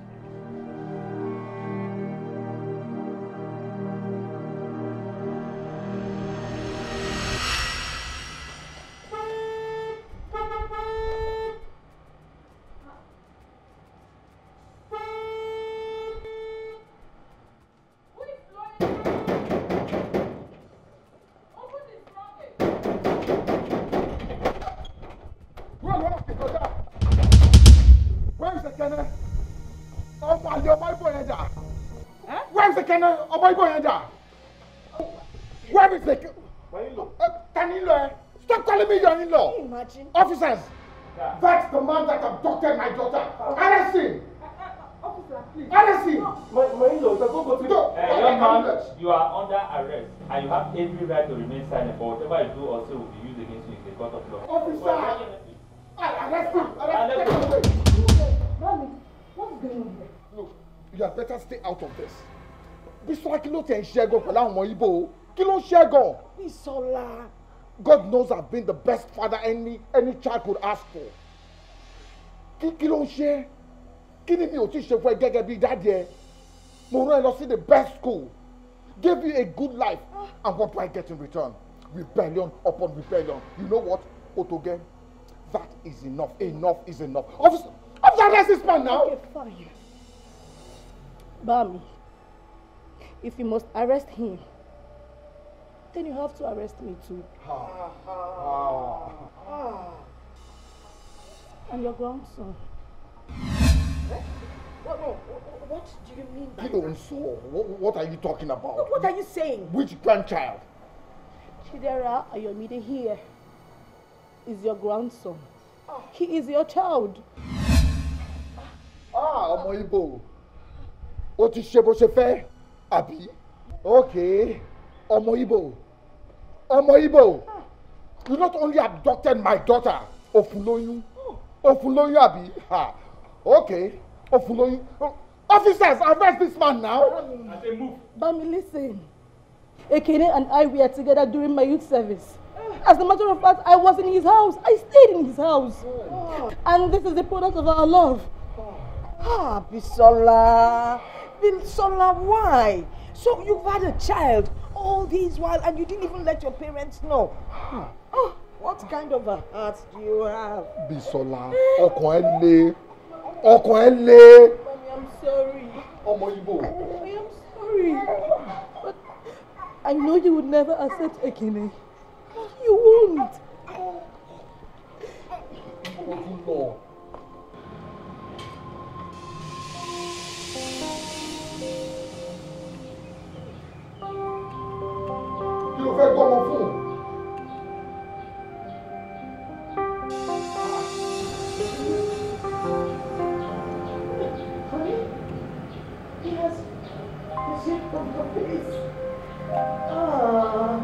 Speaker 1: Officers, yeah. That's the man that abducted my daughter. Arrest him! Officer, please. Arrest him! My, my in-laws, go go to
Speaker 13: uh, young man, you are under arrest and you have every right to remain silent, but whatever you do or say will be used against you in the court of law.
Speaker 1: Officer! Arrest him! Arrest him!
Speaker 3: Mommy, what's going on here?
Speaker 1: Look, you had better stay out of this. Bisola, kí ló tẹ̀ ń ṣẹ́gun pẹ̀lú àwọn ọmọ Igbo? Kí ló ń ṣẹ́gun?
Speaker 2: Bisola.
Speaker 1: God knows I've been the best father any any child could ask for. Kí kí ló ń ṣe? Kí ni mi ò ti ṣe fún ẹ gẹ́gẹ́ bí dáàdi ẹ? Mo rán ẹ lọ sí the best school. Gave you a good life. And what do I get in return? Rebellion upon rebellion. You know what, Otoge? That is enough. Enough is enough. Officer, officer, arrest this man now.
Speaker 3: Okay, fine. Bami, if you must arrest him, then you have to arrest me too.
Speaker 1: Ah, ah, ah.
Speaker 3: And your grandson.
Speaker 2: Eh? What, no, what do you mean by
Speaker 1: Kilo so, what, what are you talking about?
Speaker 2: What, what are you saying?
Speaker 1: Which grandchild?
Speaker 2: Chidera Ayomide here is your grandson. He is your child.
Speaker 1: Ah, ọmọ Igbo. O ti ṣe bó ṣe fẹ́, àbí? Okay, ọmọ Igbo. Ọmọ Igbo. You not only abducted my daughter, Ofunloyun. Ofunloyun, àbí? Ha. Okay, Ofunloyun. Officers, arrest this man now.
Speaker 2: I say move. Bami, listen. Ekene and I were together during my youth service. As a matter of fact, I was in his house. I stayed in his house. Oh. And this is the product of our love.
Speaker 14: Ah, Bisola. Bisola, why? So you've had a child all this while and you didn't even let your parents know. Hmm. Oh, what kind of a heart do you have?
Speaker 1: Bisola, ọkàn ẹ le. Ọkàn ẹ le.
Speaker 2: Mommy, I'm sorry.
Speaker 1: Ọmọ Igbo.
Speaker 2: I am sorry. But I know you would never accept Ekene. You won't.
Speaker 1: No. Kí ló fẹ́ gbọ́mọ fún?
Speaker 14: Honey, he has received from your face. Ah.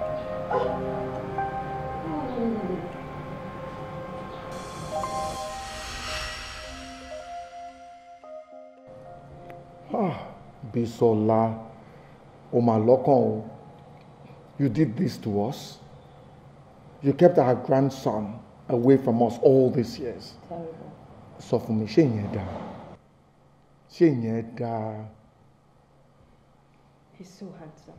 Speaker 1: Ah, Bisola, o mà lọ́kàn o. You did this to us. You kept our grandson away from us all these years.
Speaker 2: Terrible.
Speaker 1: Sọ fún mi, ṣé ìyẹn dáa? Ṣé ìyẹn dáa?
Speaker 2: He's so handsome.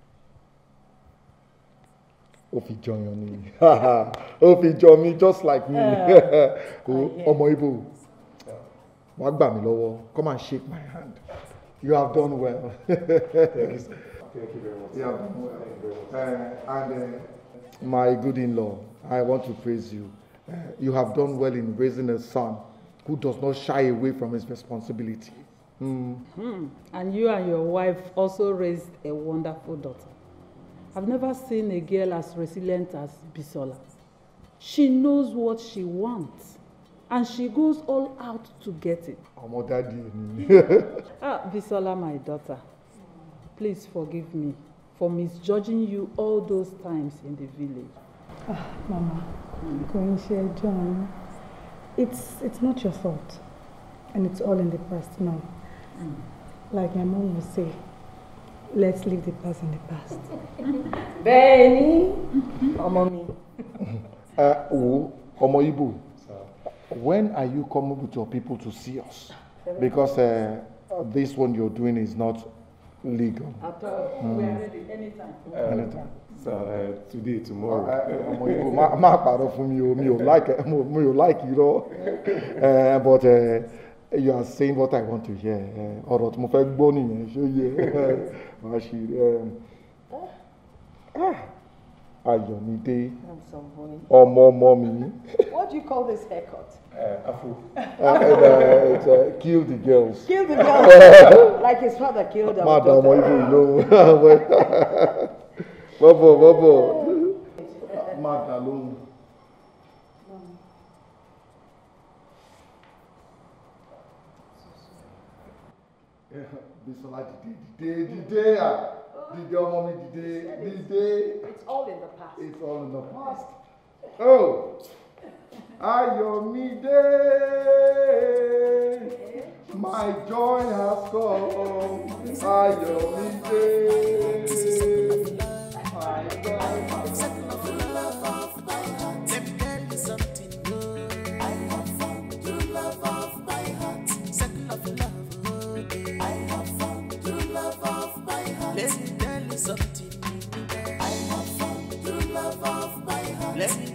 Speaker 1: Ó fi jọyàn ni. Ó fi jọ mi just like me. Ọmọ Igbo, wá gbà mí lọ́wọ́. Come and shake my hand. You have done well. Thank you, sir. Thank you very much. You have done well. Thank you very much. Uh, and uh, my good in-law, I want to praise you. Uh, you have done well in raising a son who does not shy away from his responsibility. Mm.
Speaker 7: Hmm. And you and your wife also raised a wonderful daughter. I've never seen a girl as resilient as Bisola. She knows what she wants, and she goes all out to get it.
Speaker 1: Ọmọ daddy.
Speaker 7: Ah, Bisola, my daughter, please forgive me for misjudging you all those times in the village.
Speaker 3: Ah, Mama, going share John. It's it's not your fault, and it's all in the past now. Mm. Like my mom would say, let's leave the past in the past.
Speaker 14: Benny, ọmọ mi.
Speaker 1: Uh, oh, Ọmọ Igbo, when are you coming with your people to see us? Because uh, this one you're doing is not legal.
Speaker 7: At all. Mm. We are ready anytime.
Speaker 4: Uh, anytime. So uh, today, tomorrow.
Speaker 1: Ọmọ Igbo, má má parọ́ fún mi o, mi ò like mi ò like you know. Uh, but uh, you are saying what I want to hear. Ọ̀rọ̀ tí mo fẹ́ gbọ́ nìyẹn, ṣó yẹ. Má ṣe Ayọ̀mídé, ọmọ ọmọ mi.
Speaker 14: What do you call this haircut?
Speaker 4: Uh, Afro.
Speaker 1: Uh, uh, it's, uh, kill the girls.
Speaker 14: Kill the girls. Like his father killed our daughter.
Speaker 1: Madam, Igbo, no. Bobo, Bobo. Madam. Bisola, dìde, dìde, dìde. Did your mommy did they, did they?
Speaker 14: It's all in the past.
Speaker 1: It's all in the past. Oh, Ayọ̀mídé, my joy has come. Ayọ̀mídé, my joy has come.
Speaker 10: Let me tell you something. I have found true love of my heart. Second of love. I have found true love of my heart. Let me tell you something. I have found true love of my heart. Let me